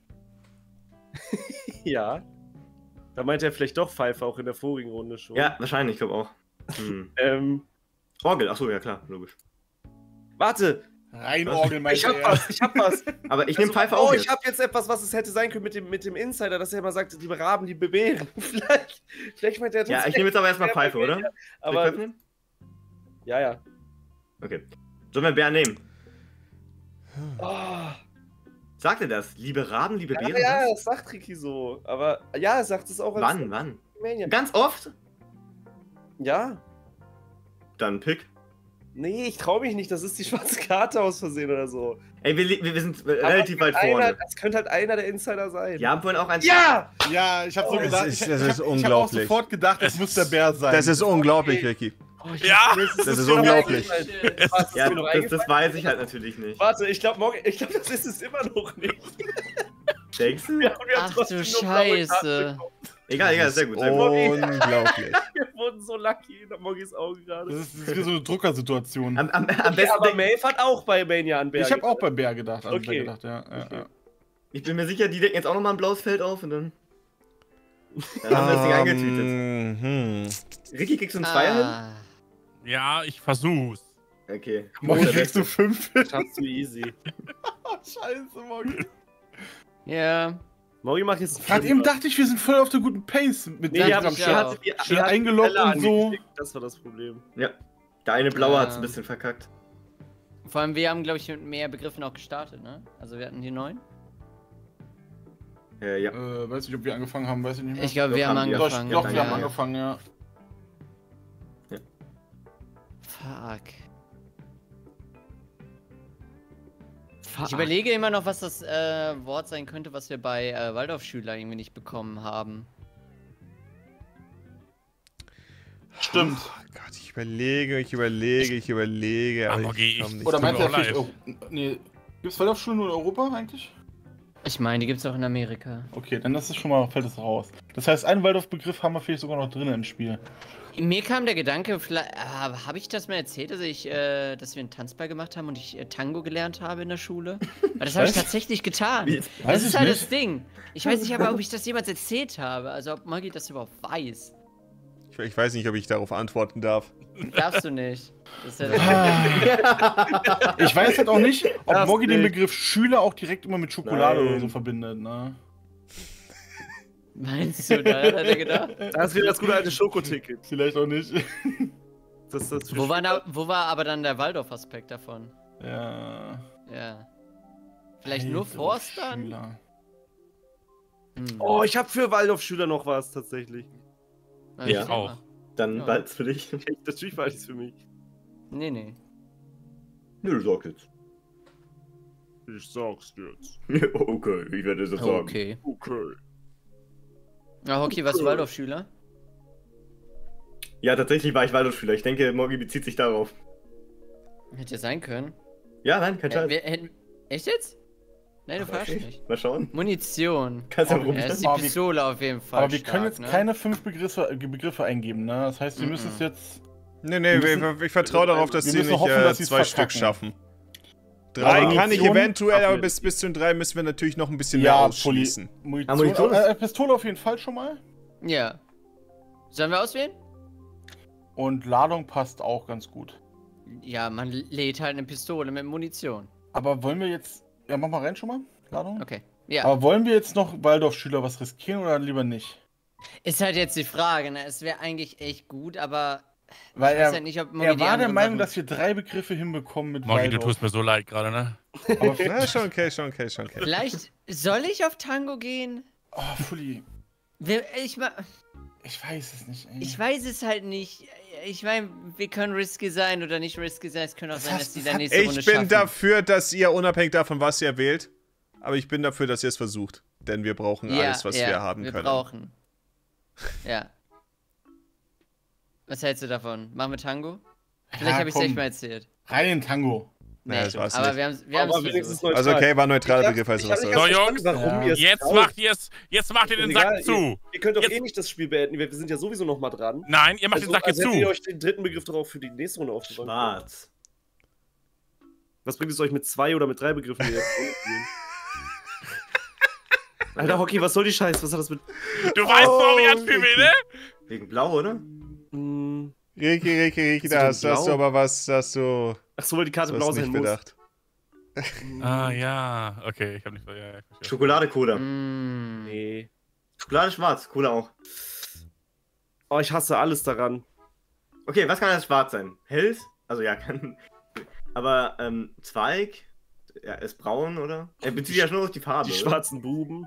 Ja. Da meinte er vielleicht doch Pfeife auch in der vorigen Runde schon. Ja, wahrscheinlich, ich glaube auch. Hm. Ähm, Orgel, achso, ja klar, logisch. warte. Reinorgel, mein Ich hab was, ich hab was. Aber ich nehme Also, Pfeife oh, auch ich jetzt. hab jetzt etwas, was es hätte sein können mit dem, mit dem Insider, dass er immer sagt, die Raben, die Bewehren. vielleicht, vielleicht meint er Ja, ich nehme jetzt aber erstmal Pfeife, oder? Soll ich Aber, Pfeife nehmen? ja, ja. Okay. Sollen wir Bären nehmen? Oh, Sagt er das? Liebe Raben, liebe ja, Bären? ja, was? das sagt Ricky so. Aber, ja, er sagt es auch als Wann, wann? Mania. Ganz oft? Ja. Dann pick. Nee, ich trau mich nicht, das ist die schwarze Karte aus Versehen oder so. Ey, wir, wir, wir sind äh, Aber relativ weit einer, vorne. Das könnte halt einer der Insider sein. Wir haben vorhin auch eins. Ja! Ja, ich hab so Das gedacht. ist- ich, das ich, ist hab, ich hab auch unglaublich. sofort gedacht, das Es muss der ist- Bär sein. Das ist unglaublich, Ricky. Oh, ich Ja! das Das ist mir noch unglaublich. eingefallen. Was, ist Ja, mir noch das, das eingefallen? weiß ich halt natürlich nicht. Warte, ich glaube, morgen, ich glaube, das ist es immer noch nicht. Denkst du? Wir haben ja Ach du trotzdem nur blaue Karten Scheiße. bekommen. Egal, egal, sehr gut, sehr gut. Unglaublich. Wir wurden so lucky in Mogis Augen Das gerade. ist, das ist wie so eine Druckersituation. Am, am, am Okay, besten aber denk- Maeve hat auch bei Mania an Berg. Ich habe auch bei Bär gedacht. Also Okay. Bär gedacht, ja. ja, ja. Ich bin mir sicher, die decken jetzt auch nochmal ein blaues Feld auf und dann. Dann haben wir das Ding angetweetet. Mhm. Ricky, kriegst du einen Zweier hin? Ah. Ja, ich versuch's. Okay. Morgen Der kriegst du Beste. fünf. Schaffst du easy. Scheiße, Morgen. Ja. Mogi macht jetzt. Gerade eben dachte ich, wir sind voll auf der guten Pace mit Nee, dem ihr habt, ich ihr auch. hattet, ihr, Schön ihr hattet eingeloggt Nutella und so. angeklickt. Das war das Problem. Der eine blaue hat's ein Ähm. bisschen verkackt. Vor allem, wir haben, glaube ich, mit mehr Begriffen auch gestartet, ne? Also wir hatten die neun. Äh, ja. Äh, weiß nicht, ob wir angefangen haben, weiß ich nicht mehr. Ich glaube, Doch, wir haben haben wir. Doch, angefangen. doch, wir Ja, haben ja. angefangen, ja. Fuck. Ich überlege immer noch, was das äh, Wort sein könnte, was wir bei äh, Waldorfschüler irgendwie nicht bekommen haben. Stimmt. Oh Gott, ich überlege, ich überlege, ich überlege. aber Aber ich geh komm ich- nicht Oder Tut meint mir er auch vielleicht. leid. Oh, nee. Gibt's Waldorfschulen nur in Europa eigentlich? Ich meine, die gibt's auch in Amerika. Okay, dann ist es schon mal, fällt es raus. Das heißt, einen Waldorf-Begriff haben wir vielleicht sogar noch drin im Spiel. Mir kam der Gedanke, vielleicht, äh, habe ich das mal erzählt, dass ich, äh, dass wir einen Tanzball gemacht haben und ich äh, Tango gelernt habe in der Schule? Weil das habe ich Was? tatsächlich getan. Wie- Das Weiß ist ich halt nicht. das Ding. Ich weiß nicht aber, ob ich das jemals erzählt habe. Also ob Maggie das überhaupt weiß. Ich, ich weiß nicht, ob ich darauf antworten darf. Darfst du nicht. Das ist ja Ah. Ich weiß halt auch nicht, ob Das Moggi den nicht. Begriff Schüler auch direkt immer mit Schokolade Nein. oder so verbindet, ne? Meinst du, da hat er gedacht? Das ist wieder das gute alte Schokoticket. Vielleicht auch nicht. Das, das Wo war, da, wo war aber dann der Waldorf-Aspekt davon? Ja. Ja. Vielleicht nur Forstern? Schüler. Hm. Oh, ich habe für Waldorfschüler noch was tatsächlich. Na, ich erzähl auch. mal. Dann Ja. bald's für dich. Natürlich war das für mich. Nee, nee. Nö, du sagst jetzt. Ich sag's jetzt. Okay, ich werde es jetzt sagen. Okay. Okay. Ja, Hockey, was Waldorfschüler? Ja, tatsächlich war ich Waldorfschüler. Ich denke, Moggi bezieht sich darauf. Hätte ja sein können. Ja, nein, kein Äh, Scheiß. wir hätten. Echt jetzt? Nein, du verarschst Okay, mich. Mal schauen. Munition. Kannst du Oh, rum. Ja, das ist die Aber wir- Pistole auf jeden Fall. Aber wir stark, können jetzt ne? keine fünf Begriffe, äh, Begriffe eingeben, ne? Das heißt, wir Mhm. müssen es jetzt. Nee, nee, Wir müssen- ich, ich vertraue darauf, dass wir sie müssen nicht hoffen, äh, dass sie's zwei Stück verkacken. schaffen. Drei Aber kann ich Munition- eventuell, aber Ach, bis, bis zu den drei müssen wir natürlich noch ein bisschen Ja, mehr Pulli. ausschließen. Munition. Ah, Munition ist- äh, Pistole auf jeden Fall schon mal. Ja. Sollen wir auswählen? Und Ladung passt auch ganz gut. Ja, man lädt halt eine Pistole mit Munition. Aber wollen wir jetzt. Ja, mach mal rein schon mal. Ladung. Okay. Ja. Aber wollen wir jetzt noch Waldorfschüler was riskieren oder lieber nicht? Ist halt jetzt die Frage, ne? Es wäre eigentlich echt gut, aber Weil Ich weiß er, ja nicht, ob Mogi er die war der anderen Meinung, Sachen- dass wir drei Begriffe hinbekommen mit Mogi, du Waldorf. tust mir so leid gerade, ne? Aber Na, schon okay, schon okay, schon okay. Vielleicht soll ich auf Tango gehen? oh, Fully, Wir, ich, ma- ich weiß es nicht, ey. ich weiß es halt nicht. Ich meine, wir können risky sein oder nicht risky sein. Es könnte auch Das sein, hast- dass die das dann hat- nächste Runde Ich bin schaffen. dafür, dass ihr unabhängig davon, was ihr wählt, aber ich bin dafür, dass ihr es versucht. Denn wir brauchen Ja, alles, was ja, wir haben wir können. brauchen. Ja. Was hältst du davon? Machen wir Tango? Vielleicht Ja, habe ich es komm. echt mal erzählt. Rein in Tango. Nee, das war's aber nicht. wir haben wir Aber haben's wenigstens versucht. Also okay, war ein neutraler Begriff, also Ich was hab nicht soll's. So, ganz verstanden, warum Ja. ihr es Jetzt traut. macht ihr es, jetzt macht ihr den Egal, Sack zu. Ihr, ihr könnt doch Jetzt- eh nicht das Spiel beenden. Wir, wir sind ja sowieso noch mal dran. Nein, ihr macht Also, den Sack als jetzt hättet ihr zu. euch den dritten Begriff doch auch für die nächste Runde aufgebaut. Schwarz. Was bringt es euch mit zwei oder mit drei Begriffen hier jetzt spielen? Alter, Hockey, was soll die Scheiße? Was hat das mit. Du weißt, warum ich Oh, anspielen will, ne? Wegen Blau, oder? Hm. Ricky, Ricky, Ricky, Ist da die hast, denn hast du blau? aber was, hast du Achso, weil die Karte blau was sein nicht muss. bedacht. Ah, ja. Okay, ich hab nicht. Ja, ja, ich verstehe. Schokolade, Cola. Mm. Nee. Schokolade schwarz, Cola auch. Oh, ich hasse alles daran. Okay, was kann das schwarz sein? Helles? Also ja, kann. Aber ähm, Zweig? Ja, ist braun, oder? Er bezieht ja schon auf die Farbe. Die oder? schwarzen Buben.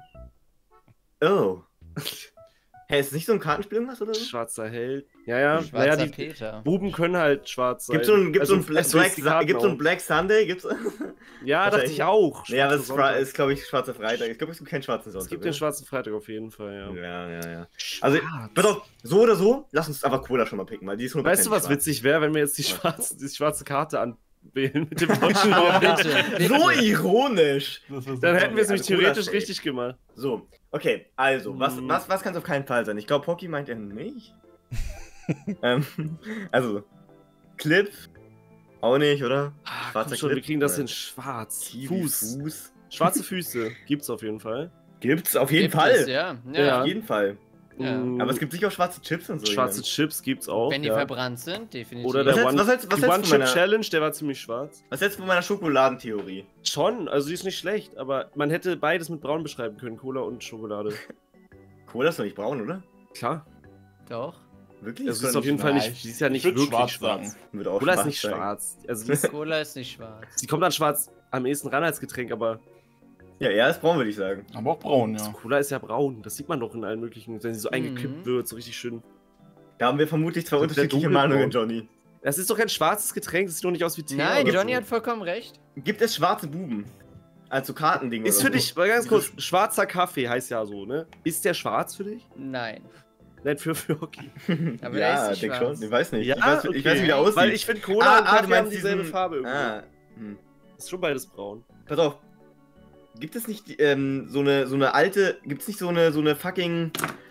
Oh. Hä, ist nicht so ein Kartenspiel irgendwas oder so? Schwarzer Held. Ja, ja. Schwarzer Naja, die Peter. Buben können halt schwarz sein. Gibt's so ein, gibt's so ein Also, Black, es Black, löst die Karten gibt's so ein auf. Black Sunday? Gibt's? Ja, dachte ich auch. Ja, aber es Schwarzer ist, Sonntag. ist glaube ich, schwarzer Freitag. Ich glaube, es gibt keinen schwarzen Sonntag. Es gibt oder? den schwarzen Freitag auf jeden Fall, ja. Ja, ja, ja. Also, pass auf, so oder so, lass uns einfach Cola schon mal picken, weil die ist Weißt du, was schwarz. witzig wäre, wenn wir jetzt die schwarze, die schwarze Karte anwählen mit dem deutschen Oh, Wort? bitte, bitte. So ironisch! Das war Dann hätten wir es Also nämlich theoretisch Cola-Shake. richtig gemacht. So, okay, also, was, Mm. was, was kann es auf keinen Fall sein? Ich glaube, Pocky meint er nicht. ähm, also, Clip, auch nicht, oder? Ah, Schwarzer komm schon, wir Clip, kriegen das oder? in schwarz. Kiwi, Fuß. Fuß. Schwarze Füße gibt's auf jeden Fall. Gibt's auf jeden Gibt Fall. es, ja. ja. Ja. Auf jeden Fall. Ja. Mm, Aber es gibt sicher auch schwarze Chips und so. schwarze Jemand. Chips gibt's auch. Wenn die ja. verbrannt sind, definitiv. Oder Was der hältst- One, was hältst- was die hältst du von meiner- One-Chip-Challenge, der war ziemlich schwarz. Was hältst du von meiner Schokoladentheorie? Schon, also die ist nicht schlecht, aber man hätte beides mit braun beschreiben können, Cola und Schokolade. Cola ist doch nicht braun, oder? Klar. Doch. Wirklich? Es doch ist auf jeden nicht- Fall Nein, nicht, die ist ja ich nicht würd wirklich schwarz schwarz. sagen. Wird auch Cola ist schwarz nicht sein. schwarz. Also die, ist, Cola ist nicht schwarz. die kommt an schwarz am ehesten ran als Getränk, aber Ja, er ist braun, würde ich sagen. Aber auch braun, ja. Cola ist ja braun. Das sieht man doch in allen möglichen, wenn sie so Mhm. eingekippt wird, so richtig schön. Da haben wir vermutlich zwei So unterschiedliche der Meinungen, Dunkelbraun. Johnny. Das ist doch kein schwarzes Getränk, das sieht doch nicht aus wie Tee. Nein, oder Johnny so. hat vollkommen recht. Gibt es schwarze Buben? Also Kartendinge Ist oder für so? dich, mal ganz kurz, schwarzer Kaffee heißt ja so, ne? Ist der schwarz für dich? Nein. Nein, für, für Hockey. Aber der ja, ist nicht denk schwarz. schon. Ich weiß nicht. Ja, ich, weiß, ich okay. weiß, wie der aussieht. Weil ich finde, Cola Ah, und ah, Kaffee du meinst haben dieselbe diesen- Farbe irgendwie. Ah, hm. Ist schon beides braun. Pass auf. Gibt es nicht ähm, so eine so eine alte, gibt es nicht so eine so eine fucking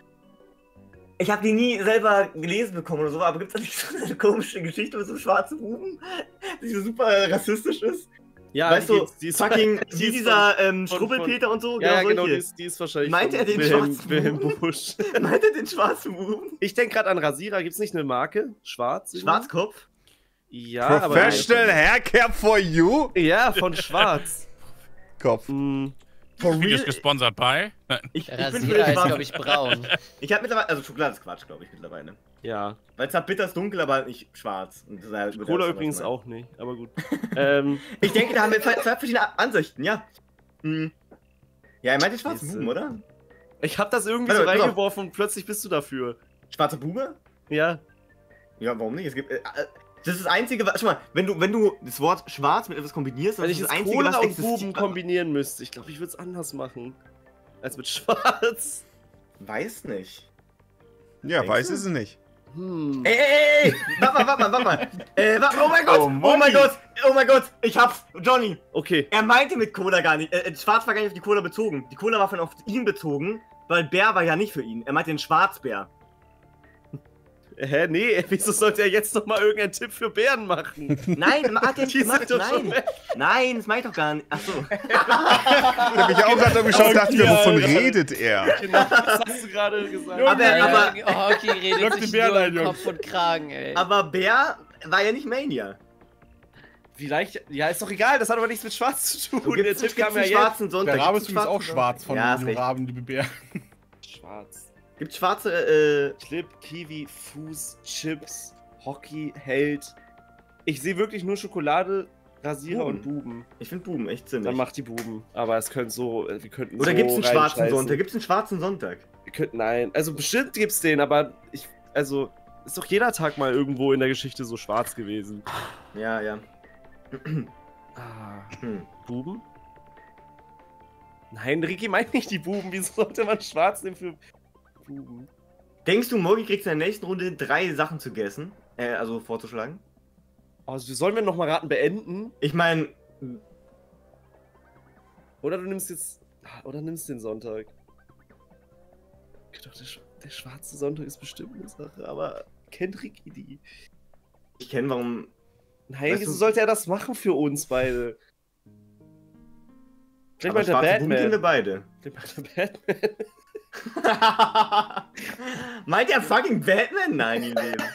Ich habe die nie selber gelesen bekommen oder so, aber gibt es nicht so eine komische Geschichte mit so schwarzen Buben, die so super rassistisch ist? Ja, weißt die du, geht's- die ist fucking die wie ist dieser ähm, von- Strubbelpeter und so, Ja, ja, genau, die solche. ist, die ist wahrscheinlich. Meint von er den Wilhelm, schwarzen Wilhelm Buben? Busch. Meint er den schwarzen Buben? Ich denke gerade an Rasierer. Gibt es nicht eine Marke? Schwarz? irgendwie? Schwarzkopf? Ja, aber. Professional Haircare for you? Ja, von Schwarz. Kopf. Mm, For Video ist real? gesponsert bei. Nein. Ich, ich bin für Rasierer den ist, schwarzen. glaube ich, braun. Ich habe mittlerweile, also Schokolade ist Quatsch, glaube ich, mittlerweile. ja. Weil es hat bitter ist dunkel, aber nicht schwarz. Und das ist halt- Cola das ist übrigens was auch nicht, aber gut. ähm, Ich denke, da haben wir zwei, zwei verschiedene Ansichten, ja. Hm. Ja, er meint den schwarzen Ist, Buben, äh, oder? ich hab das irgendwie Warte, so pass auf. reingeworfen und plötzlich bist du dafür. Schwarzer Bube? Ja. Ja, warum nicht? Es gibt. Äh, äh, das ist das Einzige, was. Schau mal, wenn du, wenn du das Wort schwarz mit etwas kombinierst, dann Wenn ist ich das jetzt Einzige, Cola was und existiert. Buben kombinieren müsste, ich glaube, ich würde es anders machen. Als mit Schwarz. Weiß nicht. Ja, Denkst weiß du? ist es nicht. Hm. Ey, ey, ey, ey! Warte mal, warte mal, warte mal. Äh, warte, oh mein Gott! Oh, Oh, Money. mein Gott! Oh mein Gott! Ich hab's! Johnny! Okay. Er meinte mit Cola gar nicht. Äh, Schwarz war gar nicht auf die Cola bezogen. Die Cola war von auf ihn bezogen, weil Bär war ja nicht für ihn. Er meinte den Schwarzbär. Hä, nee, wieso sollte er jetzt noch mal irgendeinen Tipp für Bären machen? Nein, hat er nicht Die gemacht. sind doch schon Nein. weg. Nein, das meinte ich doch gar nicht. Achso. Da hab ich auch gerade geschaut und dachte mir, wovon redet er? Genau, das hast du gerade gesagt. Aber- Ja, aber- oh, Hockey redet Lock sich den Bären nur ein, im Jungs. Kopf und Kragen, ey. Aber Bär war ja nicht Mania. Vielleicht, ja, ist doch egal, das hat aber nichts mit Schwarz zu tun. Du Der gibt's, Tipp gibt's kam ja einen jetzt. schwarzen Sonntag. Der Rabe ist Gibt's einen übrigens auch schwarzen schwarz von Ja, ist dem recht. Raben, liebe Bär. Schwarz. Gibt's schwarze, äh, Clip, Kiwi, Fuß, Chips, Hockey, Held. Ich sehe wirklich nur Schokolade, Rasierer Buben. und Buben. Ich finde Buben echt ziemlich. Dann macht die Buben. Aber es könnte so, wir könnten Oder so gibt's einen schwarzen reinscheißen. Sonntag? Gibt's einen schwarzen Sonntag? Wir könnten, nein. Also bestimmt gibt's den, aber ich, also, ist doch jeder Tag mal irgendwo in der Geschichte so schwarz gewesen. Ja, ja. Ah, Hm. Buben? Nein, Ricky meint nicht die Buben. Wieso sollte man schwarz nehmen für Buben? Denkst du, Moggi kriegst in der nächsten Runde drei Sachen zu essen? Äh, also vorzuschlagen? Also, sollen wir noch mal raten beenden? Ich meine, Oder du nimmst jetzt, oder nimmst den Sonntag. Doch, der, Sch der schwarze Sonntag ist bestimmt eine Sache, aber kennt Ricky die? ich kenne warum. Nein, Weißt wieso du- sollte er das machen für uns beide? Vielleicht Aber meint er schwarze Buben kennen wir Batman. beide. Vielleicht meint er Batman. Meint er fucking Batman? Nein, ihr Leben.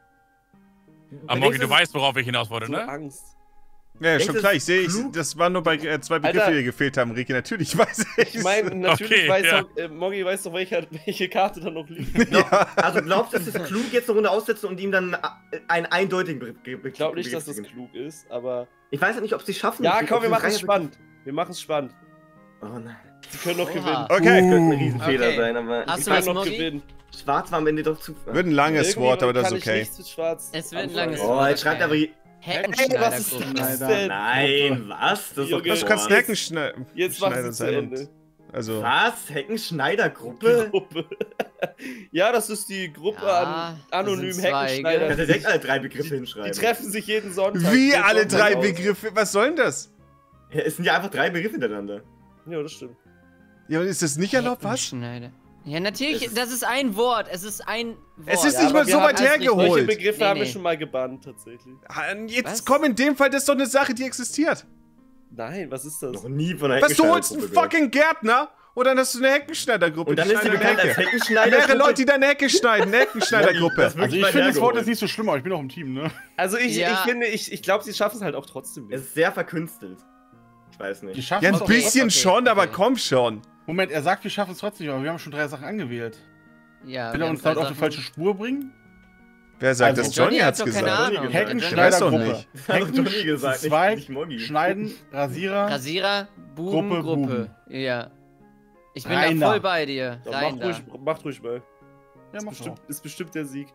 Aber denkst Moggi, du, du weißt, worauf ich hinaus wollte, So ne? Angst. Ja, Denkst schon du, klar, es ich sehe, ich, klug? das waren nur bei äh, zwei Begriffe, Alter. die gefehlt haben, Ricky. Natürlich weiß ich. Ich meine, natürlich Okay, weiß ja. doch, äh, Moggi weiß doch, welche, welche Karte da noch liegt. Ja. Also glaubst du, dass es klug jetzt eine Runde aussetzen und ihm dann äh, einen eindeutigen Begriff geben? Ich glaube nicht, dass das klug ist, aber... Ich weiß ja nicht, ob sie schaffen. Ja, ob komm, sie wir machen es drei- spannend. Wir machen es spannend. Oh nein. Sie können noch Oha. gewinnen. Okay, Das könnte ein Riesenfehler Okay. sein, aber Hast Sie du können was, noch Moggi? gewinnen. schwarz war am Ende doch zu. Wird ein langes Irgendwie Wort, aber das ist kann ich okay. nichts mit Schwarz Es wird ein anfangen. langes Oh, Wort. jetzt schreibt aber. Hey, was ist Heckenschneidergruppe. das Schneider. denn? Nein, was? Das ist doch Junge, Was, du kannst Horror. Necken schneiden. Jetzt mach es zu Ende. Also, Was? Heckenschneider-Gruppe? Gruppe. Ja, das ist die Gruppe Ja, an anonymen das sind Zweige. Heckenschneidern. Kannst du direkt alle drei Begriffe Die hinschreiben. treffen sich jeden Sonntag. wie Jeden alle Sonntag drei aus. Begriffe? Was soll denn das? Ja, es sind ja einfach drei Begriffe hintereinander. Ja, das stimmt. Ja, und ist das nicht erlaubt, was? Heckenschneider. Ja, natürlich, Es ist- das ist ein Wort. Es ist ein Wort. Es ist Ja, nicht aber mal wir so haben weit als richtig- Solche hergeholt. Begriffe Nee, haben wir nee. schon mal gebannt, tatsächlich. Ah, Jetzt Was? komm, in dem Fall, das ist doch eine Sache, die existiert. Nein, was ist das? Noch nie von einer Was, du holst einen Heckenschneider-Gruppe fucking Gärtner und dann hast du eine Heckenschneidergruppe. Und dann die ist sie schneiden bekannt eine als Hecke. Heckenschneider. Mehrere Leute, die deine Hecke schneiden, eine Heckenschneidergruppe. Das wird- Also ich weit finde das Wort hergeholt. ist nicht so schlimm, aber ich bin auch im Team, ne? Also ich, Ja. ich finde, ich, ich glaube, sie schaffen es halt auch trotzdem Es nicht. ist sehr verkünstelt. Ich weiß Die nicht. schaffen Ja, es ein doch bisschen okay, schon, aber okay. komm schon. Moment, er sagt, wir schaffen es trotzdem, aber wir haben schon drei Sachen angewählt. Ja, Will wir er haben uns damit drei auf die Sachen. falsche Spur bringen? Wer sagt Also, das? Johnny hat's doch keine gesagt. Ahnung. Johnny Hecken, Johnny Ich weiß doch Schneidergruppe. nicht. Das hat doch Johnny gesagt, nicht- Zweig, nicht Moggi. Schneiden, Rasierer. Rasierer, Buben, Gruppe, Gruppe. Buben. Ja. Ich bin Rein da da. voll bei dir. Doch, Rein macht, da. ruhig, macht ruhig mal. Ja, Ist mach bestimmt, doch. ist bestimmt der Sieg.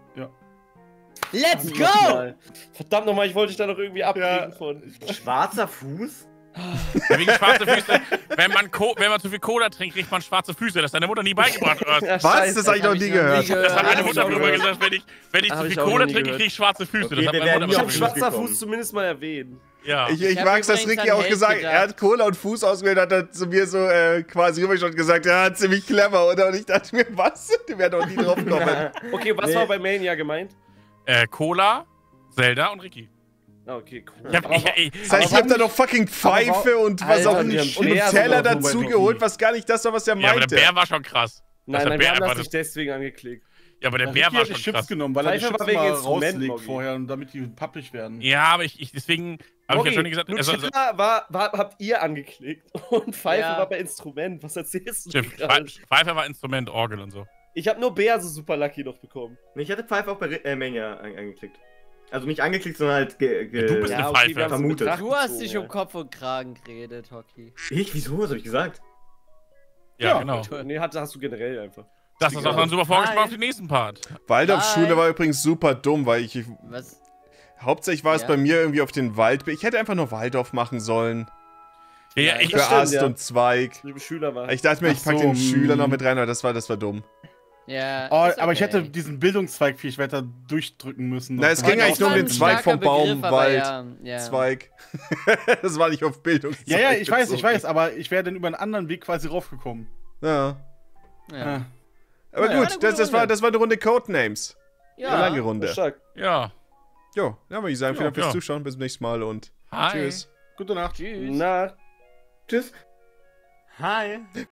Let's go! Nochmal. Verdammt nochmal, ich wollte dich da noch irgendwie abkriegen Ja. von. Schwarzer Fuß? Ja, wegen schwarze Füße. Wenn man, Co wenn man zu viel Cola trinkt, kriegt man schwarze Füße. Das hat deine Mutter nie beigebracht. Oder? Ja, Was? scheiße. Das habe ich hab noch ich nie noch nie gehört. gehört. Das hat meine hab ich Mutter auch früher gehört. gesagt, wenn ich, wenn ich Hab zu ich viel auch noch Cola nie trinke, gehört. kriege ich schwarze Füße. Okay, das hat wir meine werden Mutter Ich Ja, hab immer aber schwarzer gekommen. Fuß zumindest mal erwähnt. Ja. Ich, Ich ich hab mag's, dass übrigens Ricky an auch Held gesagt gedacht. er hat Cola und Fuß ausgewählt, hat er zu mir so äh, quasi rüber schon gesagt, ja, ziemlich clever, oder? Und ich dachte mir, was? Die werden doch nie drauf kommen. Okay, was Nee. war bei Mania gemeint? Äh, Cola, Zelda und Ricky. Ah, okay, cool. Ich hab, ich, ich, Das heißt, ich hab da noch fucking Pfeife und was Alter, auch die und haben einen Bär Teller sogar so dazu bei geholt, Ricky. was gar nicht das war, was er ja, aber der meinte. Bär war schon krass. Nein, der nein, Bär wir haben das einfach nicht deswegen angeklickt. Ja, aber der Ricky Bär war hat die schon Chips krass. genommen, weil er die Pfeife Chips war wegen mal Instrument, rauslegt Moggi. vorher, und damit die pappig werden. Ja, aber ich, ich deswegen habe ich ja schon gesagt, also, also, Nutella war, war, habt ihr angeklickt und Pfeife Ja. war bei Instrument. Was erzählst du stimmt, gerade? Pfe- Pfeife war Instrument, Orgel und so. Ich habe nur Bär so super lucky noch bekommen. Nee, ich hatte Pfeife auch bei äh, Mania an angeklickt. Also nicht angeklickt, sondern halt ge ge Ja, du bist eine Pfeife. wir haben's in Vermutet. Betracht Du hast gezogen, dich ja. um Kopf und Kragen geredet, Hockey. Ich? Wieso? Was hab ich gesagt? Ja, Ja. genau. Nee, hat, hast du generell einfach. Das ist auch dann super vorgesprochen auf den nächsten Part. Waldorfschule Bye. war übrigens super dumm, weil ich, Was? hauptsächlich war es Ja. bei mir irgendwie auf den Wald. Ich hätte einfach nur Waldorf machen sollen. Ja, ja, ich, Für Das stimmt, Ast ja. und Zweig. Liebe Schüler war. Ich dachte mir, ich Ach pack so, den Schüler noch hm. mit rein, aber das war, das war dumm. Ja. Oh, ist aber ich okay. hätte diesen Bildungszweig viel weiter durchdrücken müssen. Na, es noch. ging eigentlich nur um den Das Zweig war vom ein starker Baum, Begriff, aber Wald, ja, ja. Zweig. Das war nicht auf Bildungszweig. Ja, ja, ich weiß, ich bezogen. weiß, aber ich wäre dann über einen anderen Weg quasi raufgekommen. Ja. Ja. Ah. Aber Naja, gut, eine das, gute das, war, Runde. das war eine Runde Codenames. Ja. Eine lange Runde. Stark. ja. Jo, dann würde ich sagen, vielen Dank fürs ja. Zuschauen. Bis zum nächsten Mal und Hi. tschüss. Gute Nacht. Tschüss. Na. Tschüss. Hi.